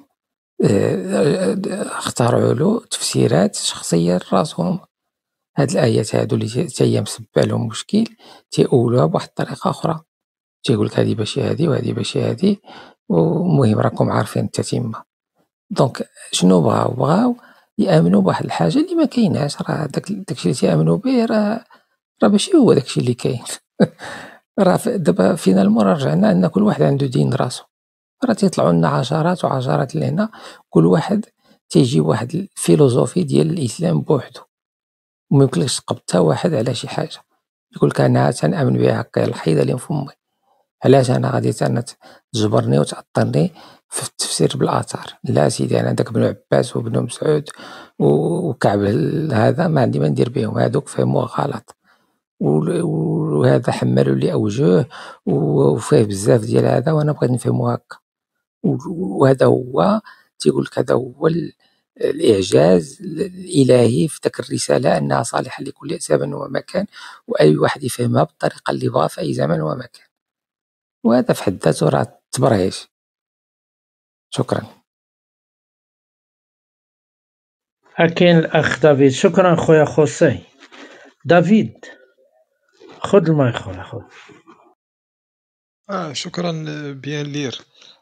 اخترعوا له تفسيرات شخصية لراسهم. هاد الآيات هادو اللي تاهي مسبة لهم مشكل تيأولوها بواحد الطريقة أخرى، تيقولك هادي ماشي هادي وهادي ماشي هادي، ومهم راكم عارفين التتمة. دونك شنو بغاو يامنوا بواحد الحاجه اللي ما كايناش. راه داكشي اللي تيامنوا به راه ماشي هو داكشي اللي كاين. راه دابا فينا المرة رجعنا ان كل واحد عنده دين راسو. راه تيطلعوا لنا عشرات وعشرات لهنا، كل واحد تيجي واحد الفيلوزوفي ديال الاسلام بوحدو، وما يمكنلكش تقبض حتى واحد على شي حاجه. يقول لك انا تنامن بها هكا، الحيده اللي فمي، علاش انا غادي تجبرني وتعطرني في التفسير بالاثار؟ لا سيدي، انا داك ابن عباس وابن مسعود وكعب هذا ما عندي ما ندير بهم، هذوك فهموه غلط، وهذا حملوا لي اوجه وفيه بزاف ديال هذا وانا بغيت نفهمو هكا. وهذا هو تيقول لك هذا هو الاعجاز الالهي في داك الرساله، انها صالحه لكل زمن ومكان، واي واحد يفهمها بالطريقه اللي بغا في اي زمن ومكان. وهذا في حد ذاته راه تبرهيش. شكرا. كاين الأخ دافيد. شكرا خويا خوسي. دافيد خذ المايك خويا، خذ. شكرا بيان لير.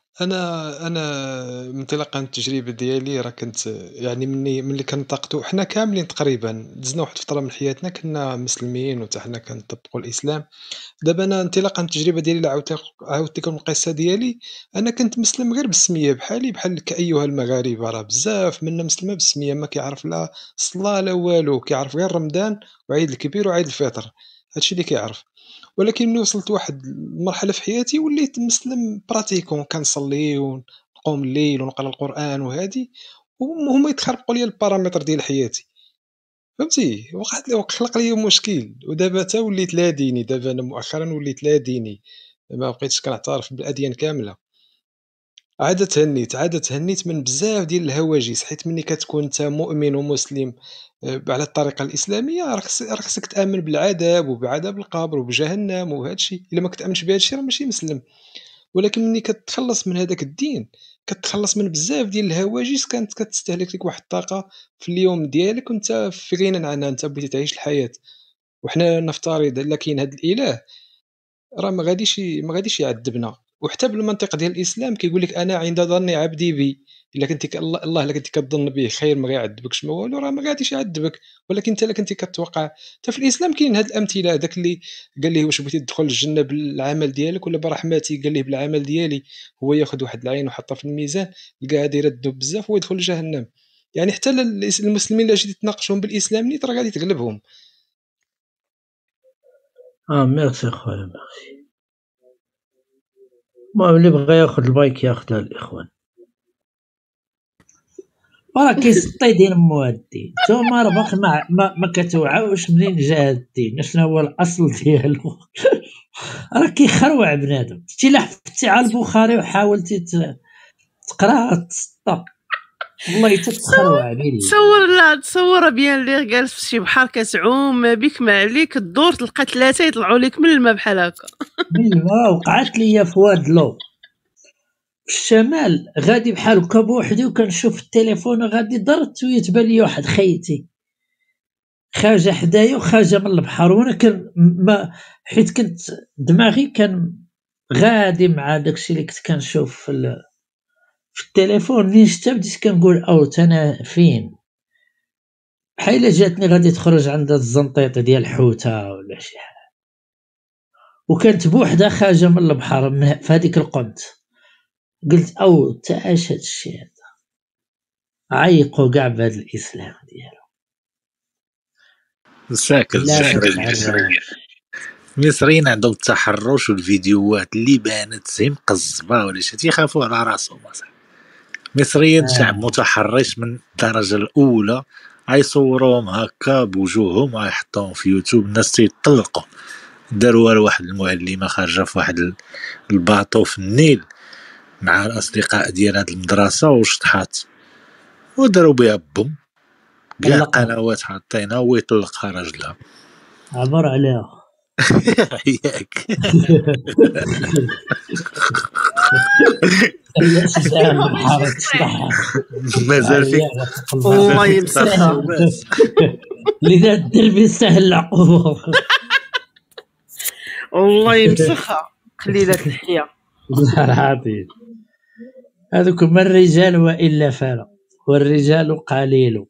انا منطلقا من التجربه ديالي، راه كنت يعني ملي كنطاقتو حنا كاملين تقريبا دزنا واحد الفتره من حياتنا كنا مسلمين وحتى حنا كنطبقوا الاسلام. دابا انا انطلاقا من التجربه ديالي عاودت لكم القصه ديالي. انا كنت مسلم غير بالسميه، بحال كايها المغاربه، راه بزاف منا مسلمه بالسميه، ما كيعرف لا صلاه لا والو، كيعرف غير رمضان وعيد الكبير وعيد الفطر، هادشي اللي كيعرف. ولكن ملي وصلت لواحد المرحله في حياتي وليت مسلم براتيكون، كنصلي ونقوم الليل ونقرا القران وهادي، وهما يتخربقوا لي البارامتر ديال حياتي، فهمتي. خلق لي مشكل. ودابا تا وليت لا ديني، دابا انا مؤخرا وليت لا ديني، ما بقيتش كنعترف بالاديان كامله. عاد تهنيت من بزاف ديال الهواجس، حيت ملي كتكون انت مؤمن ومسلم على الطريقه الاسلاميه، راه خصك تامن بالعذاب وبعذاب القبر وبجهنم وهذا الشيء. الا ما كتامنش بهذا الشيء راه ماشي مسلم. ولكن ملي كتخلص من هذاك الدين، كتخلص من بزاف ديال الهواجس كانت كتستهلك لك واحد الطاقه في اليوم ديالك، وانت في غنى عنها، انت بغيتي تعيش الحياه. وحنا نفترض الا كاين هذا الاله، راه ما غاديش يعذبنا. وحتى بالمنطق ديال الاسلام كيقول لك انا عند ظن عبدي بي. الا كنتي الله الا كنتي كظن به خير ما غيعذبكش ما والو، راه ما غاديش يعذبك. ولكن انت الا كنتي كتوقع، حتى في الاسلام كاين هاد الامثله. داك اللي قال ليه واش بغيتي تدخل الجنه بالعمل ديالك ولا برحمتي، قال ليه بالعمل ديالي. هو ياخذ واحد العين وحطها في الميزان، لقاها دايره الذنوب بزاف ويدخل جهنم. يعني حتى المسلمين اللي جيتي تناقشهم بالاسلام نيت راه غادي تغلبهم. ميرسي خويا، ميرسي. المهم اللي بغى ياخذ المايك ياخذها الاخوان. راه كيسطي دين موادي نتوما، راه باقي ما كتوعاوش منين جا الدين، شنو هو الاصل ديالو. راه كيخروع بنادم. شتي لا حفتي على البخاري وحاولتي تقرا تسطى، والله تتخروع بالله. تصور بيان لي جالس في شي بحر كتعوم ما بيك ما عليك، الدور تلقى 3 يطلعوا لك من الماء بحال هكا. من الماء. وقعت لي في وادلو في الشمال، غادي بحال هكا بوحدي وكنشوف التليفون غادي درت ويتبان لي واحد خيتي خارجه حدايا وخارجه من البحر، وانا حيت كنت دماغي كان غادي مع داكشي اللي كنت كنشوف في التليفون. منين شتا بديت كنقول اوت انا فين. بحال جاتني غادي تخرج عند الزنطيط ديال الحوته ولا شي حاجه، وكانت بوحدها خارجه من البحر في هذيك القنت، قلت او تعاش هاد الشيء هذا، عيقوا كاع بهذا الاسلام ديالو. ساكت المصريين عندهم التحرش والفيديوهات اللي بانت زي مقزبه ولا شي تيخافوا على راسهم اصاحبي. المصريين شعب متحرش من الدرجه الاولى، غيصوروهم هكا بوجوههم ويحطوهم في يوتيوب، الناس تيطلقوا. داروا واحد المعلمه خارجه في واحد الباطو في النيل مع الاصدقاء ديال هاد المدرسه وشطحات، وداروا بها بوم كاع قنوات حاطينها ويطلقها راجلها. عبر عليها ياك مازال فيك الله يمسخها لذا الدربي سهل العقوبه. والله يمسخها قليله الحياه. والله العظيم هذوك ما الرجال والا فلا، والرجال قليل.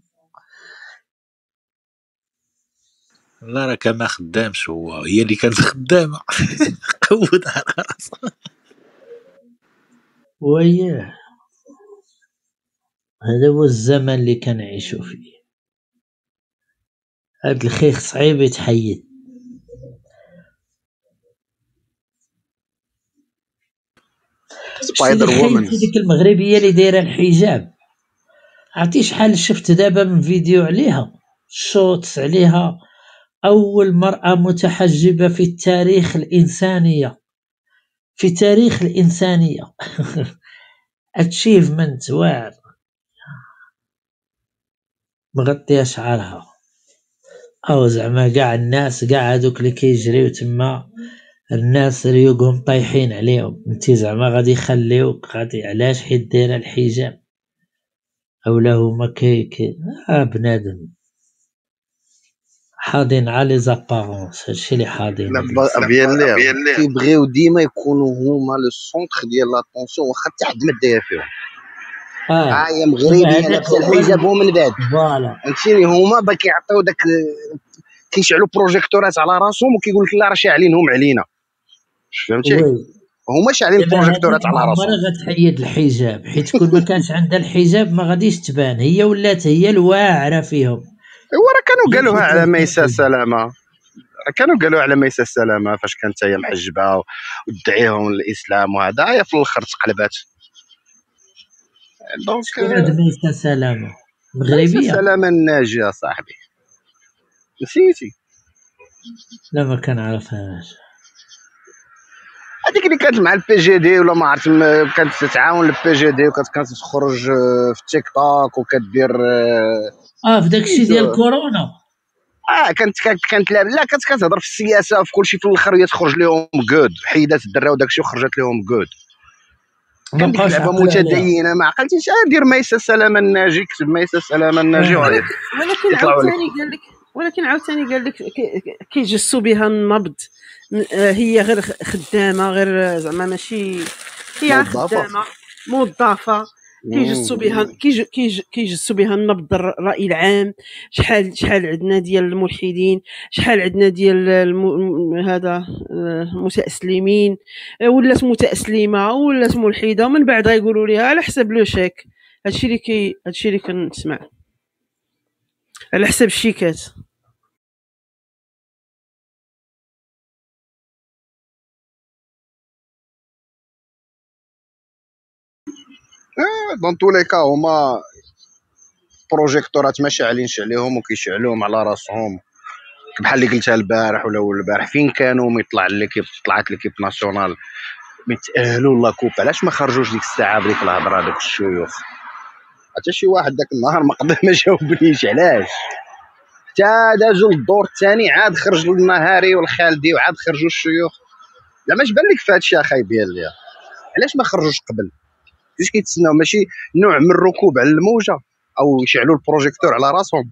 لا راه كان ما خدامش، هي اللي كانت خدامه قودها على راسها. وياه هذا هو الزمن اللي كنعيشوا فيه. هاد الخيخ صعيب يتحيد. سبايدر وومن ديك المغربيه اللي دايره الحجاب، عرفتي شحال شفت دابا من فيديو عليها، شوتس عليها، اول مرأة متحجبة في التاريخ الإنسانية، في تاريخ الإنسانية. اتشيفمنت واعر، مغطيه شعرها. او زعما كاع الناس كاع هذوك اللي كيجريو تما، الناس ريوقهم طايحين عليهم. انتي زعما غادي يخليوك غادي علاش؟ حيت دايره الحجاب. اولا هما كي بنادم حاضين على لي زابارونس، هادشي اللي حاضين بيان كيبغيو ديما يكونوا هما لو سونتر ديال لاتونسيون، واخا حتى حد ما داير فيهم. يا مغربي انا لابسه الحجاب هو من بعد فوالا فهمتيني، هما باغي كيعطيو داك كيشعلوا بروجيكتورات على راسهم وكيقول لك لا راه شاعلينهم علينا، فهمتي؟ هما شاعلين البروجيكتورات على راسهم. عمرها غتحيد الحجاب، حيت كون ما كانش عندها الحجاب ما غاديش تبان، هي ولات هي الواعره فيهم. ايوا راه كانوا قالوها على ميسا سلامه، كانوا قالوا على ميسا السلامه فاش كانت هي محجبه وتدعيهم الاسلام، وهذا هي في الاخر تقلبات. دونك ميسا سلامه مغربيه، ميسا سلامه الناجيه صاحبي، نسيتي؟ لا ما كنعرفهاش. هذيك اللي كانت مع البي جي دي ولا ما عرفت، كانت تتعاون البي جي دي وكانت تخرج في تيك توك وكدير في داكشي ديال كورونا. كانت لا كانت كتهضر في السياسه وفي كلشي، في الاخر هي تخرج لهم جود، حيدات الدرا وداكشي وخرجت لهم جود. كان ديك لعبه متدينه، ما عقلتيش دير ميسا سلامه الناجي، كتب ميسا سلامه الناجي ولكن عاوتاني قال لك كيجسوا بها النبض، هي غير خدامه، غير زعما ماشي هي خدامه موظفه، كيجسوا بها كيجسوا بها النبض الرأي العام. شحال عندنا ديال الملحدين، شحال عندنا ديال هذا المتأسلمين، ولات متأسلمه ولات ملحده، ومن بعد غيقولوا ليها على حسب لو شيك. هادشي اللي كنسمع على حسب الشيكات. دون تو لي كا هما بروجيكتورات ما شاعلينش عليهم وكيشعلوهم على راسهم، بحال اللي قلتها البارح ولا البارح فين كانوا ميطلع ليكيب، طلعت ليكيب ناسيونال متاهلوا لا كوب، علاش ما خرجوش ديك الساعه بديك الهضره داك الشيوخ؟ حتى شي واحد داك النهار ما جاوبنيش علاش، حتى دازوا للدور الثاني عاد خرج النهاري والخالدي وعاد خرجوا الشيوخ. لا ما جبان لك في هادشي اخاي بيان ليا، علاش ما خرجوش قبل؟ علاش كيتسناو ماشي نوع من الركوب على الموجه او يشعلوا البروجيكتور على راسهم؟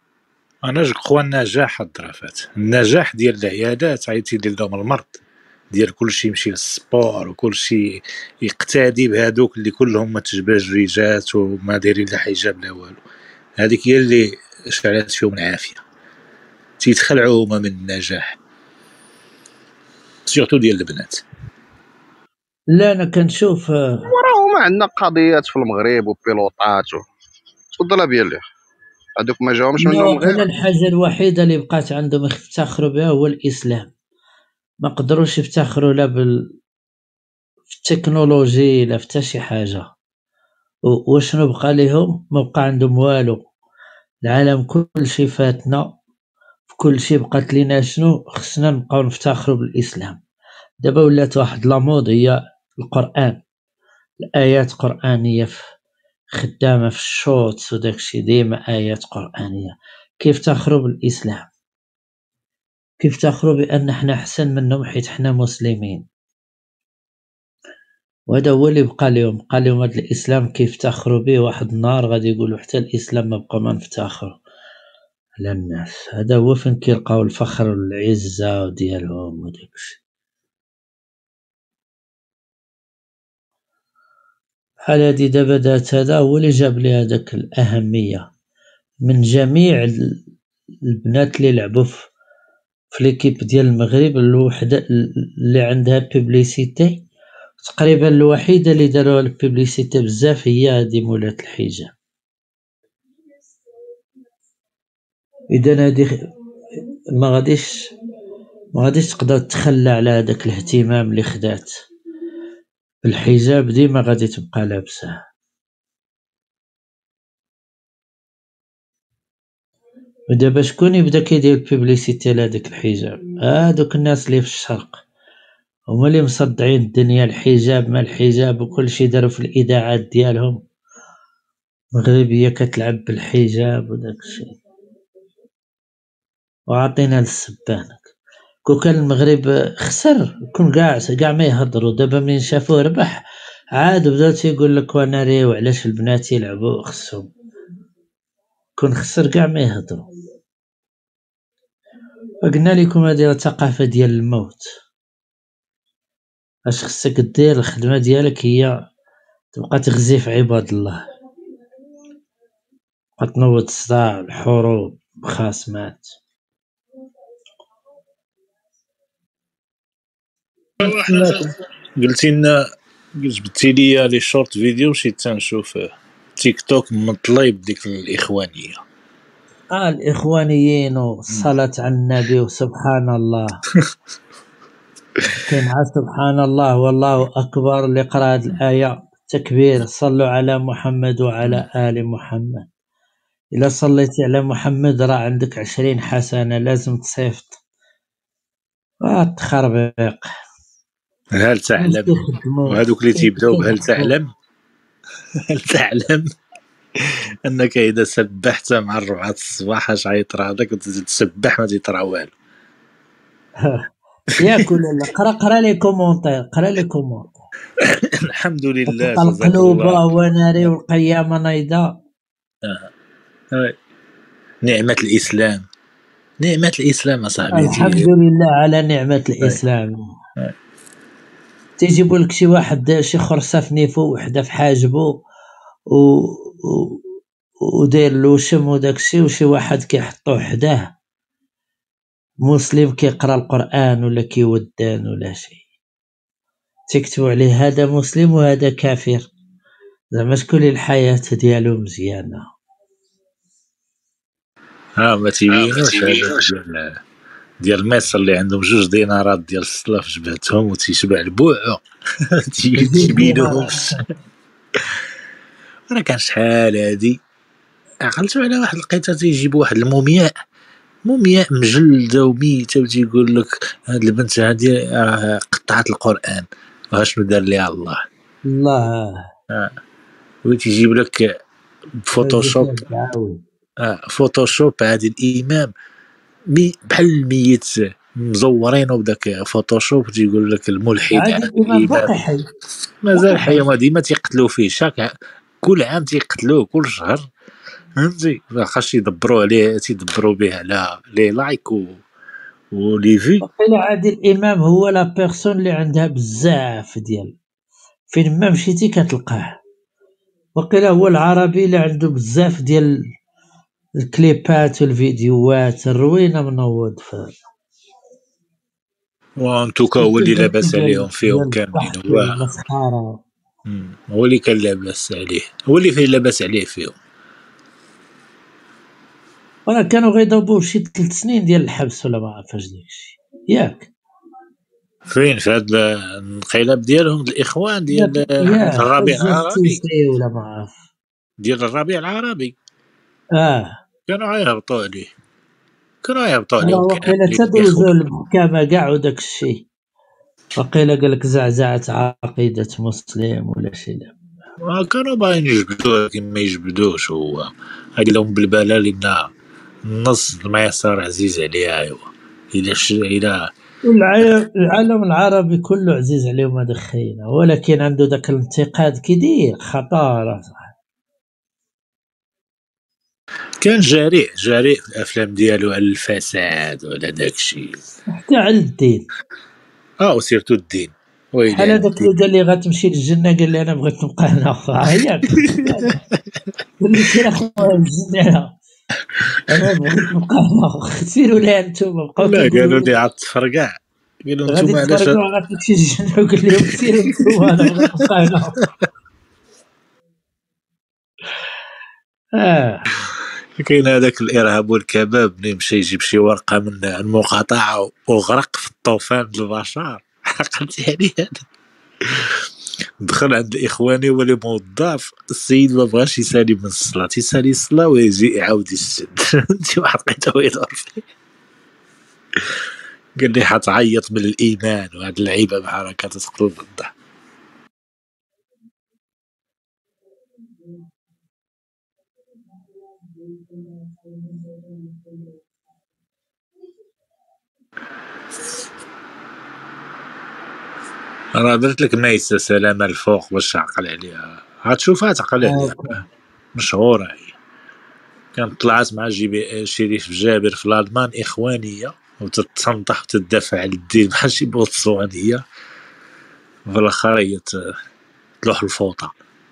انا جو كخوا النجاح الظرافات، النجاح ديال العيادات عيطي يدير لهم المرض، ديال كلشي يمشي للسبور وكلشي يقتدي بهادوك اللي كلهم متجبرجات وما دايرين لا حجاب لا والو. هذيك هي اللي شعلت فيهم العافيه، تيتخلعوا هما من النجاح سيرتو ديال البنات. لا انا كنشوف وراه ما عندنا قضيات في المغرب وبيلوطات تفضل بيالي هذوك ما جاهمش منهم انا غير الحاجه الوحيده اللي بقات عندهم يفتخروا بها هو الاسلام. ما قدروش يفتخروا لا في التكنولوجي لا في شي حاجه. وشنو بقى لهم؟ ما بقى عندهم والو. العالم كل شيء فاتنا، في كل شيء بقات لينا شنو خصنا نبقاو نفتخروا بالاسلام. دابا ولات واحد لامود هي القران، الايات قرانيه خدامه في الشوط وداكشي ديما ايات قرانيه. كيف تخروا بالاسلام؟ كيف تخروا بان احنا احسن منهم حيت احنا مسلمين؟ وهذا هو اللي بقى لهم هذا الاسلام كيف تخروا به. واحد النهار غادي يقولوا حتى الاسلام ما بقى ما نفتخروا على الناس. هذا هو فين كيلقاو الفخر والعزه ديالهم وداكشي. بحال هادي دابا دات هذا هو اللي جاب لي هذاك الاهميه من جميع البنات اللي لعبوا في ليكيب ديال المغرب. الوحده اللي عندها بيبليسيتي تقريبا الوحيده اللي داروا البيبليسيتي بزاف هي هذه مولات الحجاب. اذا هذه ما غاديش تقدر تخلى على هذاك الاهتمام اللي خدات بالحجاب، ديما غادي تبقى لابسه. ودابا شكون يبدا كيدير البيبليسيتي لهذاك الحجاب؟ هادوك الناس اللي في الشرق هما اللي مصدعين الدنيا. الحجاب ما الحجاب وكل شيء داروا في الاذاعات ديالهم مغربيه كتلعب بالحجاب وداك الشيء وعطينا للسبانك. كون كان المغرب خسر كون كاع ما يهضروا. دابا من شافوه ربح عاد بداو تيقول لك وانا ريو علاش البنات يلعبوا خصهم. كون خسر كاع ما يهضروا. وقلنا لكم هذه الثقافه ديال الموت. اش خصك دير؟ الخدمه ديالك هي تبقى تغزي في عباد الله، تنوض الصداع، الحروب، خاصمات. قلتي لنا جبتي لي لي شورت فيديو مشيت تنشوف تيك توك مطليب ديك الاخوانيه. الاخوانيين والصلاه على النبي وسبحان الله. كاين سبحان الله والله اكبر اللي قرا هذه الايه تكبير صلوا على محمد وعلى ال محمد. الا صليتي على محمد راه عندك 20 حسنه لازم تصيفط. تخربيق. هل تعلم وهذوك اللي تيبداو بهل تعلم هل تعلم انك اذا سبحت مع 4 الصباح اش غيطرا هذاك تسبح ما تيطرا والو. ياك ولا لا؟ قرا لي كومونتير الحمد لله القلوب وناري والقيامه نايضه. نعمه الاسلام صاحبي. الحمد لله على نعمه الاسلام. تيجيبوا لك شي واحد شي خرصه في نيفو وحده في حاجبو وداير له شم وداكشي وشي واحد كيحطوه حداه مسلم كيقرا القران ولا كيودان ولا شي تكتبوا عليه هذا مسلم وهذا كافر. زعما شكون اللي الحياه ديالو مزيانه. ما تيبينوش ديال مصر اللي عندهم 2 دينارات ديال الصلاة في جبهتهم وتيشبع البوع تيبينوهمش. انا كان شحال هادي عقلت على واحد لقيتها تيجيب واحد المومياء مجلده وميته وتيقول لك هاد البنت هادي قطعت القران واشنو دار ليها الله. وتيجيب لك فوتوشوب هادي الامام بحال الميت مزورين بداك فوتوشوب تيقول لك الملحد مازال حي ما ديما تيقتلوا فيه شاك كل عام تيقتلوه كل شهر فهمتي. خاص يدبروا عليه تيدبروا به على لي لايك وليفي وقيلا عادل امام هو لا بيرسون اللي عندها بزاف ديال فين ما مشيتي كتلقاه. وقيلا هو العربي اللي عنده بزاف ديال الكليبات والفيديوهات الروينه منوض وان توكا هو اللي لاباس عليهم فيهم ديال كاملين. الضحك هو والمسخره. هو اللي كان لاباس عليه، هو اللي فيه لاباس عليه فيهم. وراه كانوا غيضربوه شي 3 سنين ديال الحبس ولا ما عرفاش داكشي ياك. فين في هاد الانقلاب ديالهم الاخوان ديال الربيع العربي، ولا ما عرف ديال الربيع العربي كانوا يهبطوا عليه، كانوا يهبطوا عليه. وقيلا تدوزوا المحكمة كاع وداك الشيء. وقيلا قالك زعزعت عقيدة مسلم ولا شي. لا كانوا باغيين يجبدوه لكن ما يجبدوش. هو هادي لهم بالبلا لان النص الميسر عزيز عليها. ايوا الى العالم العربي كله عزيز عليهم هذا خينا، ولكن عنده داك الانتقاد كيدير خطاره. كان جريء في الافلام ديالو على الفساد ولا داكشي، حتى على الدين. وسيرتو الدين. بحال هذاك اللي قال لي غتمشي للجنه قال لي انا بغيت نبقى هنا. ياك قال لي سير اخويا الجنه انا بغيت نبقى هنا. سيروا لها نتوما بقاو. لا قالوا لي عاد تفرقع، قالوا نتوما علاش غتمشي للجنه. وقال لهم سيروا نتوما انا بغيت نبقى هنا. كاين هذاك الارهاب والكباب اللي مشى يجيب شي ورقه من المقاطعه وغرق في الطوفان البشر. عقلت يعني هذا دخل عند الاخواني ولي موظف. السيد ما بغاش يسالي من الصلاه، يسالي الصلاه ويجي يعاود يسجد. انت واحد لقيته يدور فيه قال لي حتعيط من الايمان وهاد اللعيبه بحال هكا تتقتل بالضحك. انا درت لك ميسه سلامه الفوق باش تعقل عليها، غتشوفها تعقل عليها. مشهوره هي، كانت طلعت مع شريف جابر في الالمان اخوانيه وتتنطح وتدافع على الدين بحال شي بوتسوانيه. في الاخر هي تلوح الفوطه.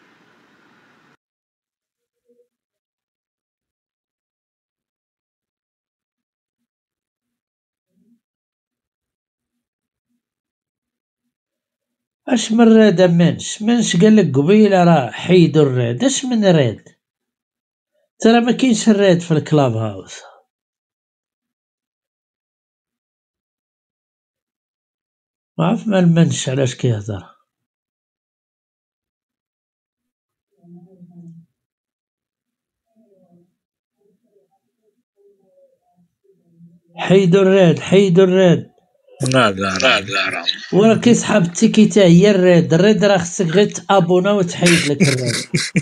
اش من راد منش قال لك قبيله راه حيدوا الراد. اش من راد؟ ترى ما كاينش الراد في الكلاب هاوس. ما عرف ما المنش علاش كيهضر. حيدوا الراد. لا وراه كيسحب التيكيتا هي الراد راه خصك غير تابونا وتحيد لك الراد.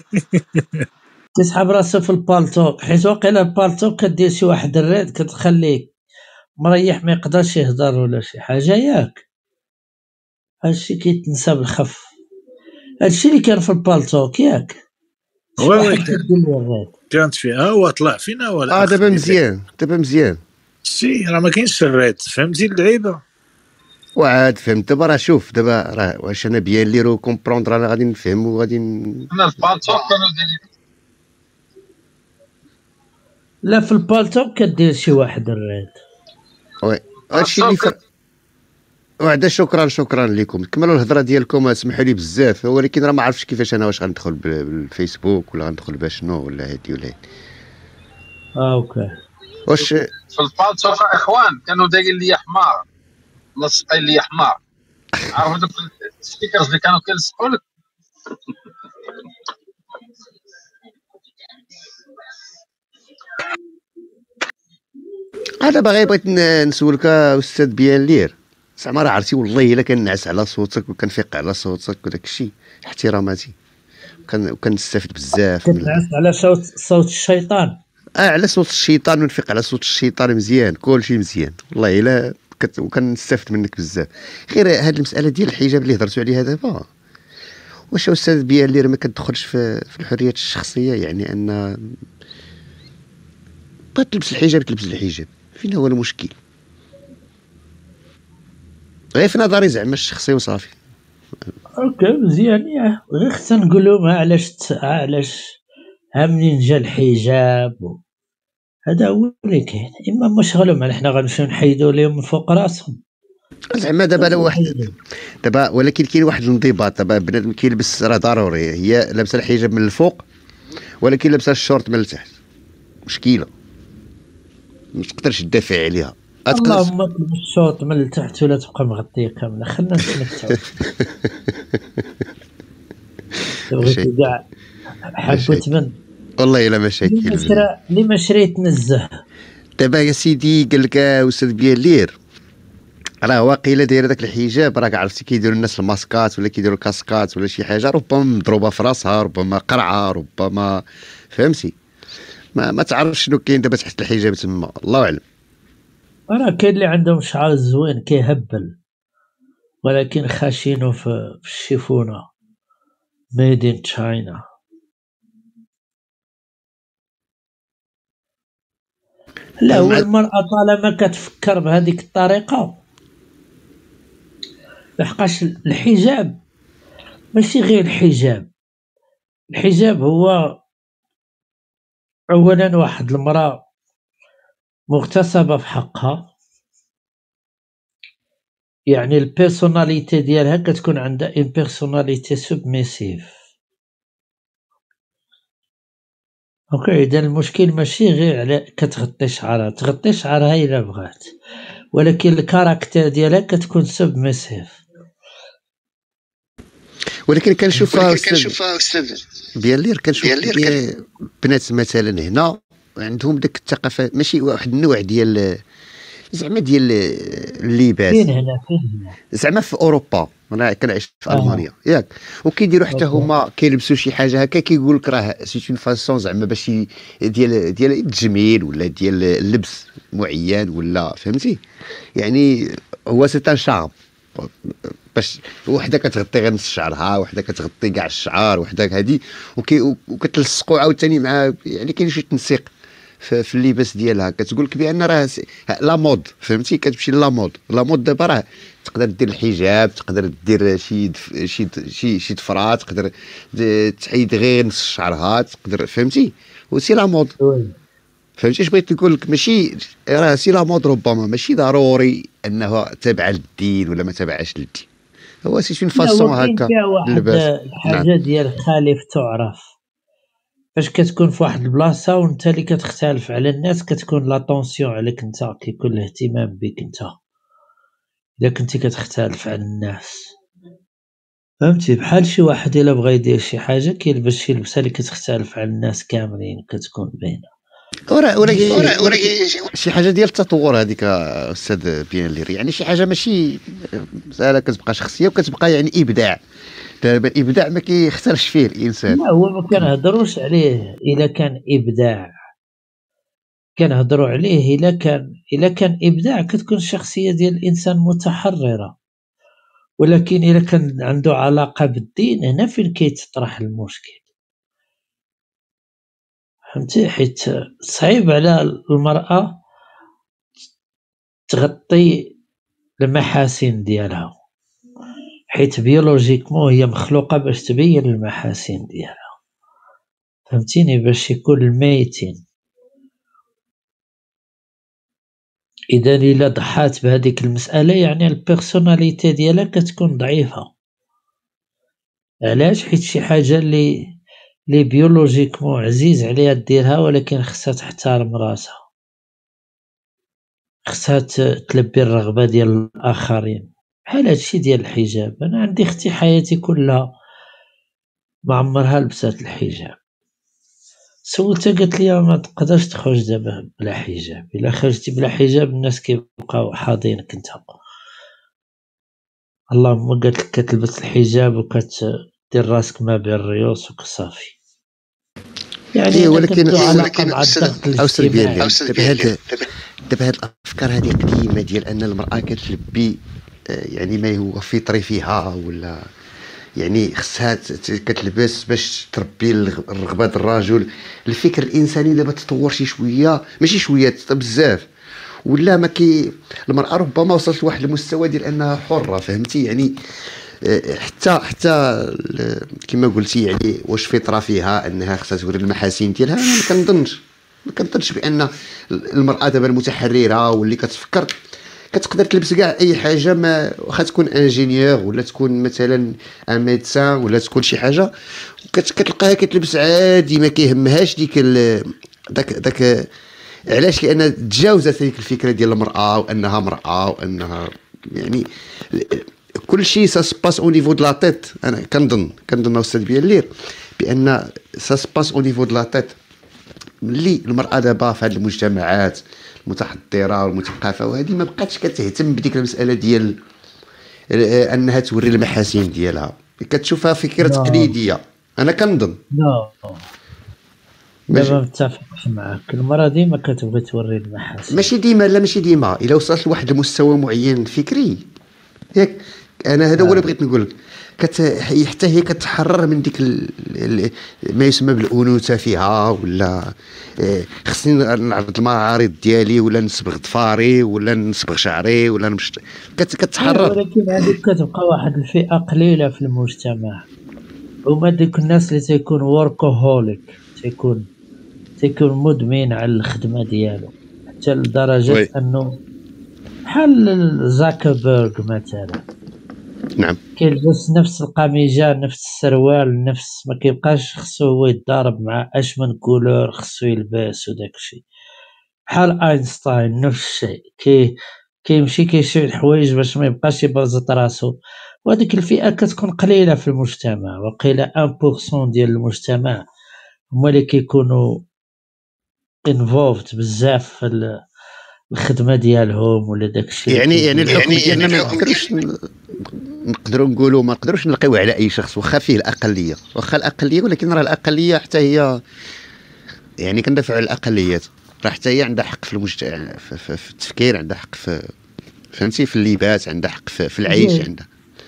تسحب راسو في البالتوك، حيت واقيلا البالتوك كدير شي واحد الراد كتخليه مريح ما يقدرش يهضر ولا شي حاجه ياك. هادشي كيتنسى بالخف. هادشي اللي كان في البالتوك ياك. كانت فيها هو طلع فينا ولا دابا مزيان سي راه ما كاينش الريت. فهمتي اللعيبه وعاد فهمت. دابا راه شوف دابا راه واش انا بيان لي رو كومبروندر انا غادي نفهم وغادي انا البالتوك كانوا لا في البالتوك كدير شي واحد الريد. وي هادشي اللي وعدا شكرا لكم. كملوا الهضره ديالكم. اسمحوا لي بزاف، ولكن راه ما عرفتش كيفاش انا واش غندخل بالفيسبوك ولا غندخل باش شنو ولا هادي ولا هادي. اوكي واش في البالتوك اخوان كانوا دايرين لي حمار لصقين لي حمار. عارف دوك الستيكرز اللي كانوا كيلصقوا لك. انا باغي بغيت نسولك استاذ بيان لير، زعما راه عرفتي والله الا كنعس على صوتك وكنفيق على صوتك وداك الشيء احتراماتي وكنستافد بزاف. كنعس على صوت الشيطان. على صوت الشيطان ونفيق على صوت الشيطان مزيان، كلشي مزيان والله الا وكنستافد منك بزاف. غير هاد المساله ديال الحجاب اللي هضرتوا عليها دابا، واش استاذ بيان لير ما كتدخلش في الحريات الشخصيه؟ يعني ان بغات تلبس الحجاب تلبس الحجاب، فين هو المشكل؟ غير في نظري زعما الشخصي وصافي. اوكي مزيان. غير خصنا نقول لهم علاش منين جا الحجاب هذا هو اللي كاين. اما مشغلهم على حنا غنمشيو نحيدوا لهم من فوق راسهم زعما دابا لو واحد دابا، ولكن كاين واحد الانضباط. دابا بنادم كيلبس راه ضروري، هي لابسه الحجاب من الفوق ولكن لابسه الشورت من التحت، مشكله ما تقدرش تدافع عليها. اللهم تلبس الشورت من التحت ولا تبقى مغطيه كامله. خلينا نتمتعوا. بغيتي كاع حبوت من والله الا مشاكل اللي ما شريت نزه. دابا يا سيدي قال لك استاذ بيالير راه واقيلا داير داك الحجاب، راك عرفتي كيديروا الناس الماسكات ولا كيديروا الكاسكات ولا شي حاجه، ربما مضروبه في راسها، ربما قرعه، ربما فهمتي، ما تعرفش شنو كاين دابا تحت الحجاب تما، الله اعلم. راه كاين اللي عندهم شعار زوين كيهبل ولكن خاشينو في الشيفونه ميد ان تشاينا. لا هو المرأة طالما كتفكر بهذيك الطريقة، لحقاش الحجاب ماشي غير الحجاب هو اولا واحد المرأة مغتصبة في حقها، يعني البيرسوناليتي ديالها كتكون عندها ان بيرسوناليتي سبميسيف. اوكي، اذا المشكل ماشي غير على كتغطي شعرها، تغطي شعرها الا بغات، ولكن الكاركتير ديالها كتكون سبميسيف. ولكن كنشوفها استاذ بيالير، كنشوف بنات مثلا هنا عندهم ديك الثقافه، ماشي واحد النوع ديال زعما ديال اللباس. فين هنا زعما في اوروبا، انا كنعيش في المانيا ياك، وكيديروا حتى هما كيلبسوا شي حاجه هكا، كيقول لك راه سي اون فاسون زعما باش ديال التجميل ولا ديال اللبس معين ولا فهمتي، يعني هو سي ان شارم باش وحده كتغطي غير نص شعرها، وحده كتغطي كاع الشعر، وحده هادي وكتلصقوا عاوتاني مع، يعني كاين شي تنسيق في اللباس ديالها، كتقول لك بان راه لا مود، فهمتي، كتمشي لا مود دابا راه تقدر دير الحجاب، تقدر دير شي ضفرات، تقدر تحيد غير نص شعرها، تقدر فهمتي، وسي لا مود. فهمتي اش بغيت نقول لك؟ ماشي راه سي لا مود، ربما ماشي ضروري انه تابعه للدين ولا ما تابعاش للدين، هو سي اون فاسون هكا اللباس. الحاجه ديال خالف تعرف فاش كتكون في واحد البلاصه وانت اللي كتختلف على الناس، كتكون لاتونسيون عليك انت، كيكون الاهتمام بك انت الا كنتي كتختلف على الناس، فهمتي. بحال شي واحد الا بغى يدير شي حاجه كيلبس شي لبسه اللي كتختلف على الناس كاملين، كتكون باينه. ولكن شي حاجه ديال التطور هذيك استاذ بيالير، يعني شي حاجه ماشي مساله كتبقى شخصيه وكتبقى يعني ابداع. دابا الابداع ما كيختارش فيه الانسان. لا هو ما كنهضروش عليه الا كان ابداع، كنهضروا عليه الا كان ابداع كتكون الشخصيه ديال الانسان متحرره. ولكن الا كان عنده علاقه بالدين، هنا فين كيتطرح المشكل، فهمتي، حيت صعيب على المرأة تغطي المحاسن ديالها، حيت بيولوجيكمون هي مخلوقة باش تبين المحاسن ديالها، فهمتيني، باش يكون الميتين. اذا الا ضحات بهذيك المسألة يعني البيرسوناليتي ديالها كتكون ضعيفة. علاش؟ حيت شي حاجة اللي بيولوجيكمون عزيز عليها ديرها، ولكن خصها تحترم راسها، خصها تلبي الرغبة ديال الآخرين، بحال هادشي ديال الحجاب. أنا عندي اختي حياتي كلها ما عمرها لبسات الحجاب، سولتها قالت لي ما تقدرش تخرج دابا بلا حجاب، إلا خرجتي بلا حجاب الناس كيبقاو حاضينك انت. اللهم قالت لك كتلبس الحجاب وكتدير راسك ما بين الريوس وكصافي، يعني ولكن دابا هاد الافكار هذه قديمه ديال ان المراه كتلبي يعني ما هو فطري فيها، ولا يعني خصها كتلبس باش تربي الرغبه الرجل. الفكر الانساني دابا تطور شي شويه، ماشي شويه بزاف، ولا ما المراه ربما وصلت لواحد المستوى ديال انها حره، فهمتي يعني. حتى كما قلتي يعني واش فطره فيها انها خصها توري المحاسن ديالها؟ انا ما كنظنش بان المراه دابا المتحرره واللي كتفكر كتقدر تلبس كاع اي حاجه، ما واخا تكون انجينيور ولا تكون مثلا ان ميدسان ولا تكون شي حاجه، كتلقاها كتلبس عادي ما كيهمهاش داك. علاش؟ لان تجاوزت هذيك الفكره ديال المراه وانها مراه وانها يعني كل شيء سا سباس او نيفو دو لا تيت. انا كنظن استاذ بيالير بان سا سباس او نيفو دو لا تيت. ملي المراه دابا في هذه المجتمعات المتحضره والمثقفه وهذه ما بقاتش كتهتم بديك المساله ديال انها توري المحاسن ديالها، كتشوفها فكره تقليديه. انا كنظن دابا متفقش معاك، المراه ديما كتبغي توري المحاسن. ماشي ديما، لا ماشي ديما، الا وصلت لواحد المستوى معين فكري ياك. انا هذا هو اللي بغيت نقول لك، حتى هي كتحرر من ديك ما يسمى بالانوثه فيها، ولا خصني نعرض المعارض ديالي ولا نصبغ ظفاري ولا نصبغ شعري ولا كتحرر. ولكن هذيك كتبقى واحد الفئه قليله في المجتمع، هما ديك الناس اللي تيكون وركوهوليك، تيكون مدمن على الخدمه ديالو حتى لدرجه انه بحال زاكربيرغ مثلا. نعم. كيلبس نفس القميجه نفس السروال نفس، ما كيبقاش خصو هو يتضارب مع اش من كولور خصو يلبس وداكشي. بحال اينشتاين نفس الشيء، كيمشي كيشري الحوايج باش ما يبقاش يبرزط راسو. وهذيك الفئه كتكون قليله في المجتمع، وقيل 1% ديال المجتمع هما اللي كيكونوا انفولفد بزاف في الخدمه ديالهم ولا داكشي. يعني الحكم ديالنا ما نقدروش نقدروا نقولوا ما نقدروش نلقيو على اي شخص، واخا فيه الاقليه، ولكن راه الاقليه حتى هي يعني كندافعوا على الاقليات، راه حتى هي عندها حق في المجتمع، في التفكير عندها حق، فهمتي، في اللباس عندها حق، في العيش عندها.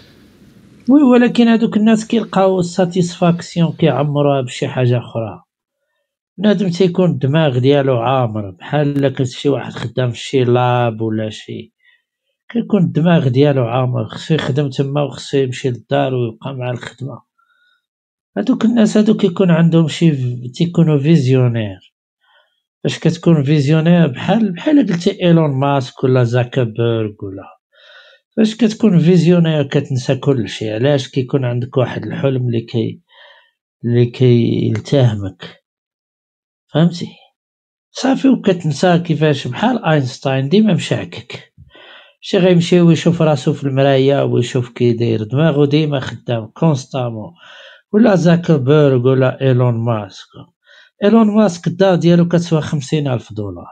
وي ولكن هذوك الناس كيلقاو الساتيسفاكسيون كيعمروها بشي حاجه اخرى. بنادم تيكون الدماغ ديالو عامر، بحال كنت شي واحد خدام في شي لاب ولا شي، كيكون الدماغ ديالو عامر، خصو يخدم تما وخصو يمشي للدار ويبقى مع الخدمه. هذوك الناس كيكون عندهم تيكونوا فيزيونير. باش كتكون فيزيونير بحال قلتي ايلون ماسك ولا زاكربيرغ، ولا فاش كتكون فيزيونير كتنسى كل شيء. علاش؟ كيكون عندك واحد الحلم اللي يلتهمك، فهمتي؟ صافي وكتنسى كيفاش. بحال اينشتاين ديما مشى هكاك، شي غيمشي ويشوف راسو في المرايه ويشوف كي داير، دماغو ديما خدام كونستامون. ولا زاكربيرغ ولا ايلون ماسك الدار ديالو كتسوى $50,000،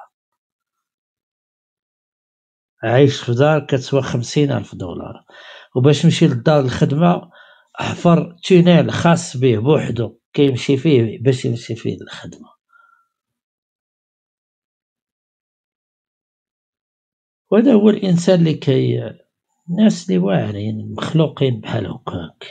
عايش في دار كتسوى $50,000، وباش يمشي للدار الخدمه حفر تونيل خاص به بوحدو كيمشي فيه باش يمشي فيه للخدمه. وهذا هو الانسان اللي الناس اللي واعرين مخلوقين بحال هكاك،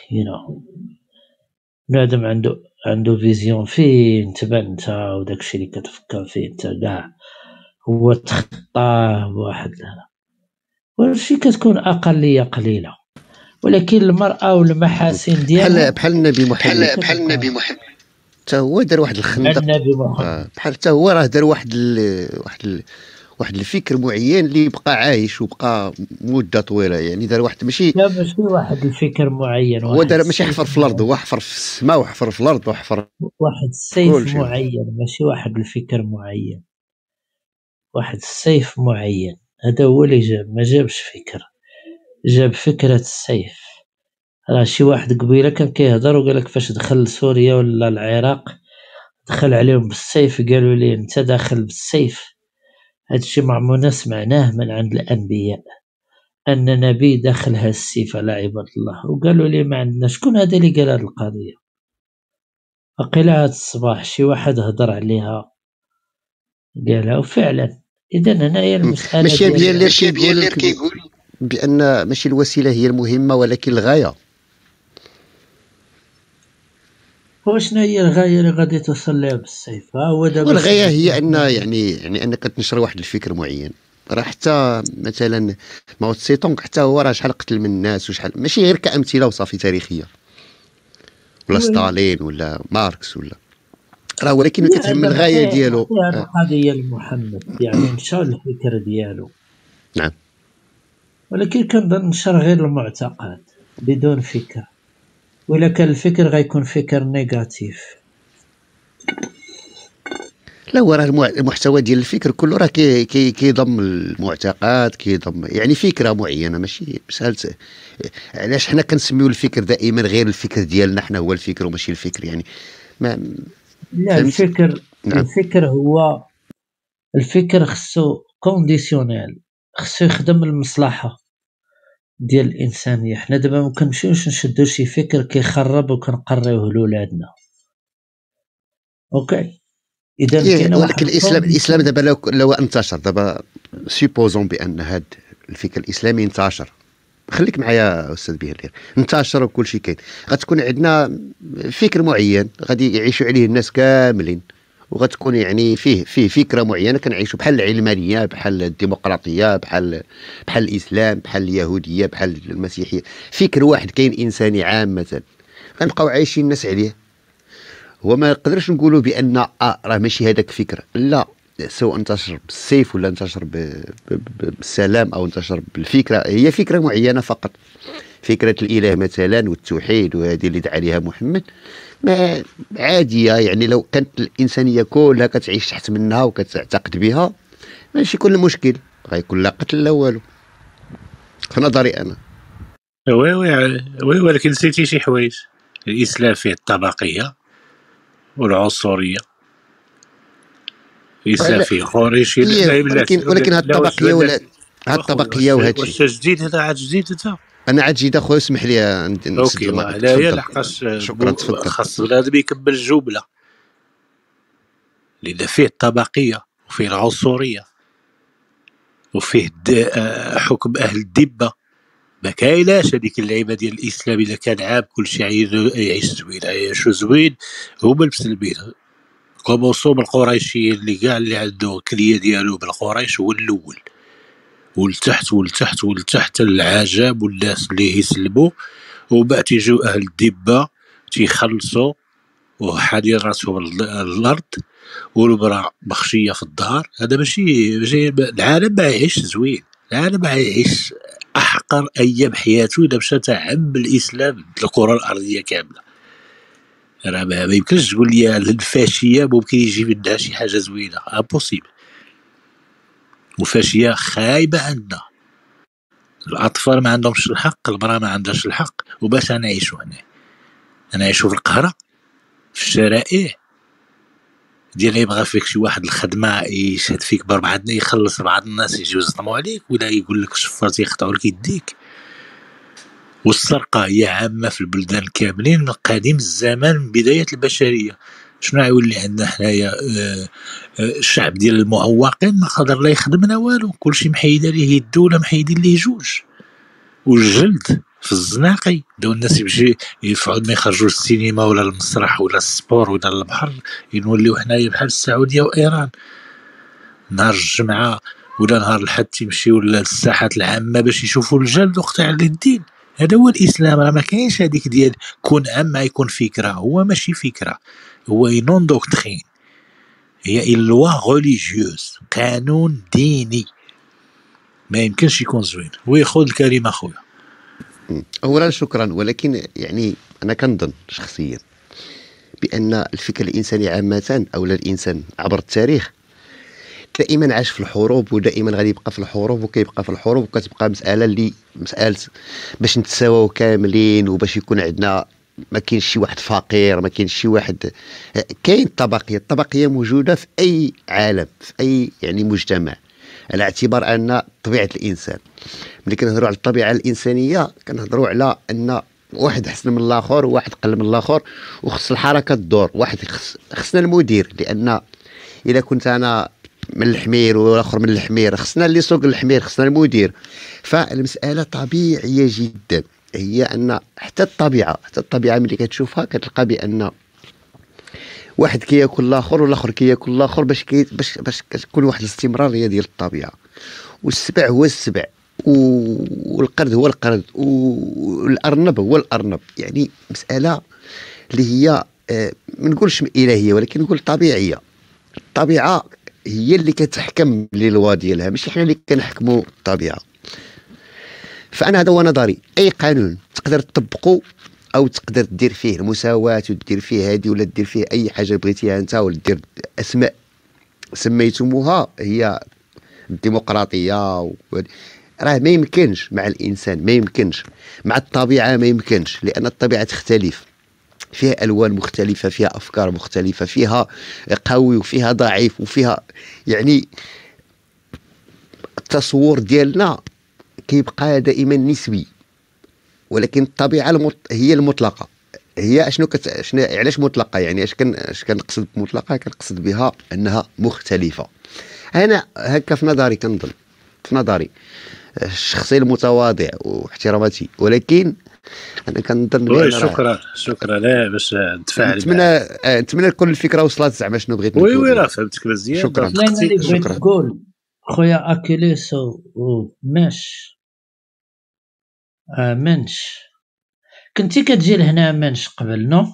بنادم عنده فيزيون فين تبان انت، وداكشي اللي كتفكر فيه انت كاع هو تخطاه بواحد وشي. كتكون اقليه قليله، ولكن المراه والمحاسن ديالها بحال النبي محمد حتى هو دار واحد الخندق. النبي محمد بحال حتى هو راه دار واحد الفكر معين اللي بقى عايش وبقى مده طويله، يعني دار واحد ماشي واحد الفكر معين. هو دار ماشي حفر في الارض، هو حفر في السماء وحفر في الارض وحفر واحد السيف معين، ماشي واحد الفكر معين، واحد السيف معين. هذا هو اللي ما جابش فكر، جاب فكرة السيف. راه شي واحد قبيله كان كيهضر وقال لك فاش دخل سوريا ولا العراق دخل عليهم بالسيف، قالوا لي انت داخل بالسيف. هادشي ما عمرنا سمعناه من عند الانبياء ان نبي داخلها السيف على عباد الله. وقالوا لي ما عندنا. شكون هذا اللي قال هذه القضيه؟ وقيلا هاد الصباح شي واحد هضر عليها قالها، وفعلا. اذا هنايا المساله ماشي بيالير كيقول بان ماشي الوسيله هي المهمه ولكن الغايه. وشنو هي الغايه اللي غادي توصل لها بالسيف؟ هو دابا والغايه هي ان يعني انك تنشر واحد الفكر معين، راه حتى مثلا ماو تسي تونغ حتى هو راه شحال قتل من الناس وشحال، ماشي غير كامثله وصافي تاريخيه، ولا ستالين ولا ماركس ولا راه، ولكن كتهم الغايه ديالو. هذا القضيه لمحمد يعني نشر الفكر ديالو، نعم، ولكن كنظن نشر غير المعتقد بدون فكر، ولا كان الفكر غيكون فكر نيجاتيف. لا هو راه المحتوى ديال الفكر كله راه كيضم المعتقد، كيضم يعني فكره معينه، ماشي بسهل. علاش حنا كنسميو الفكر دائما غير الفكر ديالنا حنا هو الفكر وماشي الفكر يعني ما لا الفكر نعم. الفكر خصو كونديسيونيل، خصو يخدم المصلحه ديال الانسانيه. حنا دابا ما كنمشيوش نشدو شي فكر كيخرب وكنقريوه لولادنا. اوكي اذا كاين ولكن الاسلام دابا لو انتشر دابا، سيبوزون بان هذا الفكر الاسلامي انتشر، خليك معايا استاذ بهلير، انتشر وكل شيء كاين، غتكون عندنا فكر معين غادي يعيشوا عليه الناس كاملين، وغتكون يعني فيه فكره معينه كنعيشوا بحال العلمانيه، بحال الديمقراطيه، بحال الاسلام، بحال اليهوديه، بحال المسيحيه، فكر واحد كاين انساني عامه غنبقاو عايشين الناس عليه. هو ما نقدرش نقولوا بان راه ماشي هذاك فكر، لا، سواء انتشر بالسيف ولا انتشر بالسلام او انتشر بالفكره، هي فكره معينه فقط، فكره الاله مثلا والتوحيد وهذه اللي دعا عليها محمد، ما عاديه يعني. لو كانت الانسانيه كلها كتعيش تحت منها وكتعتقد بها ماشي كل مشكل، غيكون لا قتل لا والو في نظري انا. وي ولكن نسيتي شي حوايج. الاسلام فيه الطبقيه والعنصريه، الاسلام فيه قريشي، ولكن هاد الطبقيه ولا هاد الطبقيه وهادشي واش جديد هذا؟ عاد جديد هذا؟ انا عاد جديد اخويا، اسمح لي نسد الماء. لا يا لحقاش شكرا، تفضل. خاص بنادم يكمل الجمله، لان فيه الطبقيه وفيه العنصريه وفيه حكم اهل الدبه. ما كايناش هذيك اللعيبه ديال الاسلام الا كان عام كلشي يعيش زوين، يعيشوا زوين هما المسلمين. كومونسو بالقريشيين اللي كاع اللي عنده كليه ديالو بالقريش هو الاول، ولتحت ولتحت ولتحت العجب والناس اللي يسلموا، وبعد تيجيو اهل الدبه تيخلصوا وحادين راسهم الارض والمراه مخشيه في الدار. هذا ماشي العالم ما يعيش زوين، العالم ما يعيش احقر ايام حياته اذا مشى تعم الاسلام الكره الارضيه كامله. راه ما يمكنش تقول لي الفاشيه ممكن يجي منها شي حاجه زوينه، امبوسيبل. وفاشيه خايبه عندنا، الاطفال ما عندهمش الحق، المراه ما عندهاش الحق، وباش نعيشوا هنا، نعيشوا في القهره في الشرائع ديال يبغى فيك شي واحد الخدمه يشهد فيك ب4 يخلص بعض الناس يجيو يصدموا عليك، ولا يقول لك شفرتي يقطعوا لك يديك. والسرقه هي عامه في البلدان كاملين من قديم الزمان، من بدايه البشريه. شنو يولي عندنا حنايا؟ الشعب ديال المعوقين ما قادر لا يخدم لا والو، كلشي محيد عليه يدو ولا محيدين ليه جوج. والجلد في الزناقي دو الناس يمشي يفعل ما يخرجوا السينما ولا المسرح ولا السبور ولا البحر، نوليو حنايا بحال السعوديه وايران. نهار الجمعه ولا نهار الحد تيمشيو للساحات العامه باش يشوفوا الجلد وقطع الدين. هذا هو الاسلام. راه ما كاينش هذيك ديال كون عام يكون فكره، هو ماشي فكره، هو نون دوكترين، هي لوا ريليجيوز، قانون ديني ما يمكنش يكون زوين. ويخذ الكلمه خويا. اولا شكرا، ولكن يعني انا كنظن شخصيا بان الفكر الانساني عامه او الانسان عبر التاريخ دائما عاش في الحروب، ودائما غادي يبقى في الحروب وكيبقى في الحروب، وكتبقى مساله باش نتساواو كاملين، وباش يكون عندنا ما كاينش شي واحد فقير، ما كاينش شي واحد. كاين الطبقيه موجوده في اي عالم، في اي يعني مجتمع، على اعتبار ان طبيعه الانسان. ملي كنهضروا على الطبيعه الانسانيه كنهضروا على ان واحد احسن من الاخر وواحد قل من الاخر، وخص الحركه تدور. واحد خصنا المدير، لان اذا كنت انا من الحمير والاخر من الحمير، خصنا اللي يسوق الحمير، خصنا المدير. فالمساله طبيعيه جدا، هي ان حتى الطبيعه ملي كتشوفها كتلقى بان واحد كياكل الاخر والاخر كياكل الاخر، باش كتكون واحد الاستمراريه ديال الطبيعه. والسبع هو السبع، والقرد هو القرد، والارنب هو الارنب. يعني مساله اللي هي ما نقولش الهيه ولكن نقول طبيعيه. الطبيعه هي اللي كتحكم لي لوا ديالها، ماشي حنا اللي كنحكموا الطبيعه. فانا هذا هو نظري. اي قانون تقدر تطبقه او تقدر دير فيه المساواه ودير فيه هذه ولا دير فيه اي حاجه بغيتيها انت، ولا دير اسماء سميتموها هي الديمقراطيه راه ما يمكنش مع الانسان، ما يمكنش مع الطبيعه، ما يمكنش، لان الطبيعه تختلف، فيها الوان مختلفه، فيها افكار مختلفه، فيها قوي وفيها ضعيف وفيها يعني التصور ديالنا كيبقى دائما نسبي، ولكن الطبيعه هي المطلقه. هي شنو علاش مطلقه؟ يعني اش كنقصد بمطلقه؟ كنقصد بها انها مختلفه. انا هكا في نظري، كنظن في نظري الشخصي المتواضع واحتراماتي، ولكن انا كنظن بان شكرا لا باش نتفاعل. نتمنى تكون الفكره وصلت زعما شنو بغيت نقول. وي راه فهمتك مزيان. شكرا. انا اللي بغيت نقول خويا اكيليس منش كنتي كتجي لهنا منش قبل نو؟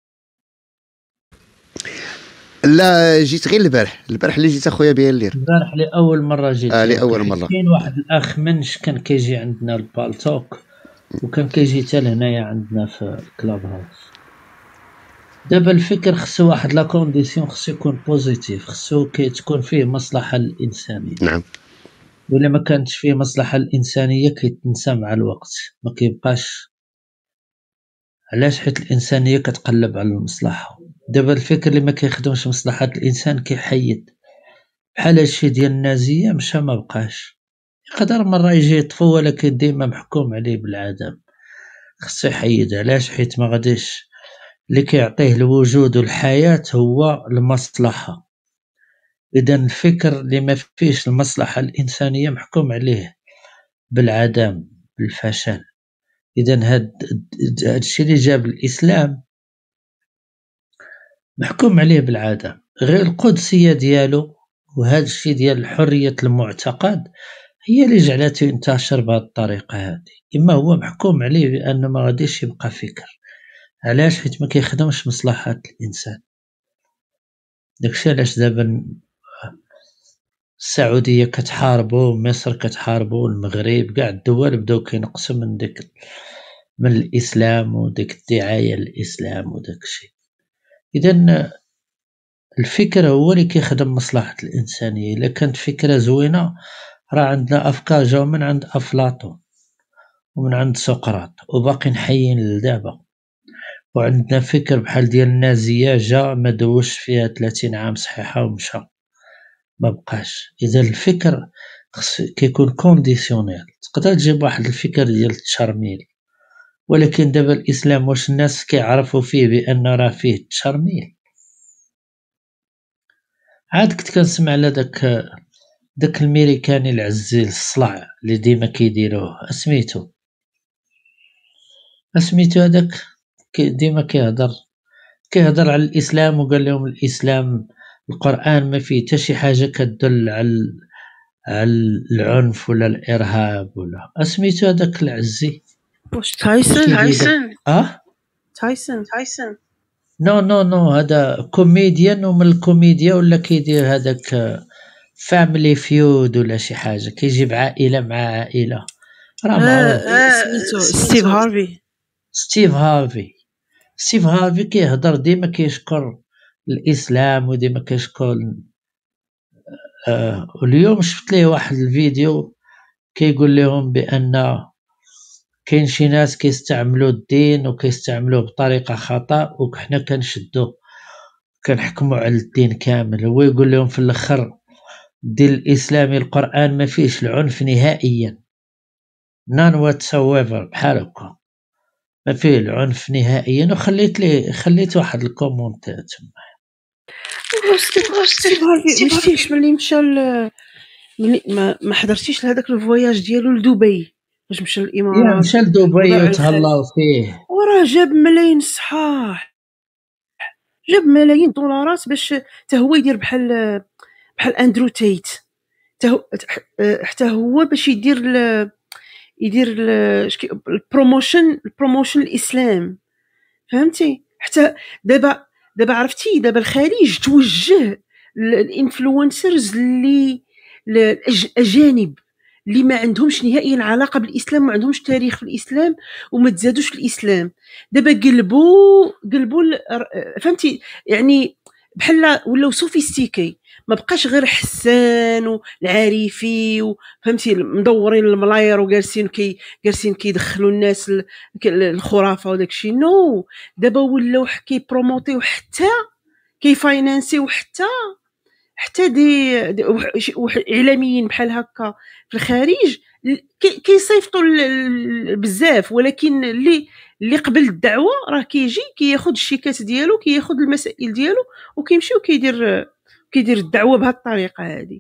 لا جيت غير البارح اللي جيت اخويا بيالير. البارح لاول مره جيت. لاول مره. كاين واحد الاخ منش كان كيجي عندنا البالتوك، وكان كيجي حتى لهنايا عندنا في الكلاب هاوس. دابا الفكر خصو واحد لا كونديسيون، خصو يكون بوزيتيف، خصو تكون فيه مصلحه للانسانيه. نعم. ولا ما كانتش فيه مصلحه الانسانيه كيتنسى مع الوقت، ما كيبقاش. علاش؟ حيت الانسانيه كتقلب على المصلحه. دابا الفكر اللي ما كيخدمش مصلحه الانسان كيحيد، بحال هادشي ديال النازيه مشى ما بقاش. يقدر مره يجي يطفو، ولكن ديما محكوم عليه بالعدم، خصو يحيد. علاش؟ حيت ما غاديش اللي كيعطيه الوجود والحياه هو المصلحه. اذا الفكر اللي ما فيش المصلحه الانسانيه محكوم عليه بالعدم، بالفشل. اذا هاد الشيء اللي جاب الاسلام محكوم عليه بالعدم. غير القدسيه ديالو وهذا الشيء ديال حريه المعتقد هي اللي جعلته ينتشر بهذه الطريقه هذه. اما هو محكوم عليه بانه ما غاديش يبقى فكر. علاش؟ حيت ما كيخدمش مصلحه الانسان. داكشي علاش دابا السعوديه كتحاربوا، مصر كتحاربوا، المغرب، كاع الدول بداو كينقصوا من الاسلام وديك الدعايه للاسلام وداك الشيء. اذا الفكر هو اللي كيخدم مصلحه الانسانيه. الا كانت فكره زوينه، راه عندنا افكار جاو من عند افلاطون ومن عند سقراط وباقيين حيين لدابا. وعندنا فكر بحال ديال النازيه جا ما دوش فيها 30 عام صحيحه ومشى ما بقاش. اذا الفكر كيكون كونديسيونيل. تقدر تجيب واحد الفكر ديال التشرميل، ولكن دابا الاسلام واش الناس كيعرفوا فيه بان راه فيه التشرميل؟ عاد كنت كنسمع على داك الميريكاني العزيز الصلع اللي ديما كيديروه، اسميتو هذاك ديما كيهضر على الاسلام، وقال لهم الاسلام القران ما فيه حتى شي حاجه كتدل على العنف ولا الارهاب ولا. اسميتو هذاك العزي واش تايسون؟ تايسون نو هذا كوميديان، ومن الكوميديا ولا كيدير هذاك فاميلي فيود ولا شي حاجه، كيجيب عائله مع عائله. راه معروف. سميتو ستيف هارفي كيهضر ديما كيشكر الاسلام وديما كيشكر. واليوم شفت ليه واحد الفيديو كيقول لهم بان كاين شي ناس كيستعملوا الدين وكيستعملوه بطريقه خطا، وحنا كنحكموا على الدين كامل. هو يقول لهم في الاخر الدين الاسلامي القران ما فيهش العنف نهائيا، نان واتسويفر، بحال هكا ما فيه العنف نهائيا. وخليت واحد الكومونت تما. واش ملي مشى ما حضرتيش لهذاك الفواياج ديالو لدبي؟ واش مشى للامارات؟ مشى لدبي وتهلاو فيه، وراه جاب ملايين صحاح، جاب ملايين دولارات باش حتى هو يدير بحال اندرو تايت. حتى هو باش يدير البروموشن الاسلام، فهمتي؟ حتى دابا عرفتي دابا الخليج توجه الانفلونسرز اللي الاجانب اللي ما عندهمش نهائيا علاقه بالاسلام، ما عندهمش تاريخ في الاسلام وما تزادوش في الاسلام. دابا قلبوا فهمتي يعني بحال ولاو سوفيستيكي، ما بقاش غير حسان والعارفي فهمتي مدورين الملاير وجالسين كيدخلوا الناس الخرافه وداك الشيء. نو دابا ولاو كيبروموتيو حتى كيفاينانسيو حتى دي اعلاميين بحال هكا في الخارج كيصيفطوا بزاف، ولكن اللي قبل الدعوه راه كيجي كياخذ الشيكات ديالو، كياخذ المسائل ديالو وكيمشي وكيدير الدعوه بهذه الطريقه هذه.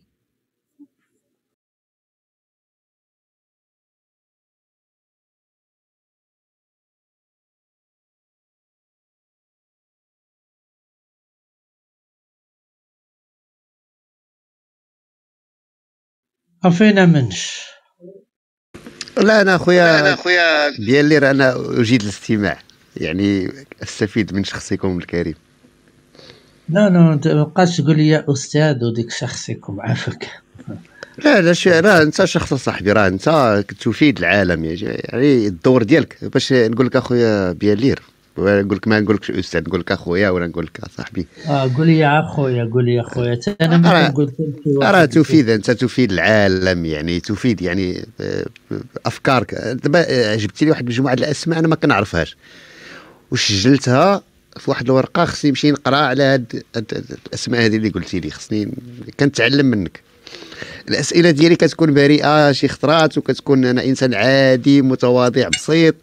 عفينا منش. لا انا اخويا بيالير انا اجيد الاستماع، يعني استفيد من شخصكم الكريم. لا انت مابقاش تقول لي يا استاذ وديك شخصكم عافاك. لا انت شخص صاحبي، راه انت تفيد العالم، يعني الدور ديالك باش نقول لك اخويا بيالير، نقول لك ما نقولكش استاذ، نقول لك اخويا ولا نقول لك صاحبي. قول لي يا اخويا، قول لي يا اخويا. انا ما كنقول راه تفيد، انت تفيد العالم، يعني تفيد يعني افكارك. دابا جبتي لي واحد مجموعه الاسماء انا ما كنعرفهاش وسجلتها في واحد الورقه، خصني نمشي نقرا على هاد الاسماء هذه اللي قلتي لي، خصني كنتعلم منك. الاسئله ديالي كتكون بريئه شي خطرات، وكتكون انا انسان عادي متواضع بسيط،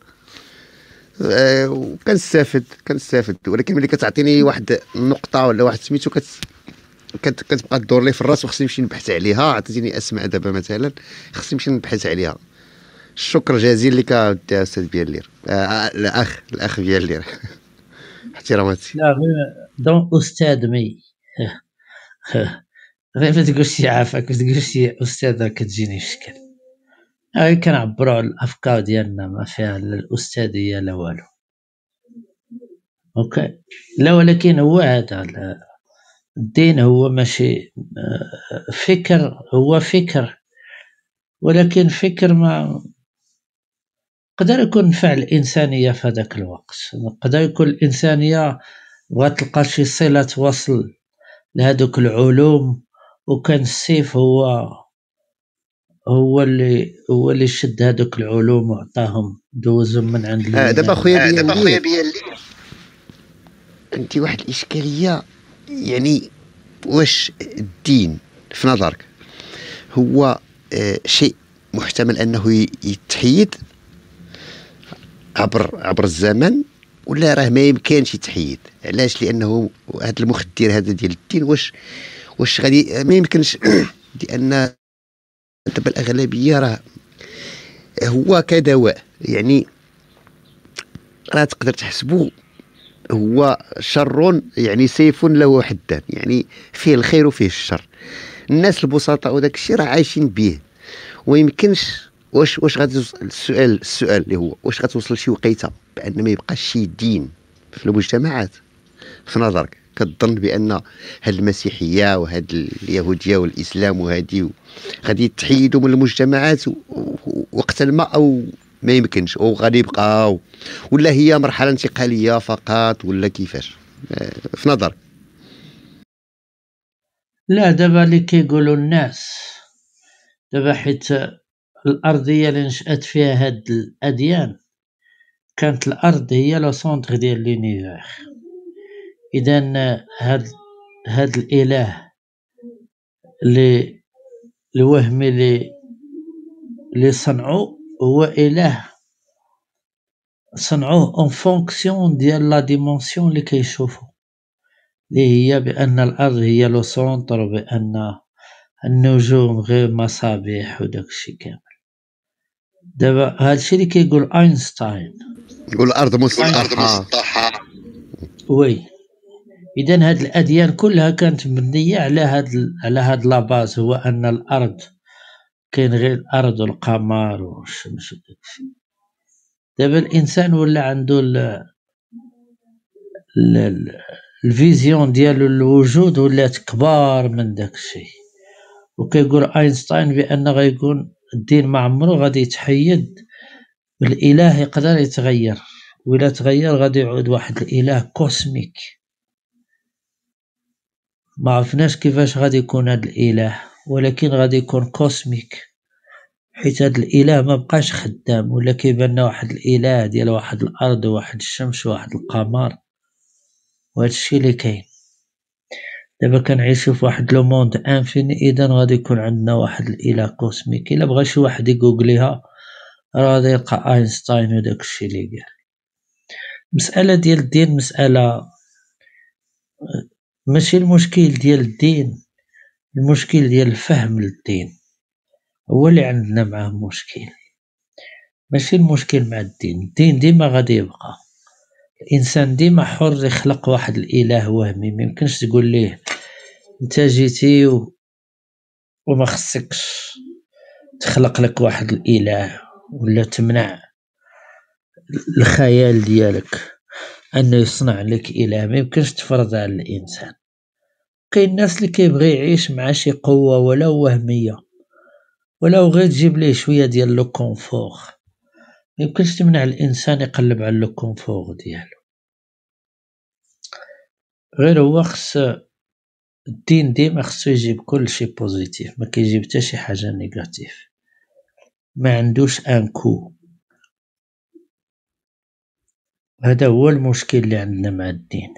وكنستافد ولكن ملي كتعطيني واحد النقطه ولا واحد سميتو كتبقى تدور لي في الراس وخصني نمشي نبحث عليها. عطيتيني اسماء دابا مثلا خصني نمشي نبحث عليها. الشكر جزيل لك استاذ بيالير، الاخ بيالير احتراماتي. لا دون استاذ مي غير ما تقولش عافاك، تقولش استاذ كتجيني في شكل. كنعبروا على الافكار ديالنا، ما فيها لا الاستاذيه لا والو. اوكي لا، ولكن هو هذا الدين هو ماشي فكر، هو فكر، ولكن فكر ما قدر يكون نفع الانسانيه في هذاك الوقت. قدر يكون الانسانيه بغات تلقى شي صله وصل لهذوك العلوم، وكان السيف هو اللي شد هذوك العلوم وعطاهم دوزهم من عند دابا خويا بيالي انت واحد الاشكاليه، يعني واش الدين في نظرك هو شيء محتمل انه يتحيد عبر الزمن، ولا راه ما يمكنش يتحيد؟ علاش؟ لانه هذا المخدر هذا ديال الدين واش غادي ما يمكنش لان دابا الاغلبيه راه هو كدواء، يعني راه تقدر تحسبوا هو شر، يعني سيف له حدان، يعني فيه الخير وفيه الشر. الناس البسطاء وداك الشيء راه عايشين به، ويمكنش واش غادي السؤال اللي هو واش غتوصل شي وقيته بان ما يبقاش شي دين في المجتمعات؟ في نظرك كتظن بان هاد المسيحيه وهاد اليهوديه والاسلام وهادي غادي يتحيدوا من المجتمعات وقت ما، او ما يمكنش، او غادي يبقاو، ولا هي مرحله انتقاليه فقط، ولا كيفاش في نظرك؟ لا دابا اللي كيقولوا الناس دابا، حيت الارضيه اللي نشات فيها هاد الاديان كانت الارض هي لو سونتر ديال لونيفير. اذا هاد الاله اللي الوهمي اللي صنعوا هو اله صنعوه اون فونكسيون ديال لا ديمونسيون اللي كيشوفوا، اللي هي بان الارض هي لو سونتر، وبان النجوم غير مصابيح وداك الشيء كامل. دابا هادشي اللي كيقول اينشتاين، يقول الارض مسطحه. وي إذن هاد الأديان كلها كانت مبنية على هاد لاباز، هو أن الأرض كاين غير الأرض والقمر والشمس وداكشي. دابا الإنسان ولا عندو الفيزيون ديالو الوجود ولات كبار من داكشي. وكيقول أينشتاين بأن غيكون الدين ما عمرو غادي يتحيد، الإله يقدر يتغير، وإلا تغير غادي يعود واحد الإله كوسميك. ما عرفناش كيفاش غادي يكون هاد الإله، ولكن غادي يكون كوسميك، حيت هاد الإله ما بقاش خدام، ولا كيبان واحد الإله ديال واحد الأرض وواحد الشمس وواحد القمر، وهاد الشي اللي كاين. دابا كنعيشو في واحد لو موند انفيني، إذا غادي يكون عندنا واحد الإله كوسميك. إلا بغى شي واحد يغوغليها راه غادي يلقى أينشتاين وداك الشي اللي قال. مسألة ديال الدين مسألة ماشي المشكل ديال الدين، المشكل ديال الفهم للدين هو اللي عندنا معاه مشكل، ماشي المشكل مع الدين. الدين ديما غادي يبقى، الإنسان ديما حر يخلق واحد الإله وهمي. ميمكنش تقول ليه انت جيتي وما خصكش تخلق لك واحد الإله، ولا تمنع الخيال ديالك أنه يصنع لك إله. ميمكنش تفرض على الإنسان. كاين الناس اللي كيبغي يعيش مع شي قوة ولو وهمية، ولو غير تجيب ليه شوية ديال لو كونفور. ميمكنش تمنع الإنسان يقلب على لو كونفور ديالو، غير هو خص الدين ديما خصو يجيب كل شي بوزيتيف، ما كيجيب حتى شي حاجة نيجاتيف، ما عندوش ان كو. هذا هو المشكل اللي عندنا مع الدين.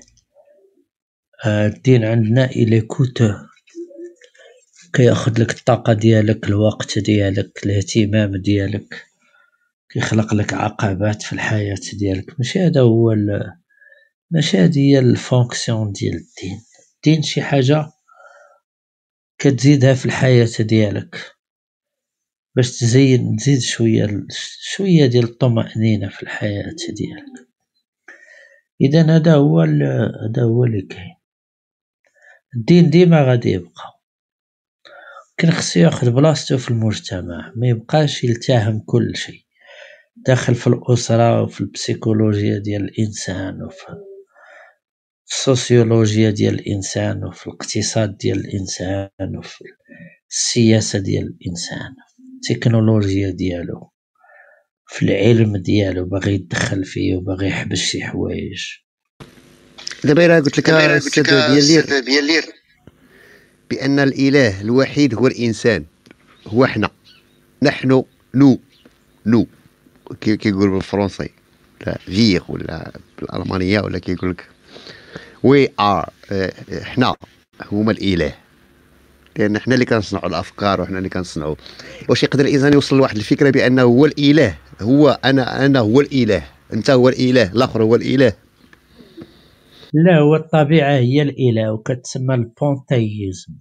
الدين عندنا إلي كوتو، كياخد لك الطاقة ديالك، الوقت ديالك، الاهتمام ديالك، كيخلق لك عقبات في الحياة ديالك. ماشي هذا هو ماشي هذه هي الفونكسيون ديال الدين. الدين شي حاجة كتزيدها في الحياة ديالك باش تزيد شوية ديال الطمأنينة في الحياة ديالك. إذن هذا هو اللي كاين. الدين ديما غادي يبقى، كان خصو ياخد بلاصتو في المجتمع، ما يبقاش يلتهم كل شيء. داخل في الأسرة وفي البسيكولوجيا ديال الإنسان، وفي السوسيولوجيا ديال الإنسان، وفي الاقتصاد ديال الإنسان، وفي السياسة ديال الإنسان، التكنولوجيا ديالو، في العلم ديالو باغي يدخل فيه وباغي يحبس شي حوايج. دابا الا قلت لك الاستاذ ديال بان الاله الوحيد هو الانسان، هو نحن نو كيقول بالفرنسي، لا فيغ، ولا بالالمانيه، ولا كيقول لك وي ار، حنا هما الاله، لان حنا اللي كنصنعوا الافكار وحنا اللي كنصنعوا. واش يقدر الانسان يوصل لواحد الفكره بانه هو الاله، هو انا هو الاله، انت هو الاله، الاخر هو الاله؟ لا، هو الطبيعة هي الإله، وكتسمى البونتيزم،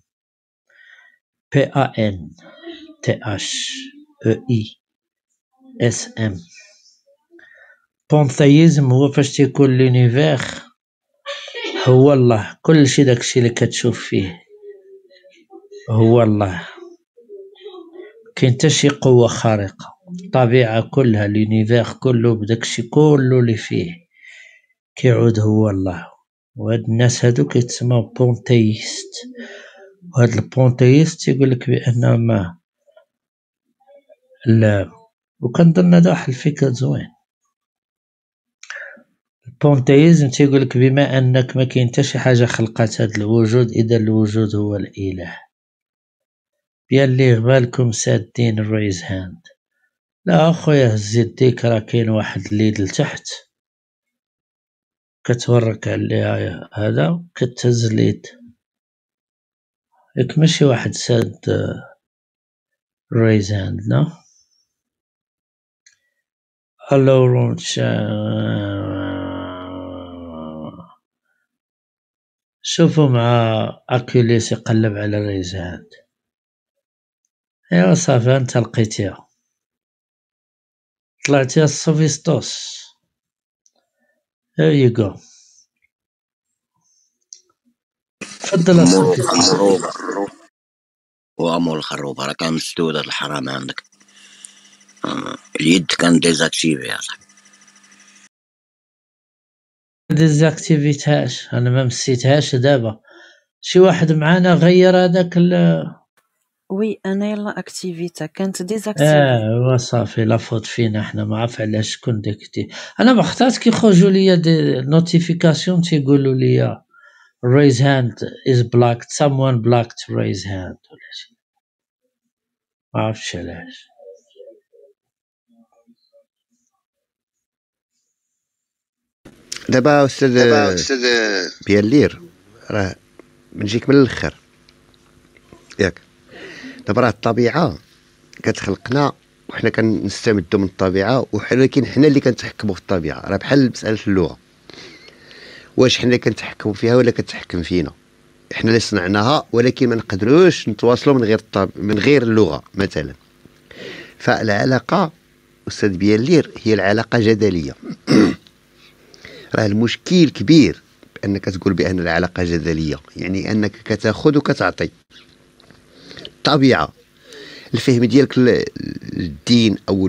PANTHEISM. بونتيزم هو فاش تيكون لونيفير هو الله، كلشي داكشي اللي كتشوف فيه هو الله، كاين حتى شي قوة خارقة. الطبيعة كلها، لونيفير كله، بداكشي كله اللي فيه كيعود هو الله. وهاد الناس هادو كيتسموا بونتيست. وهاد البونتيست تيقول لك بأن ما لا، وكنظن هذا واحد الفكر زوين. البونتيزم تيقول لك بما أنك ما كاين حتى شي حاجة خلقات هاد الوجود، إذا الوجود هو الإله. بيان اللي بالكم سادين الريز هاند. لا أخويا، هز يديك، راه كاين واحد الليد لتحت كتورك عليها هذا، كتهز اليد ياك، ماشي واحد ساد raise hand. No. Hello شوفوا مع أكيليس يقلب على raise hand. ايوا صافي، انت لقيتيها، طلعتيها السوفيستوس. There you go. تفضل اصاحبي. خروبه وامور الخروبه راه كان مسدود هاد الحرام عندك. اليد كان ديزاكتيفي يا صاحبي. ديزاكتيفيتهاش، انا ما مسيتهاش دابا. شي واحد معانا غير هذاك وي انا يلا اكتيفيتا كانت ديزاكتيفي. وصافي لا فوت فينا حنا، ما عرف علاش شكون ديكتي. انا ما اختارت كيخرجوا ليا دي نوتيفيكاسيون تيقولوا ليا raise hand is blocked, someone blocked raise hand ولا شي، ما عرفتش علاش. دابا استاذ بيالير راه بنجيك من الاخر ياك. دابا راه الطبيعه كتخلقنا وحنا كنستمدوا من الطبيعه، ولكن حنا اللي كنتحكموا في الطبيعه. راه بحال مساله اللغه، واش حنا كنتحكموا فيها ولا كتحكم فينا؟ احنا اللي صنعناها، ولكن ما نقدروش نتواصلوا من غير اللغه مثلا. فالعلاقه استاذ بيالير هي العلاقه جدليه. راه المشكل كبير بانك تقول بان العلاقه جدليه، يعني انك كتاخذ وكتعطي. الطبيعه الفهم ديالك الدين او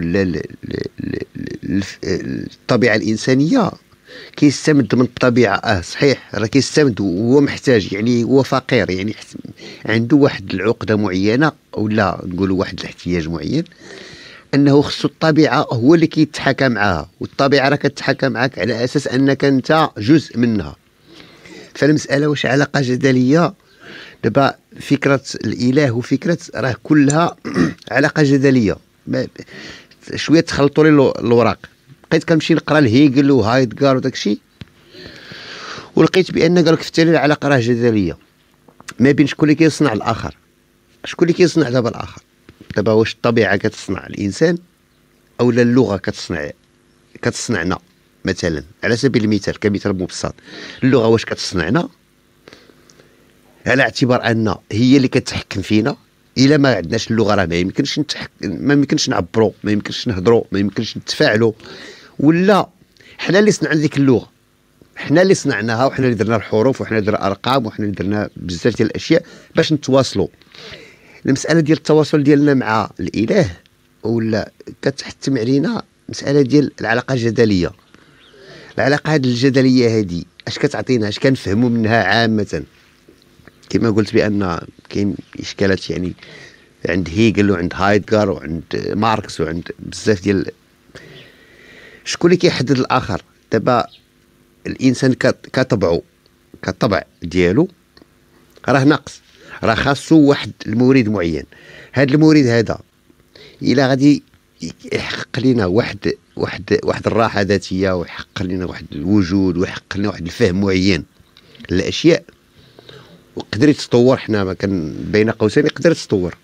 الطبيعه الانسانيه كيستمد من الطبيعه. صحيح راه كيستمد وهو محتاج، يعني هو فقير، يعني عنده واحد العقده معينه ولا نقولوا واحد الاحتياج معين، انه خصو الطبيعه هو اللي كيتحكم معاها، والطبيعه راه كتحكم معاك على اساس انك انت جزء منها. فالمساله واش علاقه جدليه؟ دابا فكره الاله وفكره راه كلها علاقه جدليه. شويه تخلطوا لي الوراق. بقيت كنمشي نقرا لهيجل وهايدغار وداك الشيء، ولقيت بان قالك في التالي العلاقه راه جدليه ما بين شكون اللي كيصنع الاخر. شكون اللي كيصنع دابا الاخر؟ دابا واش الطبيعه كتصنع الانسان او لا اللغه كتصنعنا؟ مثلا على سبيل المثال كمثال مبسط، اللغه واش كتصنعنا على اعتبار ان هي اللي كتحكم فينا؟ الا ما عندناش اللغه راه ما يمكنش نعبروا، ما يمكنش نهضروا، ما يمكنش نتفاعلوا. ولا حنا اللي صنعنا ديك اللغه، حنا اللي صنعناها، وحنا اللي درنا الحروف، وحنا اللي درنا الارقام، وحنا اللي درنا بزاف ديال الاشياء باش نتواصلوا. المساله ديال التواصل ديالنا مع الاله ولا كتحتم علينا مساله ديال العلاقه الجدليه. العلاقه هذه الجدليه هذه اش كتعطينا؟ اش كنفهموا منها عامه؟ كما قلت بان كاين اشكالات يعني عند هيجل وعند هايدغار وعند ماركس وعند بزاف ديال. شكون اللي كيحدد الاخر؟ دابا الانسان كطبع ديالو راه ناقص، راه خاصو واحد المورد معين. هذا المورد هذا الا غادي يحقق لنا واحد الراحه ذاتيه، ويحقق لنا واحد الوجود، ويحقق لنا واحد الفهم معين للاشياء، وقدر يتطور. حنا ما كان بين قوسين يقدر يتطور،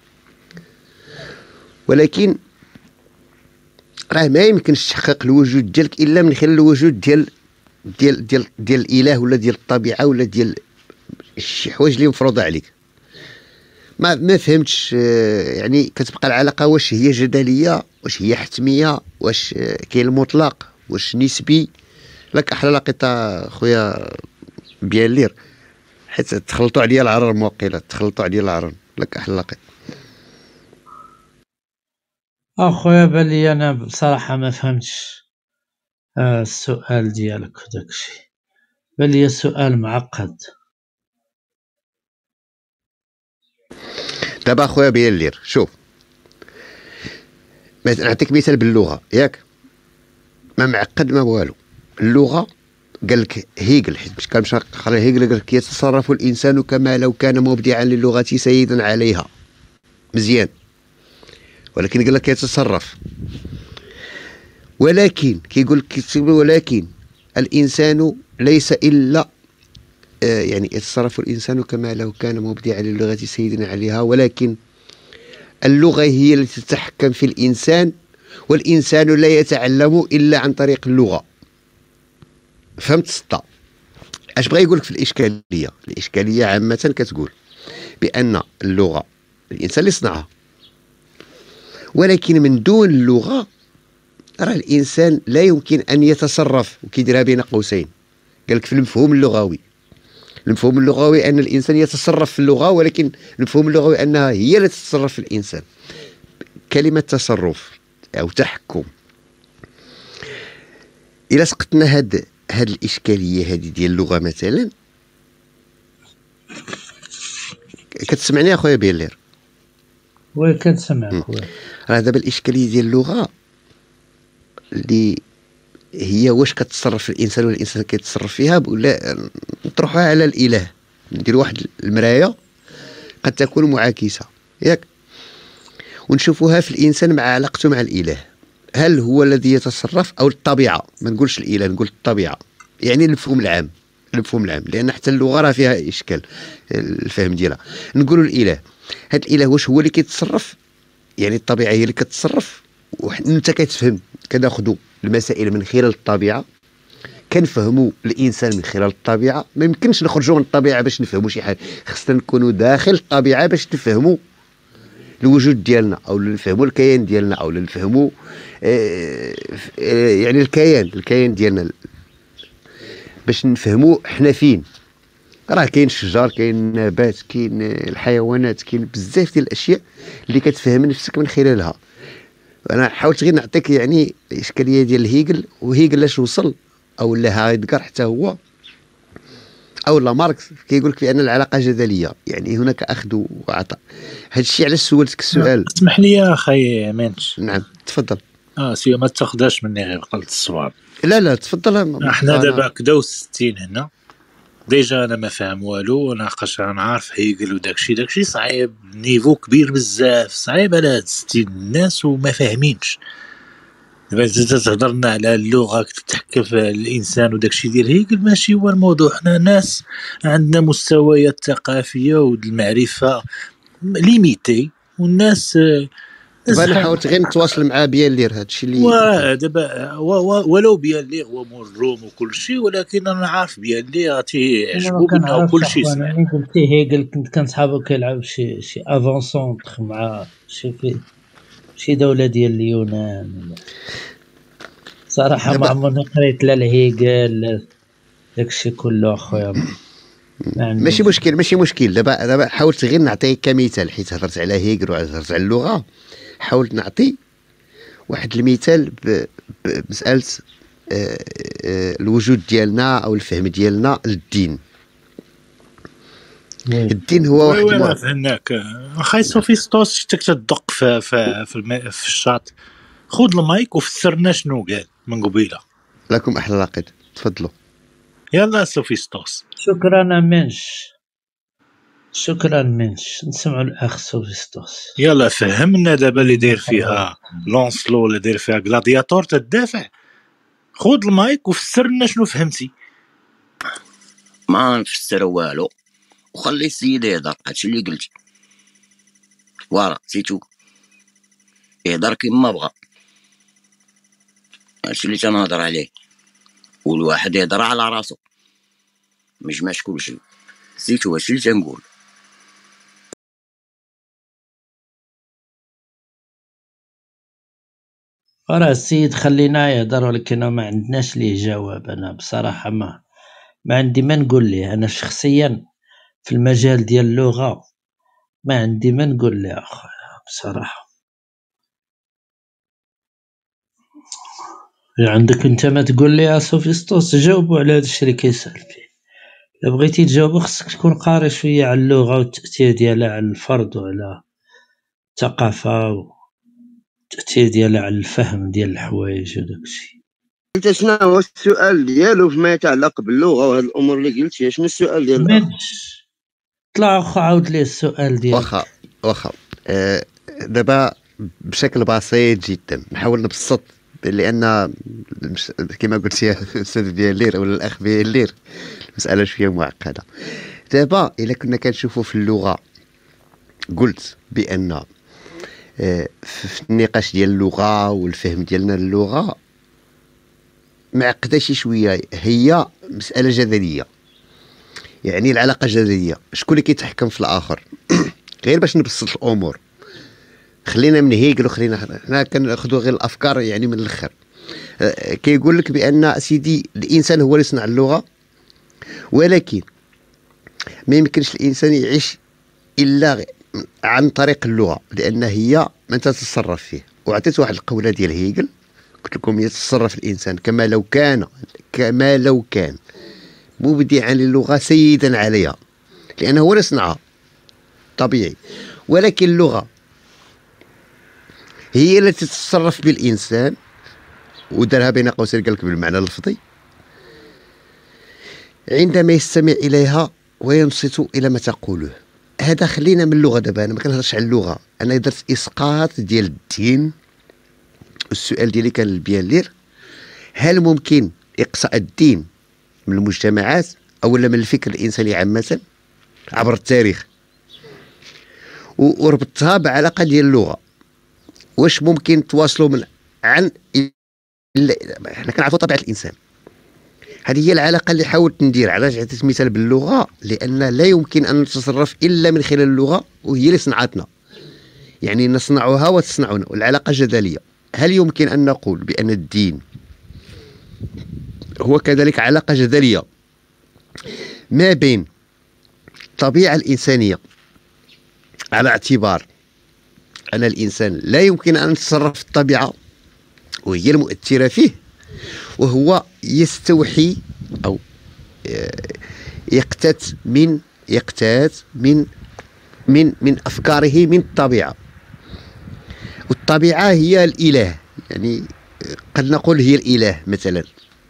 ولكن راه ما يمكنش تحقق الوجود ديالك الا من خلال الوجود ديال الاله ولا ديال الطبيعه ولا ديال شي حوايج اللي مفروضه عليك. ما فهمتش. يعني كتبقى العلاقه واش هي جدليه، واش هي حتميه، واش كاين المطلق، واش نسبي؟ لك احلى لقيتها خويا بيالير، حيت تخلطوا عليا العرن موقيله، تخلطوا عليا العرن. لك احلى لقيت اخويا بالي انا بصراحه ما فهمتش السؤال ديالك وداكشي، بالي السؤال معقد. دابا اخويا بيالير شوف، نعطيك مثال باللغه ياك، ما معقد ما والو. اللغه قال لك هيجل، حيت كان مشى قرا هيجل قال لك يتصرف الانسان كما لو كان مبدعا للغه سيدا عليها. مزيان، ولكن قال لك يتصرف، ولكن كيقول لك ولكن الانسان ليس الا يعني يتصرف الانسان كما لو كان مبدعا للغه سيدا عليها، ولكن اللغه هي التي تتحكم في الانسان، والانسان لا يتعلم الا عن طريق اللغه. فهمت السطا؟ اش بغى يقول لك في الاشكاليه؟ الاشكاليه عامه كتقول بان اللغه الانسان اللي صنعها، ولكن من دون اللغه راه الانسان لا يمكن ان يتصرف. وكيديرها بين قوسين، قال لك في المفهوم اللغوي المفهوم اللغوي ان الانسان يتصرف في اللغه، ولكن المفهوم اللغوي انها هي اللي تتصرف في الانسان. كلمه تصرف او تحكم، الا سقطنا هاد الاشكاليه هذه ديال اللغه مثلا. كتسمعني اخويا بيلير؟ وي كنسمعك. راه دابا الاشكاليه ديال اللغه اللي هي واش كتصرف في الانسان ولا الانسان كيتصرف فيها، ولا نطرحوها على الاله، ندير واحد المرايه قد تكون معاكسه ياك، ونشوفوها في الانسان مع علاقته مع الاله. هل هو الذي يتصرف او الطبيعه؟ ما نقولش الاله، نقول الطبيعه، يعني المفهوم العام. لان حتى اللغه راه فيها اشكال الفهم ديالها. نقولوا الاله، هذا الاله واش هو اللي كيتصرف؟ يعني الطبيعه هي اللي كتصرف، وانت كتفهم. كناخذوا المسائل من خلال الطبيعه، كنفهموا الانسان من خلال الطبيعه. ما يمكنش نخرجوا من الطبيعه باش نفهموا شي حاجه، خصنا نكونوا داخل الطبيعه باش نفهموا الوجود ديالنا، او نفهموا الكيان ديالنا، او نفهموا يعني الكيان ديالنا، باش نفهموا حنا فين. راه كاين الشجر، كاين النبات، كاين الحيوانات، كاين بزاف ديال الاشياء اللي كتفهم نفسك من خلالها. انا حاولت غير نعطيك يعني الاشكاليه ديال هيجل، وهيجل لاش وصل، او لا هايدغر حتى هو، او لا ماركس كيقول لك بان العلاقه جدليه، يعني هناك اخذ وعطاء. هذا الشيء علاش سولتك السؤال. اسمح لي يا اخي مانش. نعم تفضل. سي ما تاخذهاش مني غير قلت الصواب. لا تفضل. احنا دابا كداو 60 هنا ديجا، انا ما فاهم والو، ناقش انا عارف هيقل وداكشي صعيب، نيفو كبير بزاف، صعيب على هاد 60 الناس وما فاهمينش. دابا انت تهضر لنا على اللغه كتحكم في الانسان وداكشي ديال هيقل، ماشي هو الموضوع. حنا ناس عندنا مستويات ثقافيه والمعرفه ليميتي، والناس انا حاولت غير نتواصل مع بيالير، هذا الشيء اللي دابا ولو بيالير هو مروم وكل شيء، ولكن انا عارف بيالير تيعجبو بنا وكل شيء. انا قلتي هيجل كنت كنصحابو كيلعب شي افونسونطخ مع شي دوله ديال اليونان. صراحه ما عمرني قريت لا الهيجل لا داكشي كله اخويا. ماشي مشكل. دابا حاولت غير نعطيك كمثال، حيت هضرت على هيجل وهضرت على اللغه. حاولت نعطي واحد المثال بمساله الوجود ديالنا او الفهم ديالنا للدين. الدين هو واحد ما فهمناك اخاي سوفيستوس. شتك تدق في الشاط، خذ المايك وفسرنا شنو قال من قبيله. لكم احلى لاقد، تفضلوا. يلا سوفيستوس. شكرا منش نسمعوا الاخ سوفيستوس. يلا فهمنا دابا اللي داير فيها لونسلو، اللي داير فيها غلادياتور تدافع. خذ المايك وفسر لنا شنو فهمتي. ما نفسر والو، وخلي السيد يهضر. هادشي اللي قلتي ورا سيتو يهضر كيما بغا، هادشي اللي تنهضر عليه. والواحد يهضر على راسو مش كلشي. سيتو هادشي اللي تنقول. راه السيد خلينا يهضر، ولكن ما عندناش ليه جواب. انا بصراحه ما عندي ما نقول ليه. انا شخصيا في المجال ديال اللغه ما عندي ما نقول ليه اخويا بصراحه. عندك انت ما تقول لي يا سوفيستوس؟ جاوبوا على هذا الشيء اللي كيسال فيه. الا بغيتي تجاوب خصك تكون قاري شويه على اللغه والتاثير ديالها على الفرد وعلى الثقافه والتاثير ديالها على الفهم ديال الحوايج وداكشي. انت شنو هو السؤال ديالو فيما يتعلق باللغه وهاد الامور اللي قلتي؟ شنو السؤال ديالك؟ طلع اخو عاود ليه السؤال ديالك. واخا دابا بشكل بسيط جدا نحاول نبسط، لان كما قلت يا استاذ بيالير ولا الاخ بيالير المساله شويه معقده. دابا الا كنا كنشوفوا في اللغه، قلت بان في النقاش ديال اللغه والفهم ديالنا للغه معقده شي شويه. هي مساله جدليه، يعني العلاقه جدليه. شكون اللي كيتحكم في الاخر؟ غير باش نبسط الامور، خلينا من هيجل وخلينا حنا كناخذوا غير الافكار يعني من الاخر. كيقول لك بان سيدي الانسان هو اللي صنع اللغه، ولكن ما يمكنش الانسان يعيش الا عن طريق اللغه، لان هي من تتصرف فيه. وعطيت واحد القوله ديال هيجل، قلت لكم يتصرف الانسان كما لو كان مبدعا للغه سيدا عليها، لانه هو اللي صنعها طبيعي. ولكن اللغه هي التي تتصرف بالانسان، ودارها بين قوسين قال لك بالمعنى اللفظي، عندما يستمع اليها وينصت الى ما تقوله. هذا خلينا من اللغه دابا، انا ما كنهضرش على اللغه، انا درت اسقاط ديال الدين. السؤال ديالي كان للبيانلير، هل ممكن اقصاء الدين من المجتمعات او من الفكر الانساني عامه عبر التاريخ؟ وربطتها بعلاقه ديال اللغه. واش ممكن تواصلوا من عن حنا كنعرفوا طبيعه الانسان، هذه هي العلاقه اللي حاولت ندير. علاش عطيت مثال باللغه؟ لان لا يمكن ان نتصرف الا من خلال اللغه، وهي اللي صنعتنا، يعني نصنعها وتصنعنا، والعلاقه جدليه. هل يمكن ان نقول بان الدين هو كذلك علاقه جدليه ما بين الطبيعه الانسانيه، على اعتبار ان الانسان لا يمكن ان يتصرف في الطبيعه وهي المؤثره فيه، وهو يستوحي او يقتات من افكاره من الطبيعه. والطبيعه هي الاله، يعني قد نقول هي الاله مثلا.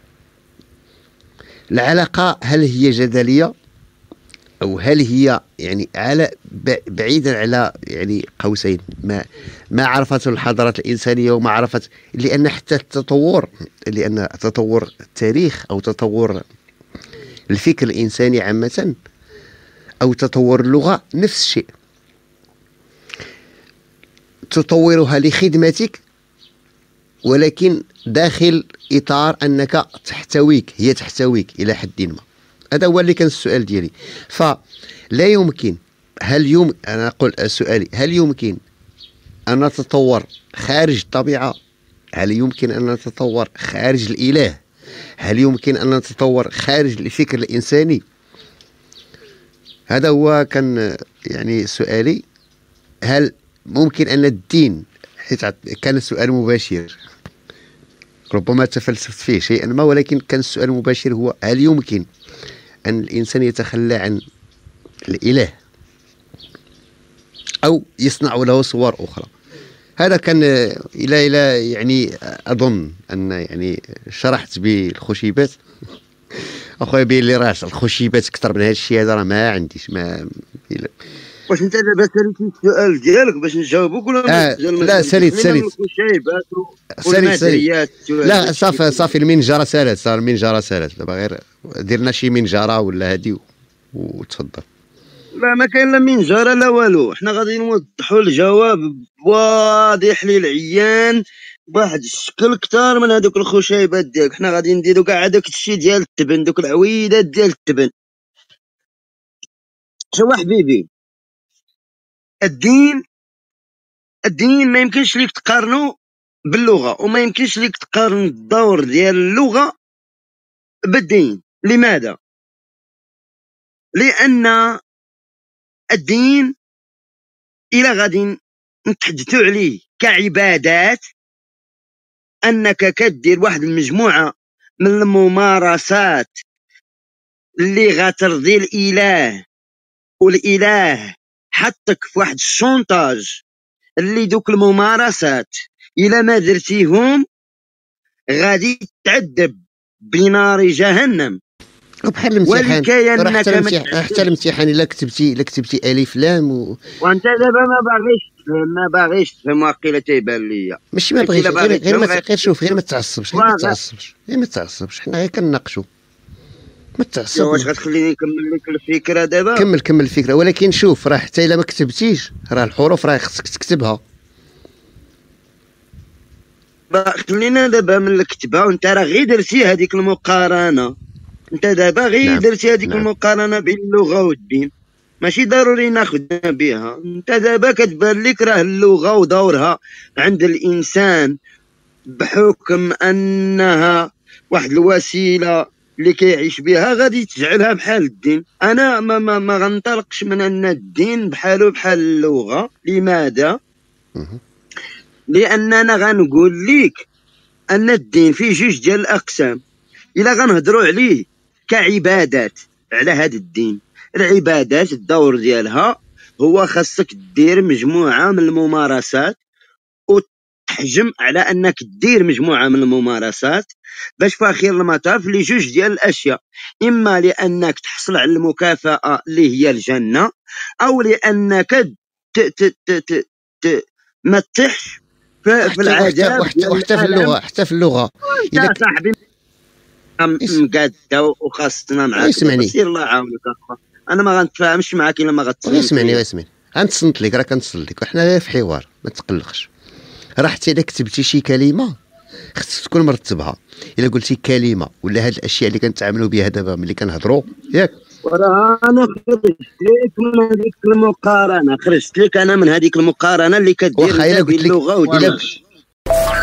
العلاقه هل هي جدليه او هل هي يعني على بعيدا على يعني قوسين ما عرفته الحضارات الانسانيه وما عرفت، لان حتى لان تطور التاريخ او تطور الفكر الانساني عامه او تطور اللغه نفس الشيء، تطورها لخدمتك ولكن داخل اطار انك هي تحتويك الى حد ما. هذا هو اللي كان السؤال ديالي. فلا يمكن، انا اقول سؤالي، هل يمكن ان نتطور خارج الطبيعه؟ هل يمكن ان نتطور خارج الاله؟ هل يمكن ان نتطور خارج الفكر الانساني؟ هذا هو كان يعني سؤالي. هل ممكن ان الدين، حيث كان السؤال مباشر ربما تفلسفت فيه شيئا ما، ولكن كان السؤال المباشر هو هل يمكن أن الإنسان يتخلى عن الإله أو يصنع له صور أخرى؟ هذا كان إلى يعني أظن أن يعني شرحت بالخشيبات. أخويا بين لي راس الخشيبات أكثر من هذا الشيء، هذا راه ما عنديش. واش انت دابا ساليتي السؤال ديالك باش نجاوبك ولا لا ساليت لا صافي المنجره سالت، المنجره سالت دابا، غير درنا شي منجره ولا هادي وتفضل. لا ما كاين لا منجره لا والو، حنا غادي نوضحوا الجواب واضح للعيان بواحد الشكل كثار من هذوك الخشيبات ديالك. حنا غادي نديرو كاع داك الشيء ديال التبن، دوك العويدات ديال التبن. شوف حبيبي، الدين ما يمكنش ليك تقارنه باللغه، وما يمكنش ليك تقارن الدور ديال اللغه بالدين. لماذا؟ لان الدين الى غادي نتحدثوا عليه كعبادات، انك كدير واحد المجموعه من الممارسات اللي غترضي الاله، والاله حطك في واحد الشونطاج اللي دوك الممارسات الى ما درتيهم غادي تعذب بنار جهنم. وبحال الامتحان، حتى الامتحان الا كتبتي الف لام وانت دابا ما باغيش تفهم، واقيلا تيبان ليا ماشي ما بغيتش، غير شوف، غير ما تعصبش، حنا غير كنناقشوا، ما تعصبش. واش غتخليني نكمل لك الفكره دابا؟ كمل الفكره، ولكن شوف راه حتى الا ما كتبتيش راه الحروف راه خصك تكتبها. خلينا دابا من الكتابه، وانت راه غير درتي هذيك المقارنه، انت دابا غير درتي هذيك المقارنه بين اللغه والدين، ماشي ضروري ناخذنا بها. انت دابا كتبان لك راه اللغه ودورها عند الانسان بحكم انها واحد الوسيله اللي كيعيش بها غادي تجعلها بحال الدين. انا ما غنطلقش من ان الدين بحالو بحال اللغه. لماذا؟ لاننا غنقول ليك ان الدين فيه جوج ديال الاقسام. الا غنهضروا عليه كعبادات، على هذا الدين، العبادات الدور ديالها هو خاصك دير مجموعه من الممارسات، وتحجم على انك دير مجموعه من الممارسات باش في اخير المطاف لجوج ديال الاشياء، اما لانك تحصل على المكافاه اللي هي الجنه، او لانك ما تطيحش في العذاب. حتى في اللغه اذا صاحبي مقاده وخاصنا معاك. اسمعني، سير الله يعاونك اخا، انا ما غنتفاهمش معاك الا ما غتفهمش. اسمعني غنتصنت لك، راه كنتصل لك، وحنا في حوار ما تقلقش. راه حتى الا كتبتي شي كلمه خصك تكون مرتبها. الا قلتي كلمه ولا هاد الاشياء اللي كنتعاملوا بها دابا ملي كنهضروا ياك، وراه انا خرجت لك من هذيك المقارنه، خرجت لك انا من هذيك المقارنه اللي كدير باللغه وديال